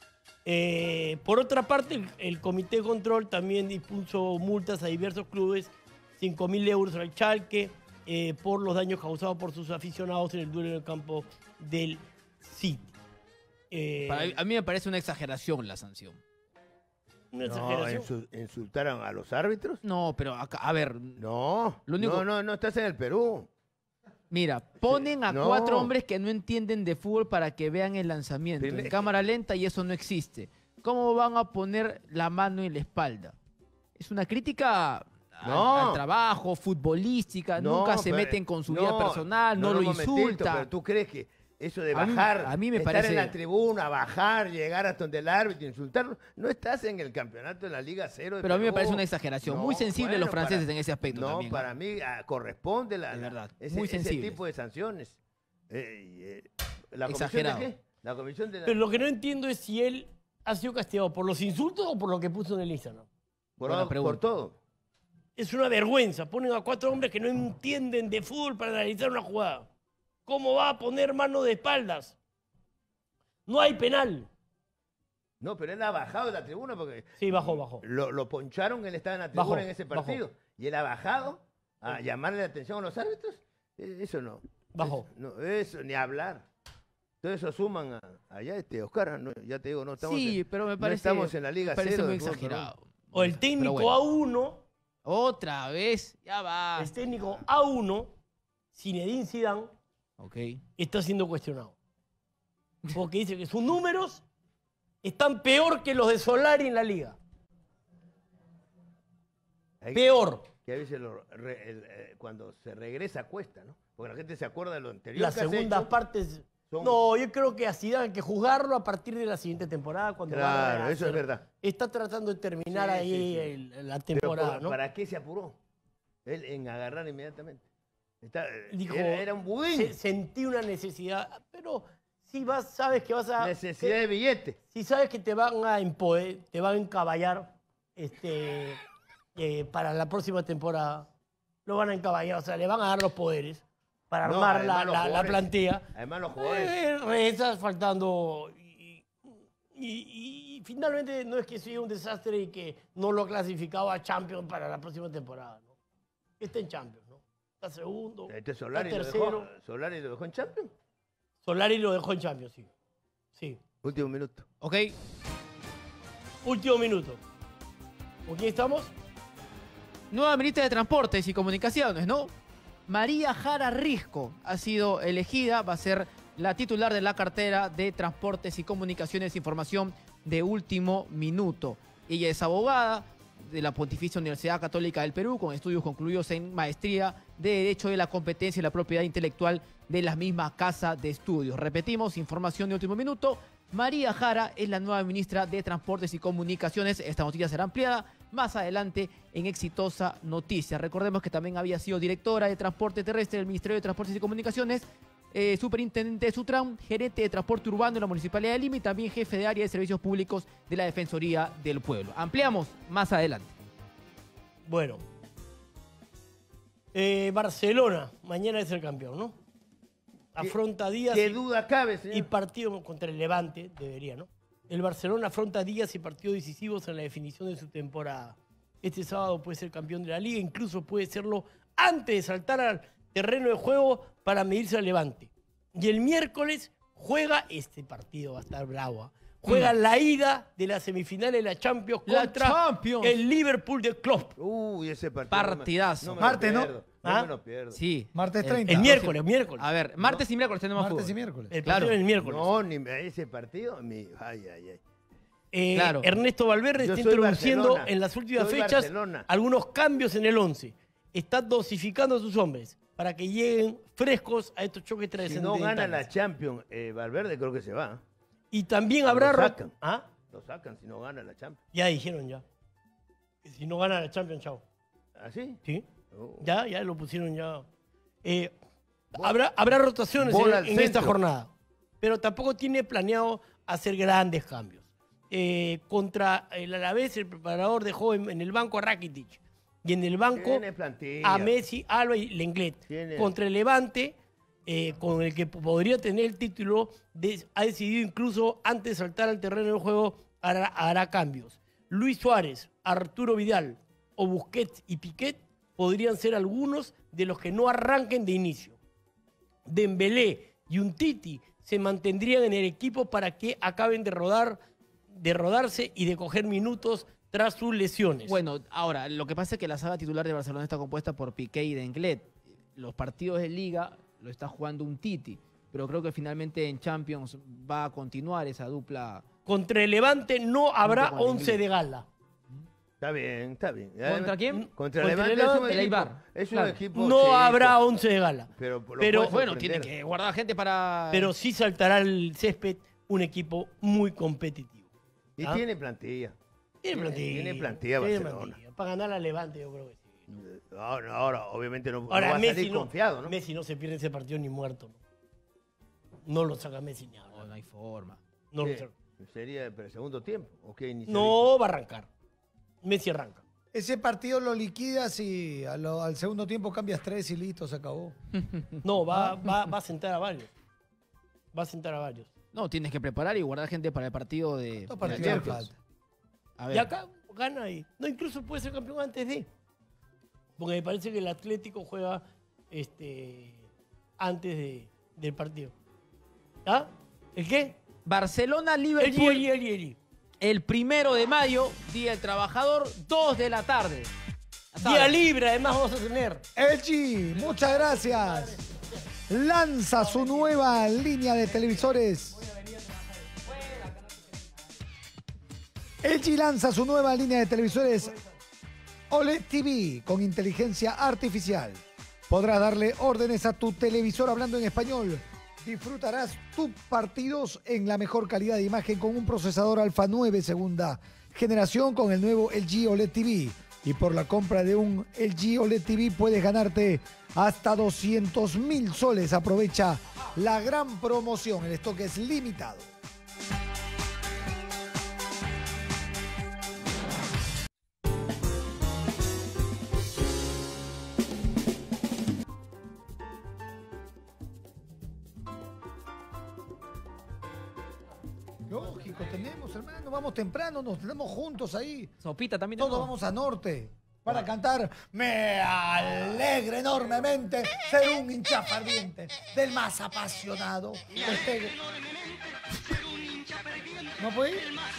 Eh, por otra parte, el, el Comité de Control también dispuso multas a diversos clubes, cinco mil euros al Schalke, eh, por los daños causados por sus aficionados en el duelo en el campo del City. Eh, Para- a mí me parece una exageración la sanción. una No, exageración. insu- ¿insultaron a los árbitros? No, pero acá, a ver, No, Lo único- no, no, no estás en el Perú. mira, ponen a No. cuatro hombres que no entienden de fútbol para que vean el lanzamiento Primer- en cámara lenta y eso no existe. ¿Cómo van a poner la mano en la espalda? Es una crítica al, No. al trabajo, futbolística, No, nunca se pero- meten con su vida no, personal, no, lo un momentito, insulta. Pero tú crees que eso de A mí- bajar, a mí me estar parece- en la tribuna, bajar, llegar hasta donde el árbitro, insultarlo, no estás en el campeonato de la Liga Cero. de Pero a mí me Perú. parece una exageración. Muy sensible los franceses en ese aspecto No, también, ¿no? para mí ah, corresponde la, De la- verdad, ese, muy ese sensibles. tipo de sanciones. Eh, eh, ¿La comisión Exagerado. de qué? La comisión de la- Pero lo que no entiendo es si él ha sido castigado por los insultos o por lo que puso en el Instagram. por, buena por pregunta. todo. Es una vergüenza. Ponen a cuatro hombres que no entienden de fútbol para analizar una jugada. ¿Cómo va a poner mano de espaldas? No hay penal. No, pero él ha bajado de la tribuna porque Sí, bajó, bajó. lo, lo poncharon, él estaba en la tribuna Bajó, en ese bajó. partido. Y él ha bajado a llamarle la atención a los árbitros. Eh, Eso no. Bajó. Eso, no, eso, ni hablar. Todo eso suman a, allá, este, Oscar, no, ya te digo, no estamos, Sí, en, pero me no parece, estamos en la Liga me parece Cero muy de fútbol exagerado. O el Pero técnico bueno. A uno, Otra vez, ya va. el técnico A uno, Zinedine Zidane, Ok. está siendo cuestionado. Porque dice que sus números están peor que los de Solari en la liga. Hay- Peor. Que a veces lo re- el, eh, cuando se regresa cuesta, ¿no? Porque la gente se acuerda de lo anterior. Las que has segundas hecho. partes. son- No, yo creo que a Zidane hay que juzgarlo a partir de la siguiente temporada. Cuando va a Claro, eso es rehacer. verdad. Está tratando de terminar Sí, ahí sí, sí. el- la Pero temporada, ¿por- ¿no? ¿para qué se apuró? Él en agarrar inmediatamente. Está- Dijo, era, era un budín. "Se- sentí una necesidad, pero si vas, sabes que vas a... Necesidad de billete. Si sabes que te van a empoder, te van a encaballar este, eh, para la próxima temporada, lo van a encaballar, o sea, le van a dar los poderes para No, armar además la, los la- la jugadores- plantilla. Además, los jugadores. Eh, rezas faltando. Y, y- y finalmente no es que sea un desastre y que no lo clasificaba a Champions para la próxima temporada, ¿no? Está en Champions, ¿no? Está segundo. Este Solari está lo, tercero. dejó, Solari lo dejó en Champions. Solari lo dejó en Champions, sí. Sí. Último minuto. Ok. Último minuto. ¿Con quién estamos? Nueva ministra de Transportes y Comunicaciones, ¿no? María Jara Risco ha sido elegida, va a ser la titular de la cartera de Transportes y Comunicaciones, Información de último minuto. Ella es abogada de la Pontificia Universidad Católica del Perú, con estudios concluidos en maestría de Derecho de la Competencia y la Propiedad Intelectual de la misma casa de estudios. Repetimos, información de último minuto. María Jara es la nueva ministra de Transportes y Comunicaciones. Esta noticia será ampliada más adelante en Exitosa Noticia. Recordemos que también había sido directora de Transporte Terrestre del Ministerio de Transportes y Comunicaciones, eh, superintendente de Sutran, gerente de Transporte Urbano de la Municipalidad de Lima y también jefe de área de Servicios Públicos de la Defensoría del Pueblo. Ampliamos más adelante. Bueno. Eh, Barcelona, mañana es el campeón, ¿no? Afronta días ¿Qué y, duda cabe, señor? y partido contra el Levante, debería, ¿no? El Barcelona afronta días y partidos decisivos en la definición de su temporada. Este sábado puede ser campeón de la liga, incluso puede serlo antes de saltar al terreno de juego para medirse al Levante. Y el miércoles juega, este partido va a estar bravo, ¿eh? Juega mm. la ida de la semifinal de la Champions la contra Champions. el Liverpool de Klopp. Uy, ese partido. Partidazo. No me, no me Martes, lo ¿no? pierdo, ¿Ah? No me lo pierdo. Sí. Martes El- treinta. El Ah, miércoles, miércoles. A ver, martes y miércoles tenemos Martes fútbol. y miércoles. El claro. partido del miércoles. No, ni ese partido. Mi, ay, ay, ay. Eh, Claro. Ernesto Valverde Yo está soy introduciendo Barcelona. en las últimas Soy fechas Barcelona. algunos cambios en el once. Está dosificando a sus hombres para que lleguen frescos a estos choques Si no trascendentales. gana la Champions, eh, Valverde creo que se va. Y también Lo habrá... ro- sacan. ¿Ah? Lo sacan si no gana la Champions. Ya dijeron ya. Que si no gana la Champions, chao. ¿Así? ¿Sí? Oh. Ya, ya lo pusieron ya. Eh, habrá, habrá rotaciones Bola en, al en esta centro. jornada. Pero tampoco tiene planeado hacer grandes cambios. Eh, contra el Alavés, el preparador dejó en, en el banco a Rakitic. Y en el banco Tiene plantilla. a Messi, Alba y Lenglet. Tiene. Contra el Levante, eh, con el que podría tener el título, de- ha decidido incluso antes de saltar al terreno del juego, hará, hará cambios. Luis Suárez, Arturo Vidal o Busquets y Piquet podrían ser algunos de los que no arranquen de inicio. Dembélé y Umtiti se mantendrían en el equipo para que acaben de rodar, de rodarse y de coger minutos tras sus lesiones. Bueno, ahora, lo que pasa es que la saga titular de Barcelona está compuesta por Piqué y Denglet. Los partidos de Liga lo está jugando un Titi, pero creo que finalmente en Champions va a continuar esa dupla. Contra el Levante no habrá Junto con el once inglés. de gala. Está bien, está bien. ¿Contra quién? Contra Contra el Levante el es un Levante, el equipo- Eibar. Es un Claro. equipo. No sí, habrá po- once de gala. Pero, lo Pero, puede Bueno, sorprender. tiene que guardar gente para... Pero sí saltará el césped un equipo muy competitivo. Y ¿Ah? tiene plantilla. Tiene plantilla. Tiene plantilla Tiene Barcelona. plantilla. Para ganar al Levante yo creo que sí. Ahora, ahora obviamente no, no Ahora va a Messi salir no, confiado, ¿no? Messi no se pierde ese partido ni muerto. No, no lo saca Messi ni No, ahora. no hay forma. No, lo ¿Qué? saca. Sería para el segundo tiempo. ¿O qué inicia No va a arrancar. Messi arranca. Ese partido lo liquidas y a lo- al segundo tiempo cambias tres y listo, se acabó. No, va, va, va a sentar a varios. Va a sentar a varios. No, tienes que preparar y guardar gente para el partido de, Estos de la partidos le Champions. falta. A ver. Y acá gana y. No, incluso puede ser campeón antes de. Porque me parece que el Atlético juega este, antes de, del partido. ¿Ah? ¿El qué? El Barcelona-Liverpool, el, el, el. el primero de mayo, Día del Trabajador, dos de la tarde. Ya Día sabes. libre, además vamos a tener. Elchi, muchas gracias. Lanza su nueva línea de televisores. Elchi lanza su nueva línea de televisores O L E D T V con inteligencia artificial. Podrás darle órdenes a tu televisor hablando en español. Disfrutarás tus partidos en la mejor calidad de imagen con un procesador Alpha nueve segunda generación con el nuevo L G O L E D T V. Y por la compra de un L G O L E D T V puedes ganarte hasta doscientos mil soles. Aprovecha la gran promoción. El stock es limitado. Lógico, tenemos, hermano. Vamos temprano, nos tenemos juntos ahí. Sopita también. Todos tenemos. vamos a norte para cantar. Me alegra enormemente ser un hincha ferviente del más apasionado. de este- ¿No puede ir?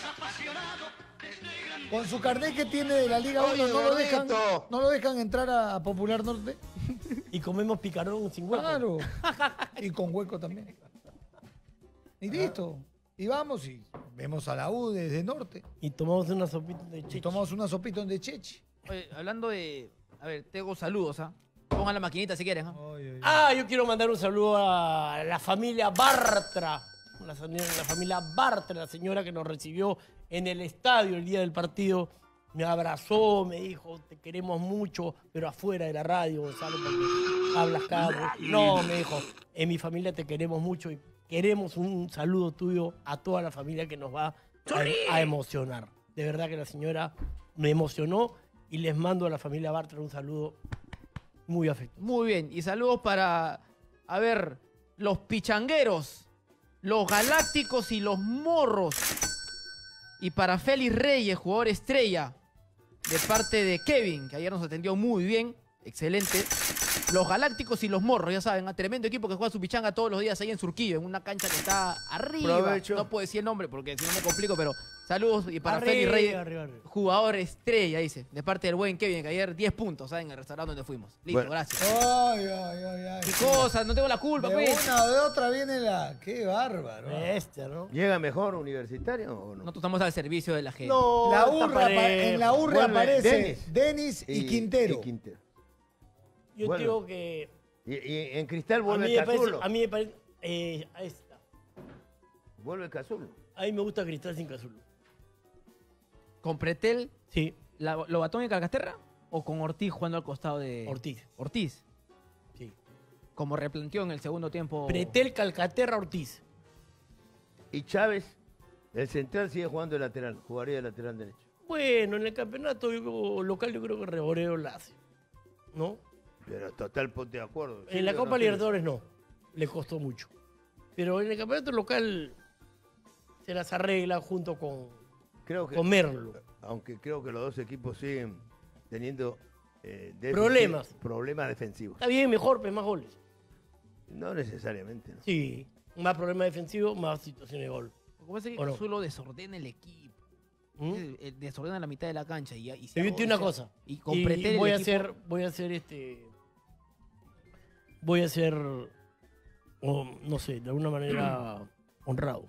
Con su carnet que tiene de la Liga uno, no lo dejan, no lo dejan entrar a Popular Norte. Y comemos picarón sin hueco. Claro. Y con hueco también. Y listo. Y vamos y vemos a la U desde norte. Y tomamos una sopita de Y chichi. tomamos una sopita de chechi. Oye, hablando de... A ver, tengo saludos, ¿ah? Pongan la maquinita si quieren, ¿ah? Ah, yo quiero mandar un saludo a la familia Bartra. La, señora- la familia Bartra, la señora que nos recibió en el estadio el día del partido. Me abrazó, me dijo, te queremos mucho, pero afuera de la radio, Gonzalo, porque hablas cada vez. No, me dijo, en mi familia te queremos mucho y queremos un saludo tuyo a toda la familia que nos va a, a emocionar. De verdad que la señora me emocionó y les mando a la familia Bartra un saludo muy afectuoso. Muy bien. Y saludos para, a ver, los pichangueros, los galácticos y los morros. Y para Félix Reyes, jugador estrella. de parte de Kevin, que ayer nos atendió muy bien, excelente. Los Galácticos y los Morros, ya saben, a tremendo equipo que juega su pichanga todos los días ahí en Surquillo, en una cancha que está arriba. Provecho. No puedo decir el nombre porque si no me complico, pero saludos y para Arriba, Félix Reyes, arriba, arriba. jugador estrella, dice, de parte del buen Kevin, que ayer diez puntos, ¿saben? En el restaurante donde fuimos. Listo, Bueno. gracias. Ay, ay, ay, ay. ¿Qué cosa? No tengo la culpa, De pues. una o de otra viene la... Qué bárbaro. Bestia, ¿no? ¿Llega mejor universitario o no? Nosotros estamos al servicio de la gente. No, La está U reapa- parejo. en la U Vuelve reaparece Denis. Denis y, Quintero. y Quintero. Yo Bueno. digo que Y, y en Cristal a mí vuelve me parece, Casulo. a mí me parece, eh, ahí está. Vuelve Casulo. A mí me gusta Cristal sin Casulo. ¿Con Pretel, Sí, la, lo batón y Calcaterra? ¿O con Ortiz jugando al costado de Ortiz. Ortiz? Sí. Como replanteó en el segundo tiempo. Pretel, Calcaterra, Ortiz. Y Chávez, el central, sigue jugando de lateral. Jugaría de lateral derecho. Bueno, en el campeonato yo- local yo creo que Reboreo la hace. ¿No? Pero total, ponte de acuerdo. En la ¿Sirve o Copa no sirve? Libertadores no. Le costó mucho. Pero en el campeonato local se las arregla junto con, Creo que, con Merlo. aunque creo que los dos equipos siguen teniendo eh, déficit- Problemas. problemas defensivos. Está bien, mejor, pues más goles. No necesariamente. ¿no? Sí. Más problemas defensivos, más situaciones de gol. Lo que pasa es ¿O que no? Casulo desordena el equipo. ¿Mm? Eh, eh, Desordena la mitad de la cancha. Y, y se Te hago- digo una o sea, cosa. Y con Y Pretel el voy a equipo- hacer, voy a hacer este. Voy a ser, o, no sé, de alguna manera honrado.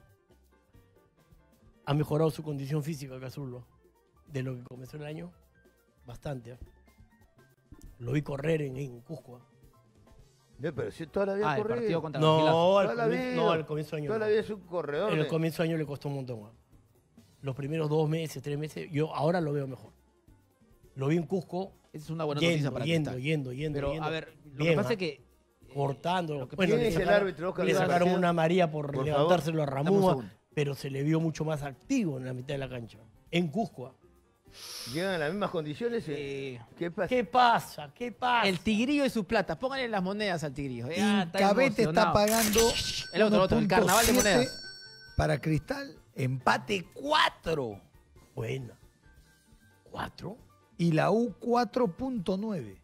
Ha mejorado su condición física, Casulo, de lo que comenzó el año. Bastante. ¿eh? Lo vi correr en, en Cusco. ¿eh? No, pero si toda la vida Ah, el corrido. partido contra Garcilaso. No, al Toda la comienzo, vida. no, al comienzo de año. Toda la no. vida es un corredor. En el de- comienzo de año le costó un montón. ¿eh? Los primeros dos meses, tres meses, yo ahora lo veo mejor. Lo vi en Cusco, Esa es una buena yendo, noticia para yendo, Cristal. yendo, yendo, Pero, yendo. a ver, lo Bien, que pasa ¿ah? es que... eh, cortando. lo que Bueno, ¿Quién le es el sacaron- árbitro, Oscar Le García? sacaron una María por, Por levantárselo a Dame un Ramúa, segundo. pero se le vio mucho más activo en la mitad de la cancha. En Cusco. ¿ah? Llegan a las mismas condiciones. eh, eh, ¿Qué pasa? ¿Qué pasa? ¿Qué pasa? el tigrillo y su plata. Pónganle las monedas al tigrillo. Eh, ah, Incabete está emocionado. pagando El otro, el otro, el carnaval de uno punto siete monedas. para Cristal, empate cuatro. Buena. ¿Cuatro? Y la U cuatro punto nueve.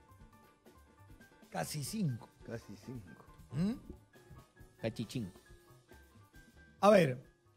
Casi cinco. Casi cinco. ¿Mm? Cachichín. A ver,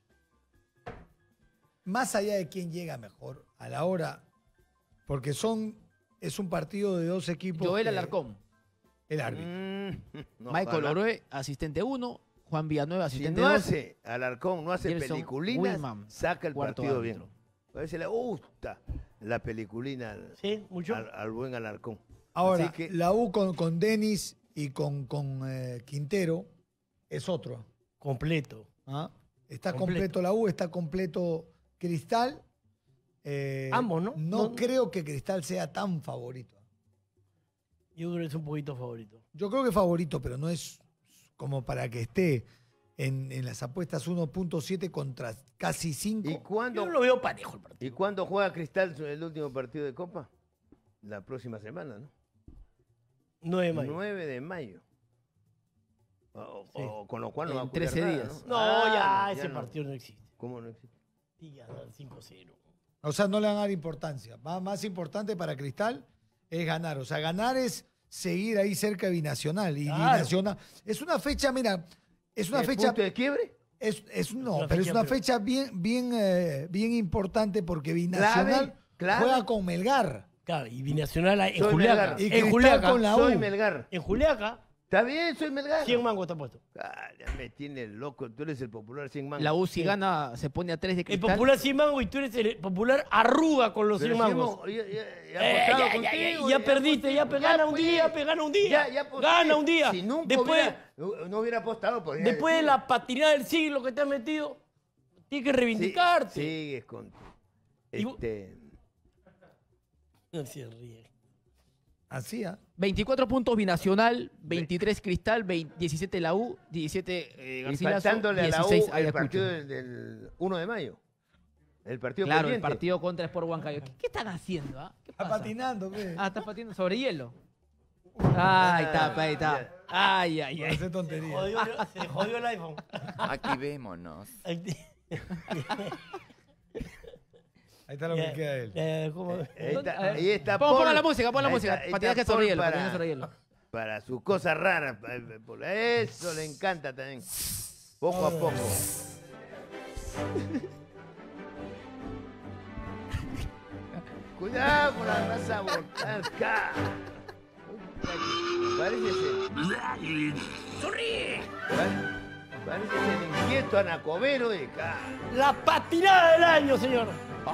más allá de quién llega mejor a la hora, porque son es un partido de dos equipos. Joel que- Alarcón. El árbitro. Mm, no, Michael ojalá. Orue, asistente uno. Juan Villanueva, Si asistente no dos. hace Alarcón, no hace Gerson peliculinas, Willman, saca el cuarto partido árbitro. bien. A veces le gusta la peliculina al, ¿Sí? ¿Mucho? al- al buen Alarcón. Ahora, Así que- la U con, con Denis y con, con eh, Quintero es otro. Completo. ¿ah? Está Completo. completo. la U, está completo Cristal. Eh, Ambos, ¿no? No, No- creo que Cristal sea tan favorito. Yo creo que es un poquito favorito. Yo creo que favorito, pero no es como para que esté en, en las apuestas uno punto siete contra casi cinco. ¿Y Yo cuándo, no lo veo parejo el partido. ¿Y cuándo juega Cristal el último partido de Copa? La próxima semana, ¿no? nueve de mayo. nueve de mayo. O- Sí. o- con lo cual no En va a ocurrir trece nada, días. No, Ah, ya, ese no. partido no existe. ¿Cómo no existe? Sí, ya dan cinco cero. O sea, no le van a dar importancia. Más, más importante para Cristal es ganar. O sea, ganar es seguir ahí cerca de Binacional. Y Claro. Binacional es una fecha, mira, es una ¿Es fecha. punto de quiebre? Es, es- no, una pero es fecha, una pero- fecha bien, bien, eh, bien importante porque Binacional Clave, clave. juega con Melgar. Claro, y Binacional en Soy Juliaca. Melgar. Y En Cristal Juliaca. con la U. Soy Melgar. En Juliaca, Está bien, soy Melgar. cien mangos está puesto. Ah, ya me tiene loco. Tú eres el popular cien mangos. La U si gana se pone a tres de El Cristal. popular cien mangos y tú eres el popular arruga con los Pero cien si mangos. hemos- ya, ya- ya he Eh, apostado ya, ya, contigo, ya, ya perdiste, ya, pues, gana un pues. día, pe, gana un día. Ya, ya aposté. Gana un día. Si nunca Después, hubiera, no hubiera apostado, podría después de decir. la patinada del siglo que te has metido, tienes que Sí, reivindicarte. sigues con tu- Y vos- este, No se ríe. Así, ¿ah? veinticuatro puntos Binacional, veintitrés Cristal, veinte, diecisiete la U, diecisiete eh, y Garcilaso, faltándole a la U dieciséis el Ayacucho. partido del, del uno de mayo. El partido Claro, el pendiente. partido contra Sport Huancayo. ¿Qué, qué están haciendo? ah? ¿Qué Está pasa? patinando, pe. Ah, está patinando sobre hielo. Ah, ahí está, ahí está. ya. Ay, ay, Por ay. hacer tontería. Jodió, se jodió el iPhone. Activémonos. Ahí está lo que queda de él. Eh, ¿cómo? Ahí está, A ver, ahí está pon- Paul. ponga la música, pon la Ahí música, está- ahí para tener está que sonreírlo, Paul para tener que sonreírlo. Para sus cosas raras. pa- Paul. Eso le encanta también. Poco a poco. Cuidado con la masa botasca. Parece ser. ¡Sonríe! Parece ser el inquieto anacobero de acá. La patinada del año, señor.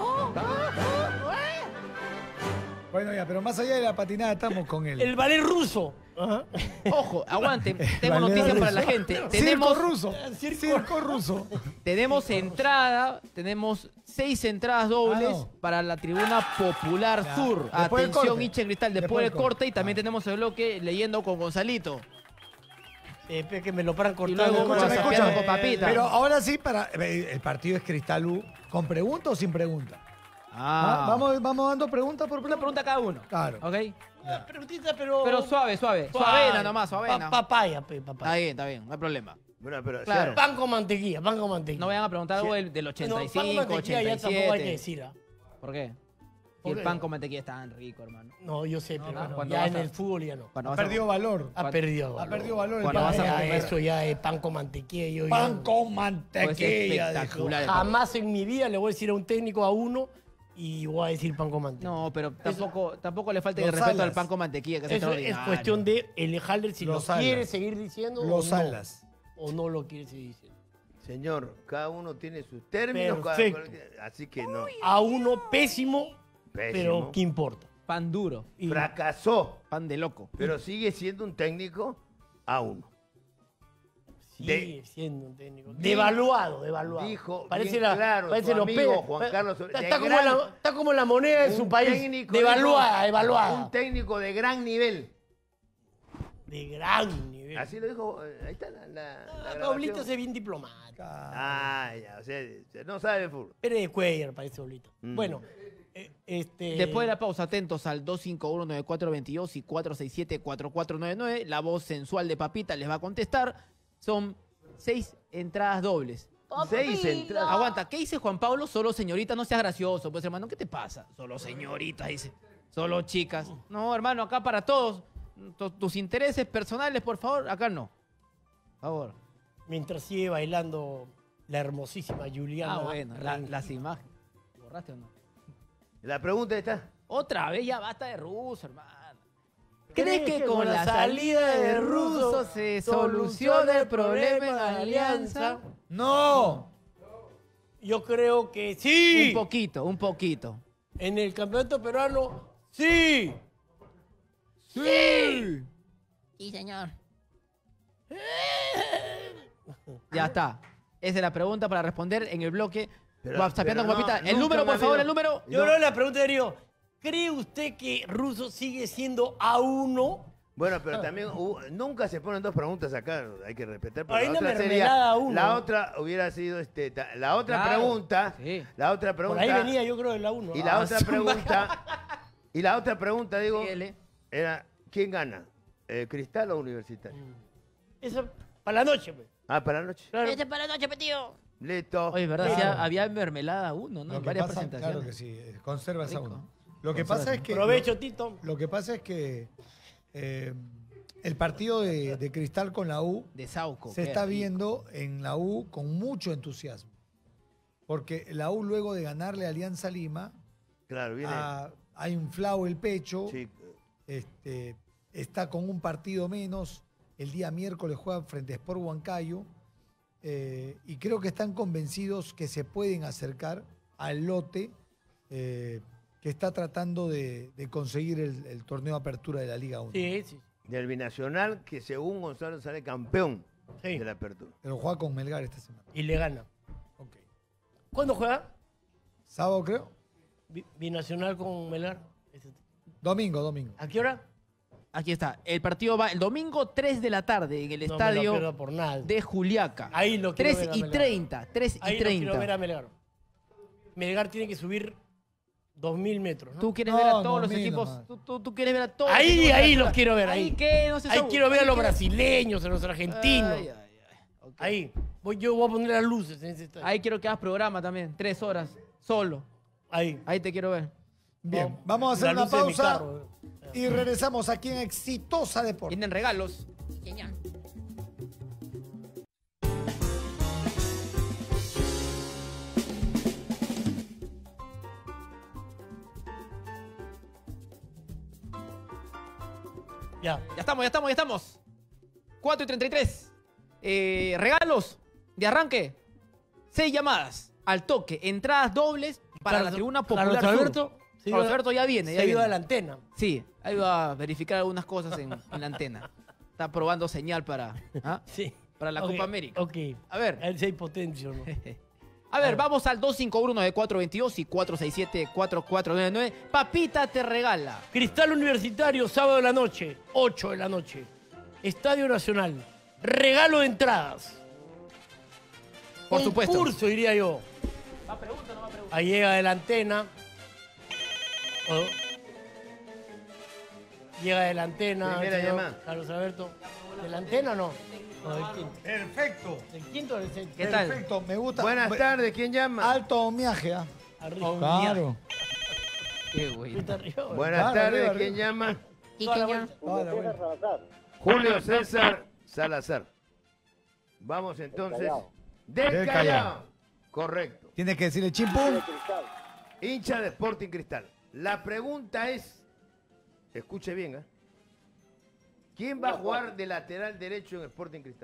Bueno, ya, pero más allá de la patinada estamos con él. El ballet ruso. Ajá. Ojo, aguanten. Tengo Ballet noticias para ruso. la gente. Circo Tenemos, ruso. Circo- Circo ruso. tenemos entrada, tenemos seis entradas dobles Ah, no. para la tribuna popular Ya. sur. Después del Atención, corte. hincha de cristal, después, Después del del corte. corte. Y también Ah. tenemos el bloque leyendo con Gonzalito. Eh, pe- que me lo paran Y cortando. luego hermano. escúchame, WhatsAppeando escúchame. con papita. Pero ahora sí, para eh, el partido es Cristalú. ¿Con pregunta o sin pregunta? Ah, Ah, Vamos, vamos dando pregunta por una pregunta cada uno. Claro. ¿Ok? Una preguntita, pero. Pero suave, suave. Suave. Suavena nomás, suavena. Pa- papaya, pe, Está papaya. bien, está bien, no hay problema. Bueno, pero, Claro. Pan con mantequilla, pan con mantequilla. No vayan a preguntar algo del, del Bueno, ochenta y pan con cinco, mantequilla ya ochenta y tampoco hay que siete. decir. ¿ah? ¿Por qué? Y ¿Por el qué? pan con mantequilla es tan rico, hermano. No, yo sé, pero no, no, cuando ya vas en a- el fútbol ya no. Cuando Ha vas a- perdido valor. Ha perdido. Ha perdido valor el Cuando pan. vas a Ya, comer- eso ya es pan con mantequilla. Yo, yo Pan con Pues mantequilla. dijo. espectacular. jamás en mi vida le voy a decir a un técnico a uno y voy a decir pan con mantequilla. No, pero tampoco, tampoco le falta Los el respeto salas. al pan con mantequilla, que es Eso es extraordinario. cuestión de el Haller si Los lo salas. quiere seguir diciendo Los o, no, alas. o no lo quiere seguir diciendo. señor, cada uno tiene sus términos. cada- Perfecto. así que no. A uno pésimo, pero Pésimo. ¿qué importa? Pan duro, Y- Fracasó, pan de loco. pero sigue siendo un técnico a uno. Sigue siendo un técnico. Devaluado, devaluado. dijo parece bien la, claro parece tu los amigo pe- Juan pa- Carlos Está, de está como gran- la, está como la moneda de su Un país. técnico, Devaluada, dijo, devaluada. Un técnico de gran nivel. De gran nivel. Así lo dijo. eh, Ahí está la, la, la Ah, grabación. Pablito es bien diplomático. Ah, ya, o sea, se- no sabe de fútbol. Pérez de Cuellar, parece Pablito. Mm. Bueno, eh, este... Después de la pausa, atentos al dos cinco uno, nueve cuatro dos dos y cuatro seis siete, cuatro cuatro nueve nueve. La voz sensual de Papita les va a contestar. Son seis entradas dobles. Seis entradas. Aguanta, ¿qué dice Juan Pablo? Solo señorita, no seas gracioso. Pues hermano, ¿qué te pasa? Solo señoritas, dice. Solo chicas. No, hermano, acá para todos. Tu- tus intereses personales, por favor, acá no. Por favor. Mientras sigue bailando la hermosísima Juliana. Ah, bueno, la- Rangel. las imágenes. ¿Borraste o no? La pregunta está. Otra vez ya basta de ruso, hermano. ¿Crees ¿Crees que con la salida de Russo se soluciona el problema en Alianza? ¡No! Yo creo que sí. Un poquito, un poquito. En el campeonato peruano, sí. ¡Sí! Sí, señor. Ya está. Esa es la pregunta para responder en el bloque. Pero- WhatsAppeando pero con no, Papita. El nunca número, me por ha favor, habido- el número. Yo creo que la pregunta sería, ¿cree usted que Russo sigue siendo A uno? Bueno, pero también hubo- nunca se ponen dos preguntas acá, hay que respetar. pero Hay la una otra mermelada uno. la otra hubiera sido este, ta- la otra Claro, pregunta, sí. la otra Por pregunta ahí venía yo creo de la uno. y la Ah, otra su- pregunta y la otra pregunta digo Síguele. era ¿quién gana? Eh, ¿Cristal o Universitario? Esa para la noche, pues. Ah, para la noche. Claro. para la noche, tío. Listo. Oye, ¿verdad? Sí, Claro. había mermelada uno, ¿no? Lo En que varias pasa, presentaciones. claro que sí, eh, conserva esa Rico. uno. Lo que Conserva pasa es esa. que Provecho, Tito. lo que pasa es que eh, el partido de, de Cristal con la U De Sauco. se qué está rico. viendo en la U con mucho entusiasmo. Porque la U luego de ganarle a Alianza Lima Claro, viene. ha, ha inflado el pecho, sí. este, está con un partido menos, el día miércoles juega frente a Sport Huancayo eh, y creo que están convencidos que se pueden acercar al lote eh, que está tratando de, de conseguir el, el torneo de apertura de la Liga uno. Sí, sí. Del binacional que según Gonzalo sale campeón Sí. de la apertura. Pero juega con Melgar esta semana. Y le gana. Ok. ¿Cuándo juega? Sábado creo. Bi- Binacional con Melgar. Domingo, domingo. ¿A qué hora? Aquí está. El partido va el domingo tres de la tarde en el No me lo estadio pierdo por nada. de Juliaca. Ahí lo quiero tres ver a y Melgar. treinta. tres y Ahí lo quiero ver treinta. a Melgar. Melgar tiene que subir dos mil metros, ¿no? Tú quieres No, ver a no, todos los mira, equipos. man. Tú, tú- tú quieres ver a todos los Ahí, equipos de ahí la los quiero ver, ahí. qué? No sé, Ahí son- quiero ver a ahí los qué- brasileños, a los argentinos. Ay, ay, ay. Ok. Ahí. Voy, yo voy a poner las luces en ese estadio. Ahí quiero que hagas programa también. Tres horas. Solo. Ahí. Ahí te quiero ver. Bien, vamos a hacer La una luz de mi pausa carro. y regresamos aquí en Exitosa Deportes. Vienen regalos. Ya. Ya estamos, ya estamos, ya estamos. cuatro y treinta y tres. Eh, regalos de arranque. Seis llamadas al toque. Entradas dobles para Carlos- la tribuna popular. Carlos Sur. Alberto. se Carlos iba- Alberto ya viene. Se Ya ha ido viene. a la antena. Sí, ahí va a verificar algunas cosas en, en la antena. Está probando señal para, ¿ah? Sí. para la Ok, Copa América. Ok. A ver. A ver si hay potencia o no. A ver, vamos al dos cinco uno nueve cuatro dos dos y cuatro seis siete cuatro cuatro nueve nueve. Papita te regala. Cristal Universitario, sábado de la noche, ocho de la noche. Estadio Nacional. Regalo de entradas. Por supuesto. Concurso, diría yo. ¿Va pregunta o no va pregunta? Ahí llega de la antena. Oh. Llega de la antena. Primera el señor llamada. Carlos Alberto. ¿De la antena o no? No, del quinto. Perfecto. ¿Del quinto o del sexto? ¿Qué tal? Perfecto, me gusta. Buenas Bu- tardes, ¿quién llama? Alto homenaje, ¿ah? Arriba. Claro. Qué güey. Fuiste arriba, güey. Buenas Claro, tardes, arriba, ¿quién llama? Toda la vuelta. Vale, bueno. Julio César Salazar. Vamos entonces. Del Del Callao. Callao. Correcto. Tienes que decirle chimpum. Hincha de Sporting Cristal. La pregunta es, escuche bien, ¿eh? ¿Quién va a jugar de lateral derecho en Sporting Cristal?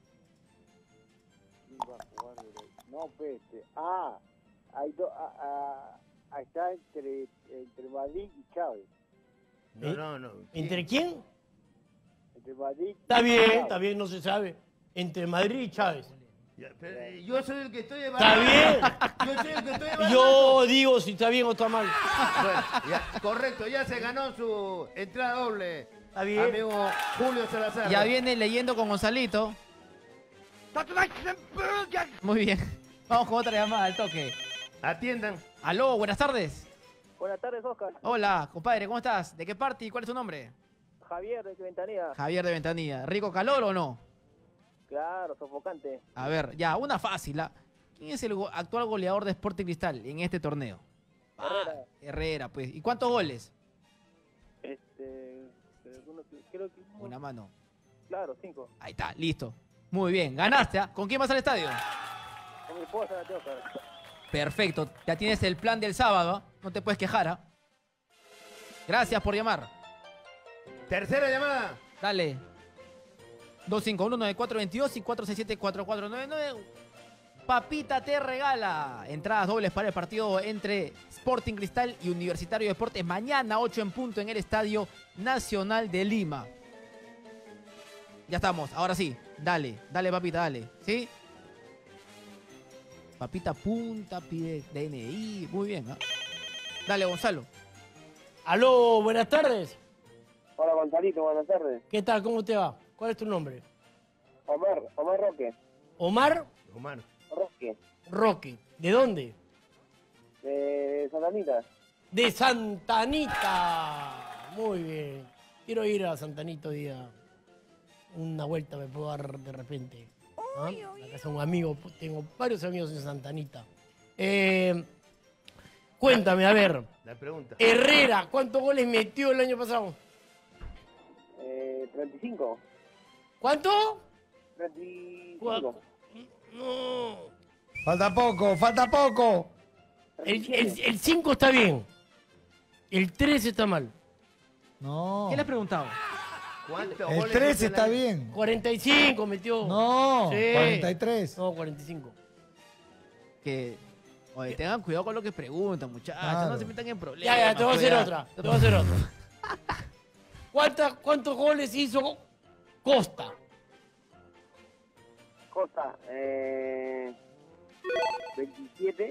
No, pues, este, ah, hay do, ah, ah, ah, está entre, entre Madrid y Chávez. No, ¿Eh? no, no. ¿Entre quién? Entre Madrid Está y bien, Chávez. está bien, no se sabe. Entre Madrid y Chávez. Ya, pero, eh, yo soy el que estoy Está evaluando. bien. Yo soy el que estoy evaluando. Yo digo si está bien o está mal. Bueno, ya, correcto, ya se ganó su entrada doble. Está bien. Amigo Julio Salazar. Ya viene leyendo con Gonzalito. Muy bien. Vamos con otra llamada al toque. Atiendan. Aló, buenas tardes. Buenas tardes, Oscar. Hola, compadre, ¿cómo estás? ¿De qué parte y cuál es tu nombre? Javier de Ventanilla. Javier de Ventanilla. ¿Rico calor o no? Claro, sofocante. A ver, ya, una fácil. ¿ah? ¿Quién es el go- actual goleador de Sporting Cristal en este torneo? Ah, Herrera. Herrera, pues. ¿Y cuántos goles? Este, creo que, uno- creo que uno- Una mano. claro, cinco. Ahí está, listo. Muy bien, ganaste. ¿ah? ¿Con quién vas al estadio? Con mi esposa, Oscar. Perfecto, ya tienes el plan del sábado. ¿ah? No te puedes quejar. ¿ah? Gracias por llamar. Tercera llamada. Dale. dos cinco uno nueve cuatro dos dos y cuatro seis siete cuatro cuatro nueve nueve. Papita te regala entradas dobles para el partido entre Sporting Cristal y Universitario de Deportes mañana ocho en punto en el Estadio Nacional de Lima. Ya estamos, ahora sí. Dale, dale papita, dale. ¿Sí? Papita punta, pide D N I. Muy bien, ¿no? Dale, Gonzalo. Aló, buenas tardes. Hola, Gonzalito, buenas tardes. ¿Qué tal? ¿Cómo te va? ¿Cuál es tu nombre? Omar, Omar Roque. Omar Humano. Roque, Roque. ¿De dónde? de Santa Anita. De Santanita. Muy bien. Quiero ir a Santanita hoy día. Una vuelta me puedo dar de repente. ¿Ah? La casa de un amigo. Tengo varios amigos en Santanita. Eh, cuéntame, a ver. La pregunta. Herrera, ¿cuántos goles metió el año pasado? Eh, treinta y cinco. ¿Cuánto? treinta y Cua- cinco. No. Falta poco, falta poco. El cinco está bien. El tres está mal. No. ¿Qué le has preguntado? ¿Cuántos El goles tres hizo el está año? bien. cuarenta y cinco metió. No, Sí. cuarenta y tres. No, cuarenta y cinco. Que oye, tengan cuidado con lo que preguntan, muchachos. Claro. No se metan en problemas. Ya, ya, te voy a hacer cuidado. otra. Te voy a hacer otra. ¿Cuánta- ¿Cuántos goles hizo Costa? Costa, eh, veintisiete.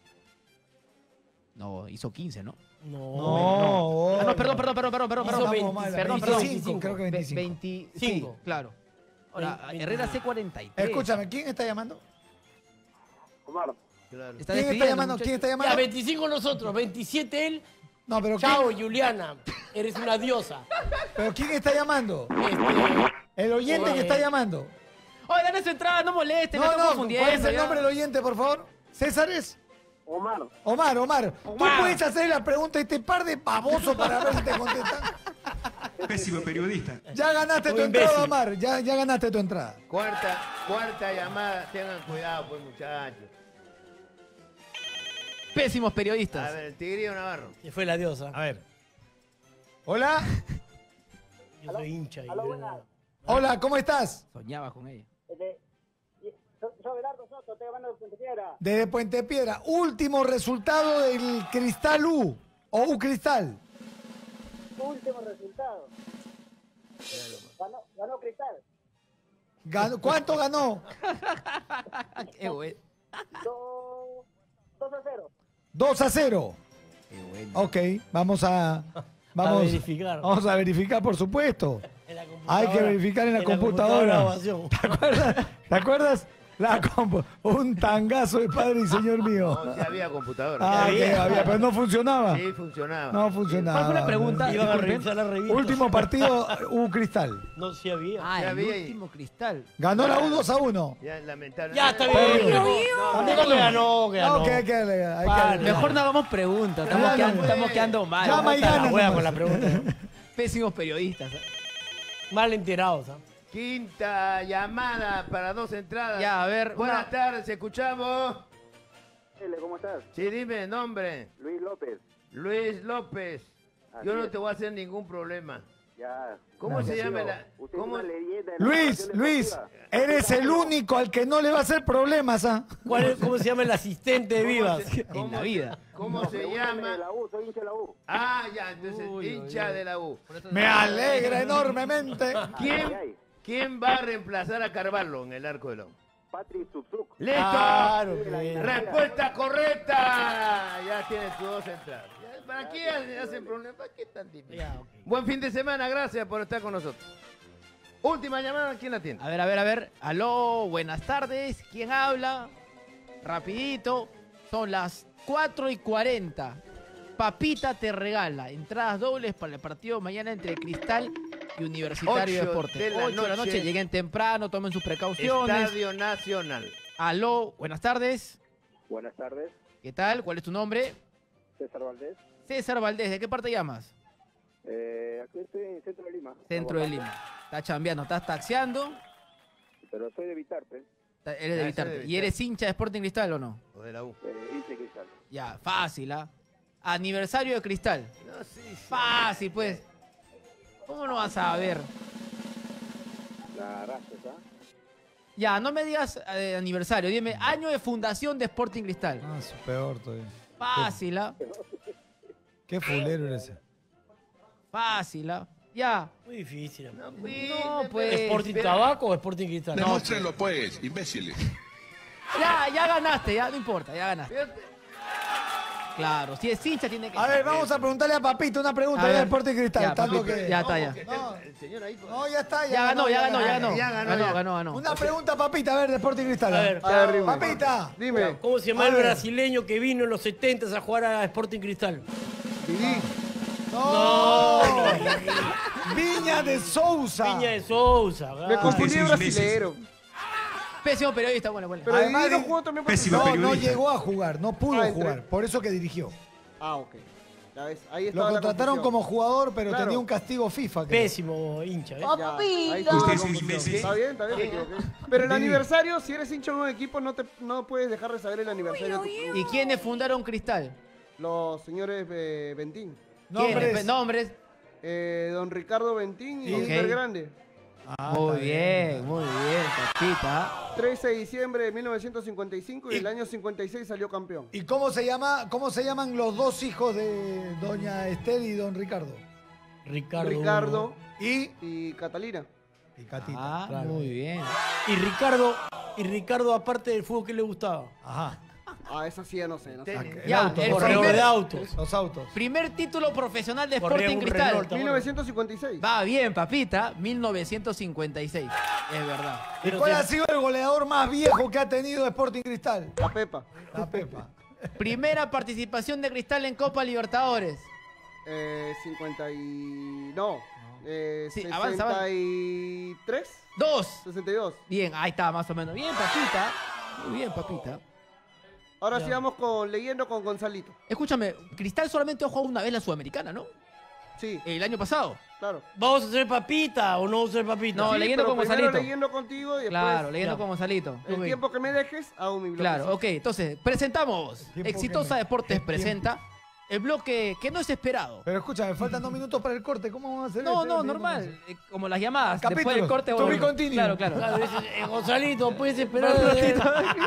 No, hizo quince, ¿no? No. No, Ah, no, perdón, perdón, perdón, perdón, perdón. Hizo perdón. veinte, mal. perdón, veinticinco, perdón. creo que Ve- veinticinco. veinticinco, claro. Ahora, Vein- Herrera C cuarenta y tres. Escúchame, ¿quién está llamando? Omar. Claro. Está ¿Quién está despidiendo, llamando? muchachos. ¿Quién está Ya, llamando? veinticinco nosotros, veintisiete él. No, pero Chao, ¿quién, Juliana. Eres una diosa. pero ¿quién está llamando? Este, El oyente que Eh. está llamando. Oye, dale su entrada, no moleste, no, No, esté no, confundiendo. ¿cuál es el ya. nombre del oyente, por favor? ¿César es? Omar. Omar, Omar, tú Omar. puedes hacer la pregunta a este par de babosos para ver si te contestan. Pésimo periodista. Ya ganaste tu Un entrada, imbécil. Omar. Ya, ya ganaste tu entrada. Cuarta, cuarta llamada, tengan cuidado, pues, muchachos. Pésimos A periodistas. ver, el Tigrillo Navarro. Se fue la diosa. A ver. Hola. Yo soy hincha. y Aló, yo- buenas. Hola, ¿cómo estás? Soñaba con ella. Este, soy soy Belardo Soto, estoy llamando de Puente Piedra. Desde Puente Piedra. Último resultado del Cristal U. O U Cristal. Último resultado. Ganó, ganó Cristal. Ganó- ¿Cuánto ganó? Qué bueno. Dos, dos a cero. dos a cero. Qué bueno. Ok, vamos a... Vamos A verificar. Vamos a verificar, por supuesto. En la computadora- Hay que verificar en la computadora. grabación. ¿Te acuerdas? ¿Te acuerdas? La compu- un tangazo de padre y señor mío. No, si había computadora. Ah, había. que había, pero no funcionaba. Sí, funcionaba. No funcionaba. ¿Cuál fue la pregunta? Iban a Disculpen. revisar la revista. Último partido, U Cristal. No, sí había. Ah, Ya el vi ahí. último cristal. Ganó la U dos a uno. Ya, lamentable. Ya está Pero- bien. No, Tampoco que ganó, que ganó. No, que, que, hay que- Vale. Mejor no hagamos preguntas. Estamos, Claro, quedando, pues. estamos quedando mal. Llama y Está la gana hueá nomás. con la pregunta. Pésimos periodistas. ¿eh? Mal enterados. ¿ah? Quinta llamada para dos entradas. Ya, a ver. Buenas una- tardes, escuchamos. L, ¿cómo estás? Sí, dime, nombre. Luis López. Luis López. Así Yo no es. te voy a hacer ningún problema. Ya. ¿Cómo se Usted llama es la- Usted cómo- es una leyenda de la Luis, narración Luis, deportiva. eres el único al que no le va a hacer problemas, ¿ah? ¿Cuál es- ¿Cómo se llama el asistente de ¿Cómo Vivas? se- En cómo la se- vida. ¿Cómo No, se pregúntame llama? de la U, soy hincha de la U. Ah, ya, entonces, Uy, hincha uy, de la U. Me alegra enormemente. Ay, ¿Quién, ay. ¿Quién va a reemplazar a Carvalho en el arco de la U? Patrick Zuzuk. ¡Listo! Claro, que- Respuesta correcta. Ya tienes tus dos entradas. Ya, ¿Para qué hacen problemas? ¿Para qué tan difícil? Ya, ok. Buen fin de semana, gracias por estar con nosotros. Última llamada, ¿quién la tiene? A ver, a ver, a ver. Aló, buenas tardes. ¿Quién habla? Rapidito. Son las cuatro y cuarenta. Papita te regala entradas dobles para el partido mañana entre Cristal y Universitario de Ocho Deportes. de la ocho de la noche. noche. Lleguen temprano, tomen sus precauciones. Estadio Nacional. Aló, buenas tardes. Buenas tardes. ¿Qué tal? ¿Cuál es tu nombre? César Valdés. César Valdés. ¿De qué parte llamas? Eh, aquí estoy en el centro de Lima. Centro de Lima. Estás chambeando, estás taxeando. Pero soy de Vitarte, ta- Eres de Ah, Vitarte. soy de ¿Y eres hincha de Sporting Cristal o no? O de la U. eh, hincha de Cristal. Ya, fácil, ¿ah? Aniversario de Cristal. No, sí, sí. Fácil, pues. ¿Cómo no vas a ver? La raza, ¿ah? Ya, no me digas eh, aniversario, dime año de fundación de Sporting Cristal. Ah, su peor todavía. Fácil, ¿ah? Qué fulero eres. Fácil, ¿ah? Ya. Muy difícil. amigo. No, pues, No, pues. ¿Sporting Tabaco o Sporting Cristal? No, Demuéstrenlo, pues, imbéciles. Ya, ya ganaste, ya, no importa, ya ganaste. Fíjate. Claro, si es hincha tiene que. A ver, vamos a preguntarle a Papito una pregunta A ya de ver. Sporting Cristal. Ya, tanto Papito, que... ya está, ya. Ojo, que está el- el señor ahí. No, ya está. Ya ganó, ya ganó, ya ganó. ya ganó, Ganó, ya. ganó, ganó. Una pregunta, Papita, a ver, de Sporting Cristal. A ver, A ver, dime. Papita. Dime. ¿Cómo se llama A el ver. brasileño que vino en los setenta a jugar a Sporting Cristal? Didi. No. Viña de Sousa. Piña de Sousa. Me ah. confundí de Ustedes son brasilero. Pésimo periodista, bueno, bueno. Pero Además Didi no de- jugó también por Pésimo No, Cristal. no periodista. llegó a jugar, no pudo Ah, entre- jugar, por eso que dirigió. Ah, ok. Ya ves, ahí Lo estaba la contrataron confusión. como jugador, pero Claro. tenía un castigo FIFA. creo. Pésimo hincha, ¿ves? Ya, ahí está la Usted es un confusión. imbécil. Está bien, está bien, me equivoqué. Pero el Didi. aniversario, si eres hincha de un equipo, no, te, no puedes dejar de saber el aniversario de tu club. ¿Y quiénes fundaron Cristal? Los señores eh, Bentín. ¿Quiénes? Nombres. Nombres. Eh, don Ricardo Bentín y Ok. Oscar Grande. Ah, Muy está bien, muy bien, papita. trece de diciembre de mil novecientos cincuenta y cinco y el año cincuenta y seis salió campeón. ¿Y cómo se llama, cómo se llaman los dos hijos de doña Esther y don Ricardo? Ricardo. Ricardo Y, y Catalina. y Catita. Ah, claro. muy bien. Y Ricardo, y Ricardo, aparte del fútbol, ¿qué le gustaba? Ajá. Ah, esa sí ya no sé. No sé. Tenis. El Ya, auto, el Corredor primer, de autos. Los autos. primer título profesional de Corría Sporting un Cristal. Renault, mil novecientos cincuenta y seis. Va bien, papita. mil novecientos cincuenta y seis. Es verdad. ¿Y Pero cuál si- ha sido el goleador más viejo que ha tenido Sporting Cristal? La Pepa. La Pepa. Primera participación de Cristal en Copa Libertadores. Eh, cincuenta y... No. Eh, Sí, avanza, avanza. sesenta y tres. Dos. sesenta y dos. Bien, ahí está, más o menos. Bien, papita. Muy bien, papita. Ahora Ya. sí vamos con leyendo con Gonzalito. Escúchame, Cristal solamente ha jugado una vez la Sudamericana, ¿no? Sí, El año pasado. claro. ¿Vamos a hacer papita o no vamos a hacer papita? No, Sí, leyendo pero con primero Gonzalito. leyendo contigo y después Claro, leyendo ya. con Gonzalito. el Ok. tiempo que me dejes hago mi bloque. Claro, ok. Entonces, presentamos. Tiempo Exitosa que me- Deportes ¿Qué presenta el bloque que no es esperado. Pero escucha, me faltan dos minutos para el corte. ¿Cómo vamos a hacer No, este? no, Seguimos normal. con eh, Como las llamadas. Después Capítulos. del corte. To be volvemos. continued. Claro, claro. Claro, ese- eh, Gonzalito, puedes esperar. eh,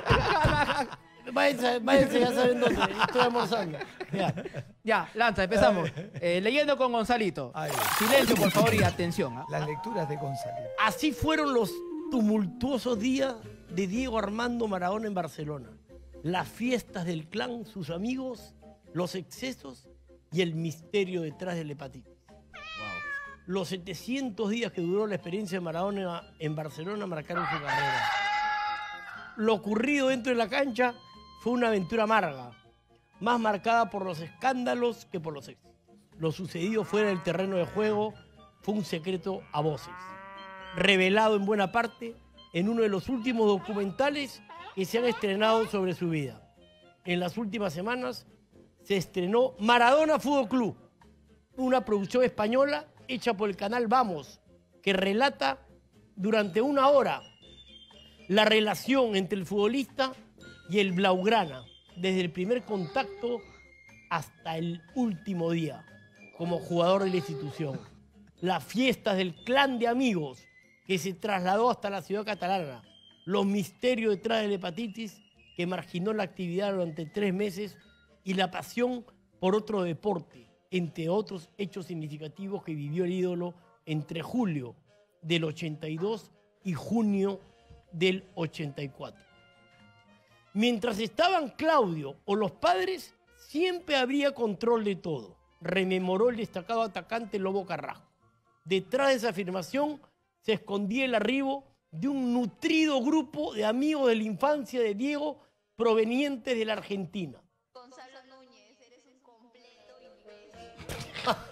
váyanse, váyanse, ya saben dónde. Estoy almorzando. Ya. Ya, lanza, empezamos. Eh, leyendo con Gonzalito. Ay. Silencio, por favor, y atención. ¿ah? Las lecturas de González. Así fueron los tumultuosos días de Diego Armando Maradona en Barcelona. Las fiestas del clan, sus amigos, los excesos y el misterio detrás del hepatitis. Los setecientos días que duró la experiencia de Maradona en Barcelona marcaron su carrera. Lo ocurrido dentro de la cancha fue una aventura amarga, más marcada por los escándalos que por los éxitos. Lo sucedido fuera del terreno de juego fue un secreto a voces, revelado en buena parte en uno de los últimos documentales que se han estrenado sobre su vida. En las últimas semanas se estrenó Maradona Fútbol Club, una producción española hecha por el canal Vamos, que relata durante una hora la relación entre el futbolista y el blaugrana, desde el primer contacto hasta el último día, como jugador de la institución. Las fiestas del clan de amigos que se trasladó hasta la ciudad catalana, los misterios detrás de la hepatitis que marginó la actividad durante tres meses y la pasión por otro deporte, entre otros hechos significativos que vivió el ídolo entre julio del ochenta y dos y junio del ochenta y cuatro. Mientras estaban Claudio o los padres, siempre habría control de todo, rememoró el destacado atacante Lobo Carrasco. Detrás de esa afirmación se escondía el arribo de un nutrido grupo de amigos de la infancia de Diego provenientes de la Argentina. Gonzalo Núñez, eres un completo imbécil.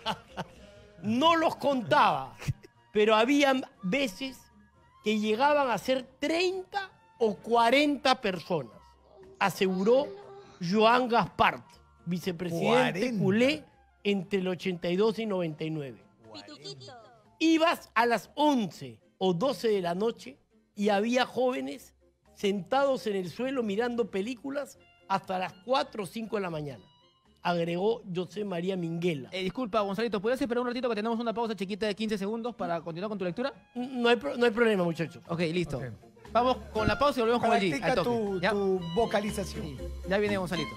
No los contaba, pero había veces que llegaban a ser treinta o cuarenta personas, aseguró Joan Gaspart, vicepresidente cuarenta. culé entre el ochenta y dos y noventa y nueve. Pituquito. Ibas a las once o doce de la noche y había jóvenes sentados en el suelo mirando películas hasta las cuatro o cinco de la mañana, agregó José María Minguela. Eh, disculpa, Gonzalito, ¿puedes esperar un ratito que tenemos una pausa chiquita de quince segundos para continuar con tu lectura? No hay, pro- no hay problema, muchachos. Ok, listo. Ok. Vamos con la pausa y volvemos con el G. Practica al toque. tu, ¿Ya? tu vocalización. Sí, ya viene Gonzalito.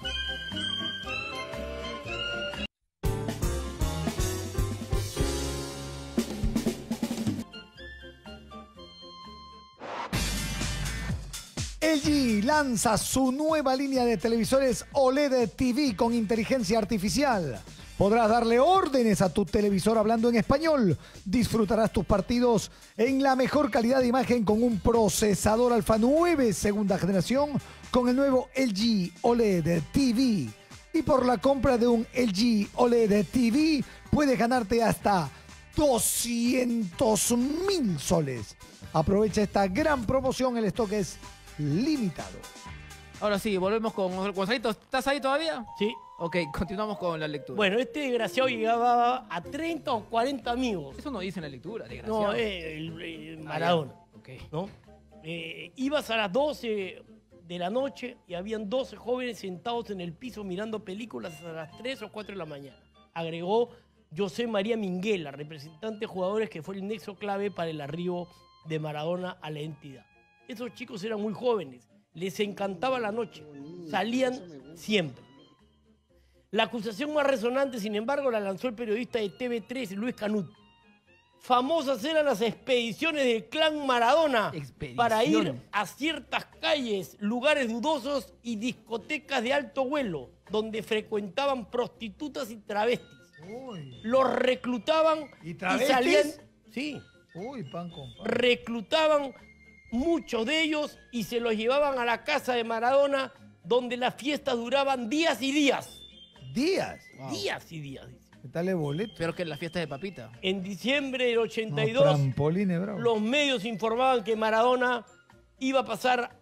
L G lanza su nueva línea de televisores O L E D T V con inteligencia artificial. Podrás darle órdenes a tu televisor hablando en español. Disfrutarás tus partidos en la mejor calidad de imagen con un procesador Alpha nueve segunda generación con el nuevo L G O L E D T V. Y por la compra de un L G O L E D T V puedes ganarte hasta doscientos mil soles. Aprovecha esta gran promoción, el stock es limitado. Ahora sí, volvemos con Gonzalito. ¿Estás ahí todavía? Sí. Ok, continuamos con la lectura. Bueno, este desgraciado llegaba a treinta o cuarenta amigos. Eso no dice en la lectura, desgraciado. No, eh, el, el Maradona. Ok. ¿No? Eh, ibas a las doce de la noche y habían doce jóvenes sentados en el piso mirando películas hasta las tres o cuatro de la mañana. Agregó José María Minguela, representante de jugadores que fue el nexo clave para el arribo de Maradona a la entidad. Esos chicos eran muy jóvenes, les encantaba la noche, salían siempre. La acusación más resonante, sin embargo, la lanzó el periodista de T V tres, Luis Canut. Famosas eran las expediciones del clan Maradona para ir Expediciones. a ciertas calles, lugares dudosos y discotecas de alto vuelo, donde frecuentaban prostitutas y travestis. Uy, Los reclutaban ¿Y y travestis? salían... Sí, uy, pan con pan. reclutaban muchos de ellos y se los llevaban a la casa de Maradona, donde las fiestas duraban días y días. Días. Wow. Días y días. dice. ¿Qué tal el boleto? Peor que en la fiesta de papita. En diciembre del ochenta y No, dos, trampolines, bravo. los medios informaban que Maradona iba a pasar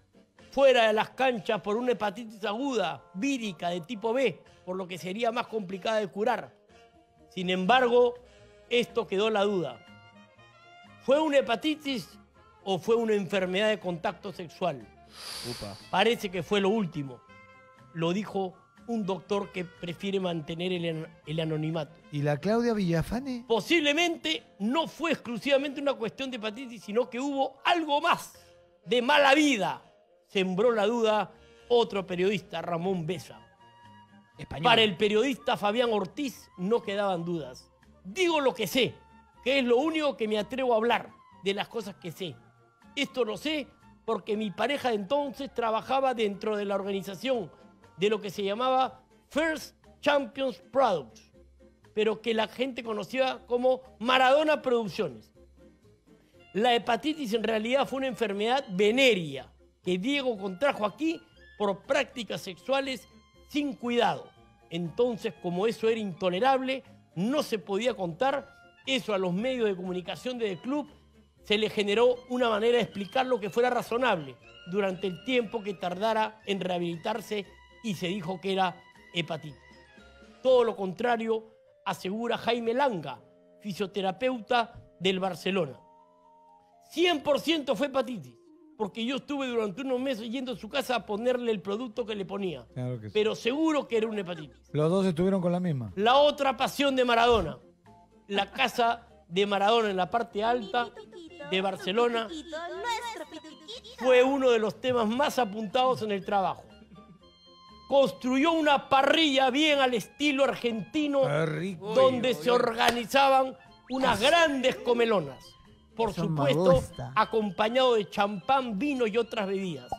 fuera de las canchas por una hepatitis aguda, vírica, de tipo B, por lo que sería más complicada de curar. Sin embargo, esto quedó la duda. ¿Fue una hepatitis o fue una enfermedad de contacto sexual? Upa. Parece que fue lo último. Lo dijo un doctor que prefiere mantener el, el anonimato. ¿Y la Claudia Villafane? Posiblemente no fue exclusivamente una cuestión de hepatitis, sino que hubo algo más de mala vida. Sembró la duda otro periodista, Ramón Besa. Español. Para el periodista Fabián Ortiz no quedaban dudas. Digo lo que sé, que es lo único que me atrevo a hablar de las cosas que sé. Esto lo sé porque mi pareja de entonces trabajaba dentro de la organización de lo que se llamaba First Champions Products, pero que la gente conocía como Maradona Producciones. La hepatitis en realidad fue una enfermedad venérea que Diego contrajo aquí por prácticas sexuales sin cuidado. Entonces, como eso era intolerable, no se podía contar, eso a los medios de comunicación del club se le generó una manera de explicarlo que fuera razonable durante el tiempo que tardara en rehabilitarse y se dijo que era hepatitis. Todo lo contrario asegura Jaime Langa, fisioterapeuta del Barcelona. cien por ciento fue hepatitis, porque yo estuve durante unos meses yendo a su casa a ponerle el producto que le ponía. Claro que sí. Pero seguro que era una hepatitis. Los dos estuvieron con la misma. La otra pasión de Maradona, la casa de Maradona en la parte alta de Barcelona, fue uno de los temas más apuntados en el trabajo. Construyó una parrilla bien al estilo argentino, rico. donde Uy, se uy. organizaban unas grandes comelonas. Por Eso me supuesto, gusta. acompañado de champán, vino y otras bebidas.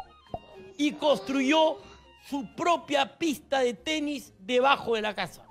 Y construyó su propia pista de tenis debajo de la casa.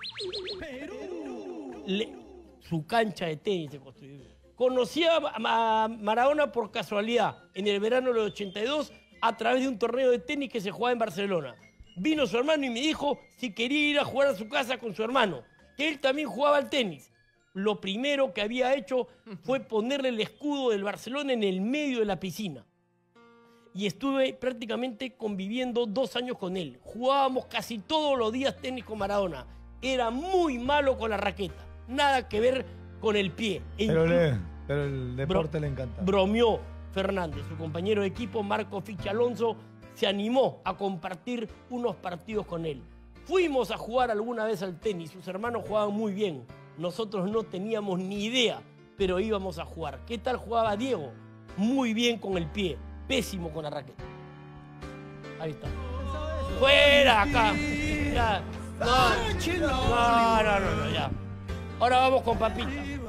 Le- su cancha de tenis se construyó. Conocí a Ma- a Maradona por casualidad en el verano del ochenta y dos a través de un torneo de tenis que se jugaba en Barcelona. Vino su hermano y me dijo si quería ir a jugar a su casa con su hermano, que él también jugaba al tenis. Lo primero que había hecho fue ponerle el escudo del Barcelona en el medio de la piscina. Y estuve prácticamente conviviendo dos años con él. Jugábamos casi todos los días tenis con Maradona. Era muy malo con la raqueta. Nada que ver con el pie. E Pero, incluso le, pero el deporte le encanta. bromeó Fernández. Su compañero de equipo, Marco Ficha Alonso, se animó a compartir unos partidos con él. Fuimos a jugar alguna vez al tenis. Sus hermanos jugaban muy bien. Nosotros no teníamos ni idea, pero íbamos a jugar. ¿Qué tal jugaba Diego? Muy bien con el pie, pésimo con la raqueta. Ahí está. ¡Fuera acá! Ya. No, no, no, no, no, ya. Ahora vamos con Papita.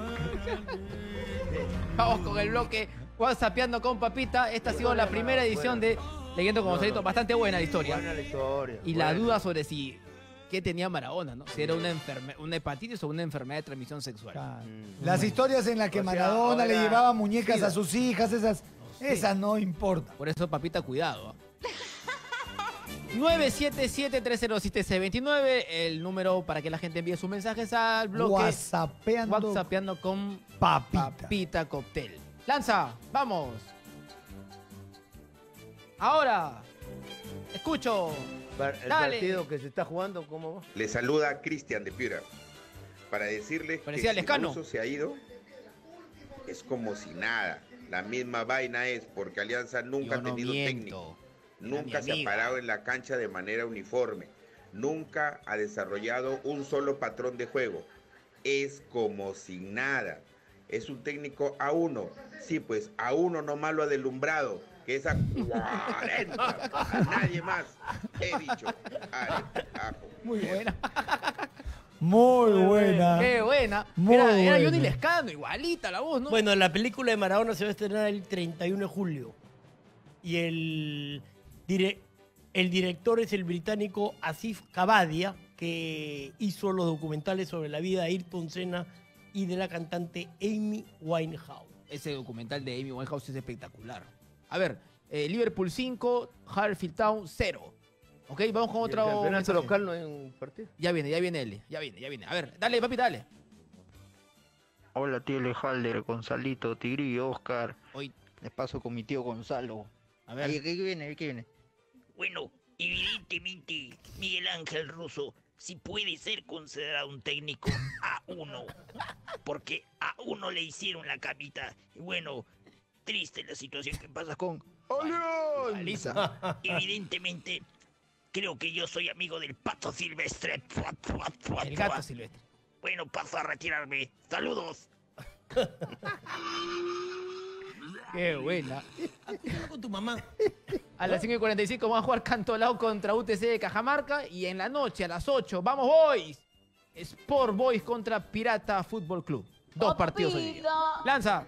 Vamos con el bloque WhatsAppeando con Papita. Esta ha sido la primera edición de Leyendo como Solito. Bastante buena la historia. Buena la historia. Y la buena. duda sobre si qué tenía Maradona, ¿no? Si era una, enferme- una hepatitis o una enfermedad de transmisión sexual. Mm. Las historias en las que O sea, Maradona le ahora- llevaba muñecas Sí. a sus hijas, esas, esas no importan. Por eso, Papita, cuidado. ¿ah? nueve siete siete, tres cero siete, seis dos nueve, el número para que la gente envíe sus mensajes al bloque WhatsAppeando WhatsAppeando con Papita. Papita Cocktail. Lanza, vamos. Ahora, escucho. Par- El Dale. partido que se está jugando, ¿cómo va? Le saluda Cristian de Piura para decirle que Parecía si Lescano. Russo se ha ido, es como si nada. La misma vaina es porque Alianza nunca Yo ha no tenido miento. técnico. Era Nunca mi se ha amiga. parado en la cancha de manera uniforme. Nunca ha desarrollado un solo patrón de juego. Es como sin nada. Es un técnico A uno. Sí, pues A uno nomás lo ha deslumbrado. Que es a cuarenta. A nadie más. He dicho. Arepajo. Muy buena. Muy buena. Qué buena. Muy era, era Johnny buena. Lescano, igualita la voz, ¿no? Bueno, la película de Maradona se va a estrenar el treinta y uno de julio. Y el, dire- el director es el británico Asif Kabadia, que hizo los documentales sobre la vida de Ayrton Senna y de la cantante Amy Winehouse. Ese documental de Amy Winehouse es espectacular. A ver, eh, Liverpool cinco, Huddersfield Town cero. Ok, vamos con ¿Y el otro campeonato mensaje. local no hay un partido? Ya viene, ya viene él. Ya viene, ya viene. A ver, dale, papi, dale. Hola tío Lejalder, Gonzalito, Tigrillo, Oscar. Hoy Les paso con mi tío Gonzalo. A ver. Ahí, ¿qué viene? ¿Qué viene? Bueno, evidentemente, Miguel Ángel Russo sí puede ser considerado un técnico A uno. Porque a uno le hicieron la camita. Y bueno, triste la situación que pasa con Alianza. Evidentemente, creo que yo soy amigo del Pato Silvestre. El gato silvestre. Bueno, paso a retirarme. Saludos. Qué buena. Con tu mamá. A las cinco y cuarenta y cinco vamos a jugar Cantolao contra U T C de Cajamarca. Y en la noche, a las ocho, ¡vamos Boys! Sport Boys contra Pirata Fútbol Club. Dos partidos hoy día. ¡Lanza!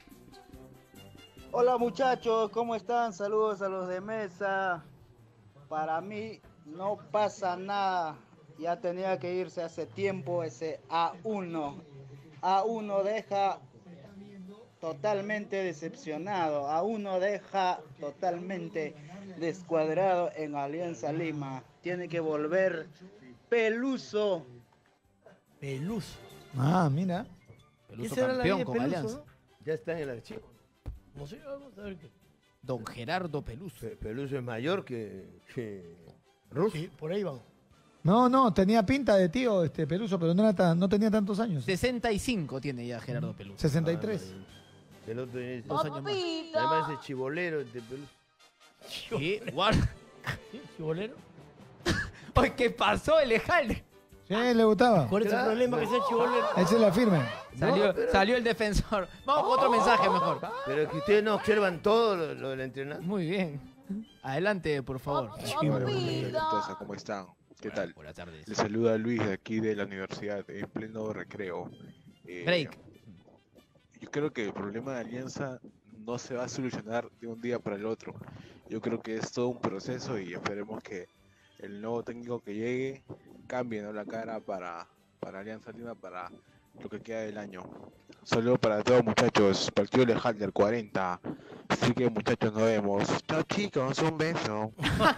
Hola muchachos, ¿cómo están? Saludos a los de mesa. Para mí no pasa nada. Ya tenía que irse hace tiempo ese A uno. A uno deja totalmente decepcionado. A uno deja totalmente descuadrado en Alianza Lima. Tiene que volver Peluso. Peluso. Ah, mira. Peluso Esa era la ley campeón de con Peluso, Alianza. ¿no? Ya está en el archivo. No sé, vamos a ver qué. Don Gerardo Peluso. Pe- Peluso es mayor que, que Russo. Sí, por ahí van. No, no, tenía pinta de tío este Peluso, pero no, era tan- no tenía tantos años. sesenta y cinco tiene ya Gerardo Peluso. sesenta y tres. El otro es, Dos años más. además es chibolero este Peluso. ¿Qué? Guarda. ¿Sí? ¿Chibolero? Oye, ¿qué pasó, Elejalde? Sí, le gustaba. ¿Cuál es el problema que sea chibolero? Ese la firme. Salió, No, pero- salió el defensor. Vamos con otro mensaje mejor. Pero es que ustedes no observan todo lo, lo del entrenador. Muy bien. Adelante, por favor. Entonces, ¿cómo están? ¿Qué tal? Buenas tardes. Les saluda Luis de aquí de la universidad en pleno recreo. Eh, Break. Yo creo que el problema de Alianza no se va a solucionar de un día para el otro. Yo creo que es todo un proceso y esperemos que el nuevo técnico que llegue cambie, ¿no?, la cara para, para Alianza Lima para lo que queda del año. Un saludo para todos muchachos, partido lejal del cuarenta. Así que muchachos, nos vemos. Chao chicos, un beso.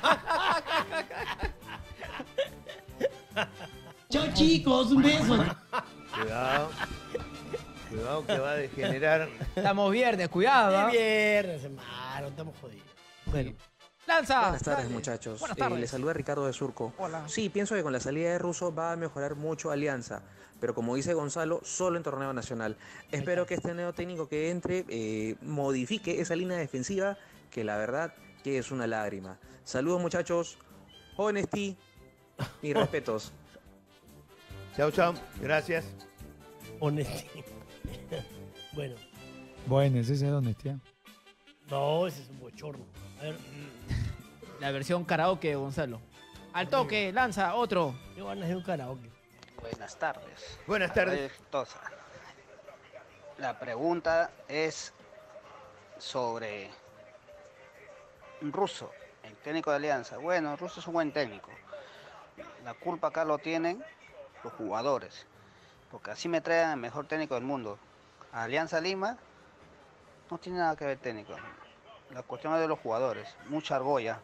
Chao chicos, un beso. Cuidado. Cuidado que va a degenerar. Estamos viernes, cuidado. ¿ah? Es viernes, hermano, estamos jodidos. Bueno. Lanza. Buenas tardes, dale. muchachos. Buenas Eh, tardes. les saluda Ricardo de Surco. Hola. Sí, pienso que con la salida de Russo va a mejorar mucho Alianza, pero como dice Gonzalo, solo en torneo nacional. Espero que este nuevo técnico que entre eh, modifique esa línea defensiva, que la verdad que es una lágrima. Saludos, muchachos. Honesty y respetos. Chao, chao. Gracias. Honesty. Bueno, Bueno, ese es de honestidad. no, ese es un bochorno. A ver, La versión karaoke de Gonzalo. Al toque, lanza, otro. yo van a hacer un karaoke. Buenas tardes. Buenas tardes. Exitosa. La pregunta es sobre Russo, el técnico de Alianza. Bueno, Russo es un buen técnico. La culpa acá lo tienen los jugadores, porque así me traen el mejor técnico del mundo. Alianza Lima no tiene nada que ver técnico. La cuestión es de los jugadores, mucha argolla.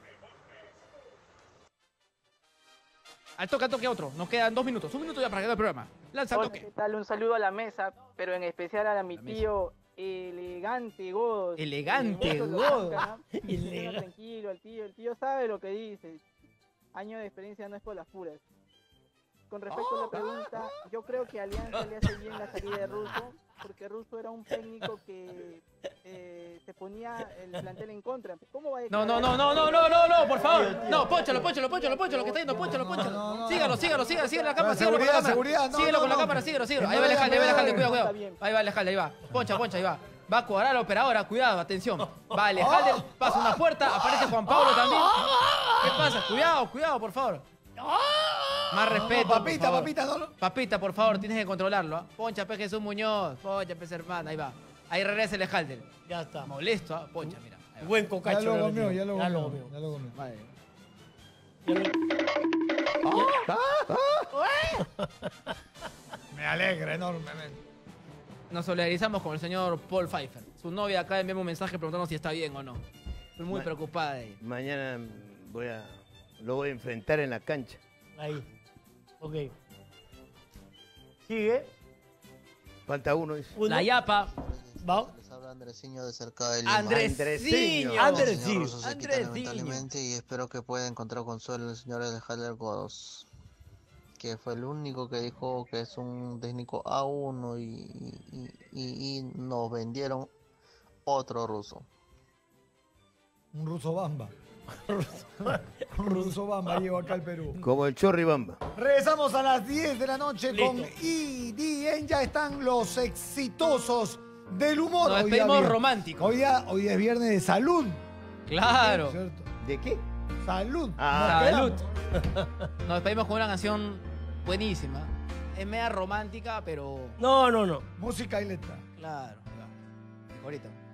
Al toque, al toque, otro. Nos quedan dos minutos. Un minuto ya para quedar el programa. Lanza, al Hola, toque. ¿qué tal? Un saludo a la mesa, pero en especial a mi tío Elegante Godos. Elegante Eso lo Godos. banca, ¿no? Elegante. Déjalo tranquilo, el tío, el tío sabe lo que dice. Años de experiencia no es por las puras. Con respecto a la pregunta, yo creo que a Alianza le hace bien la salida de Russo, porque Russo era un técnico que eh, se ponía el plantel en contra. ¿Cómo va a No, no, declarar- no, no, no, no, no, no, por favor. No, ponchalo, ponchalo, ponchalo, ponchalo, que está yendo, ponchalo, ponchalo. Sígalo, sígalo, sígalo, sígalo la cámara, No, sígalo con la seguridad, cámara. seguridad, no, Síguelo no, con la no. cámara, síguelo, síguelo. Que Ahí no va el deja Alejandro, ahí va el ver. Alejandro, cuidado, Está cuidado. bien. Ahí va el Alejandro, ahí va. Poncha, poncha, ahí va. Va a cuadrar la operadora, cuidado, atención. Va Alejandro, pasa una puerta, aparece Juan Pablo también. ¿Qué pasa? Cuidado, cuidado, por favor. Más respeto, No, papita, por favor. papita, no, no. Papita, por favor, tienes que controlarlo. ¿ah? Poncha, pe Jesús Muñoz. Poncha, pe hermana, ahí va. Ahí regresa el Alejandro. Ya está. Molesto, ¿ah? Poncha, mira. Ahí va. Buen Ya cocacho. lo le comió, metió. ya lo Ya lo comió. comió. Ya lo comió. Madre. Me alegra enormemente. Nos solidarizamos con el señor Paul Pfeiffer. Su novia acá envió un mensaje preguntando si está bien o no. Estoy muy Ma- preocupada de ella. Mañana voy a, lo voy a enfrentar en la cancha. Ahí. Ok. Sigue. Falta uno. Dice. Uno. La Yapa. Va. Les habla Andresiño de cerca de Lima. Andresiño. El Andresiño. señor ruso se quita Andresiño. lamentablemente y espero que pueda encontrar consuelo en el señor Alejandro Godos, que fue el único que dijo que es un técnico A uno y, y, y, y nos vendieron otro ruso. Un ruso bamba. Un ruso bamba llegó acá al Perú. Como el Chorri Bamba. Regresamos a las diez de la noche Listo. con E D N. Ya están los exitosos del humor. Nos Hoy día despedimos vier- románticos. Hoy, día- hoy es viernes de salud. Claro. ¿Cierto? ¿De qué? Salud. Ah, Nos salud. quedamos. Nos despedimos con una canción buenísima. Es media romántica, pero No, no, no. Música y letra. claro. ahí va. Ahorita.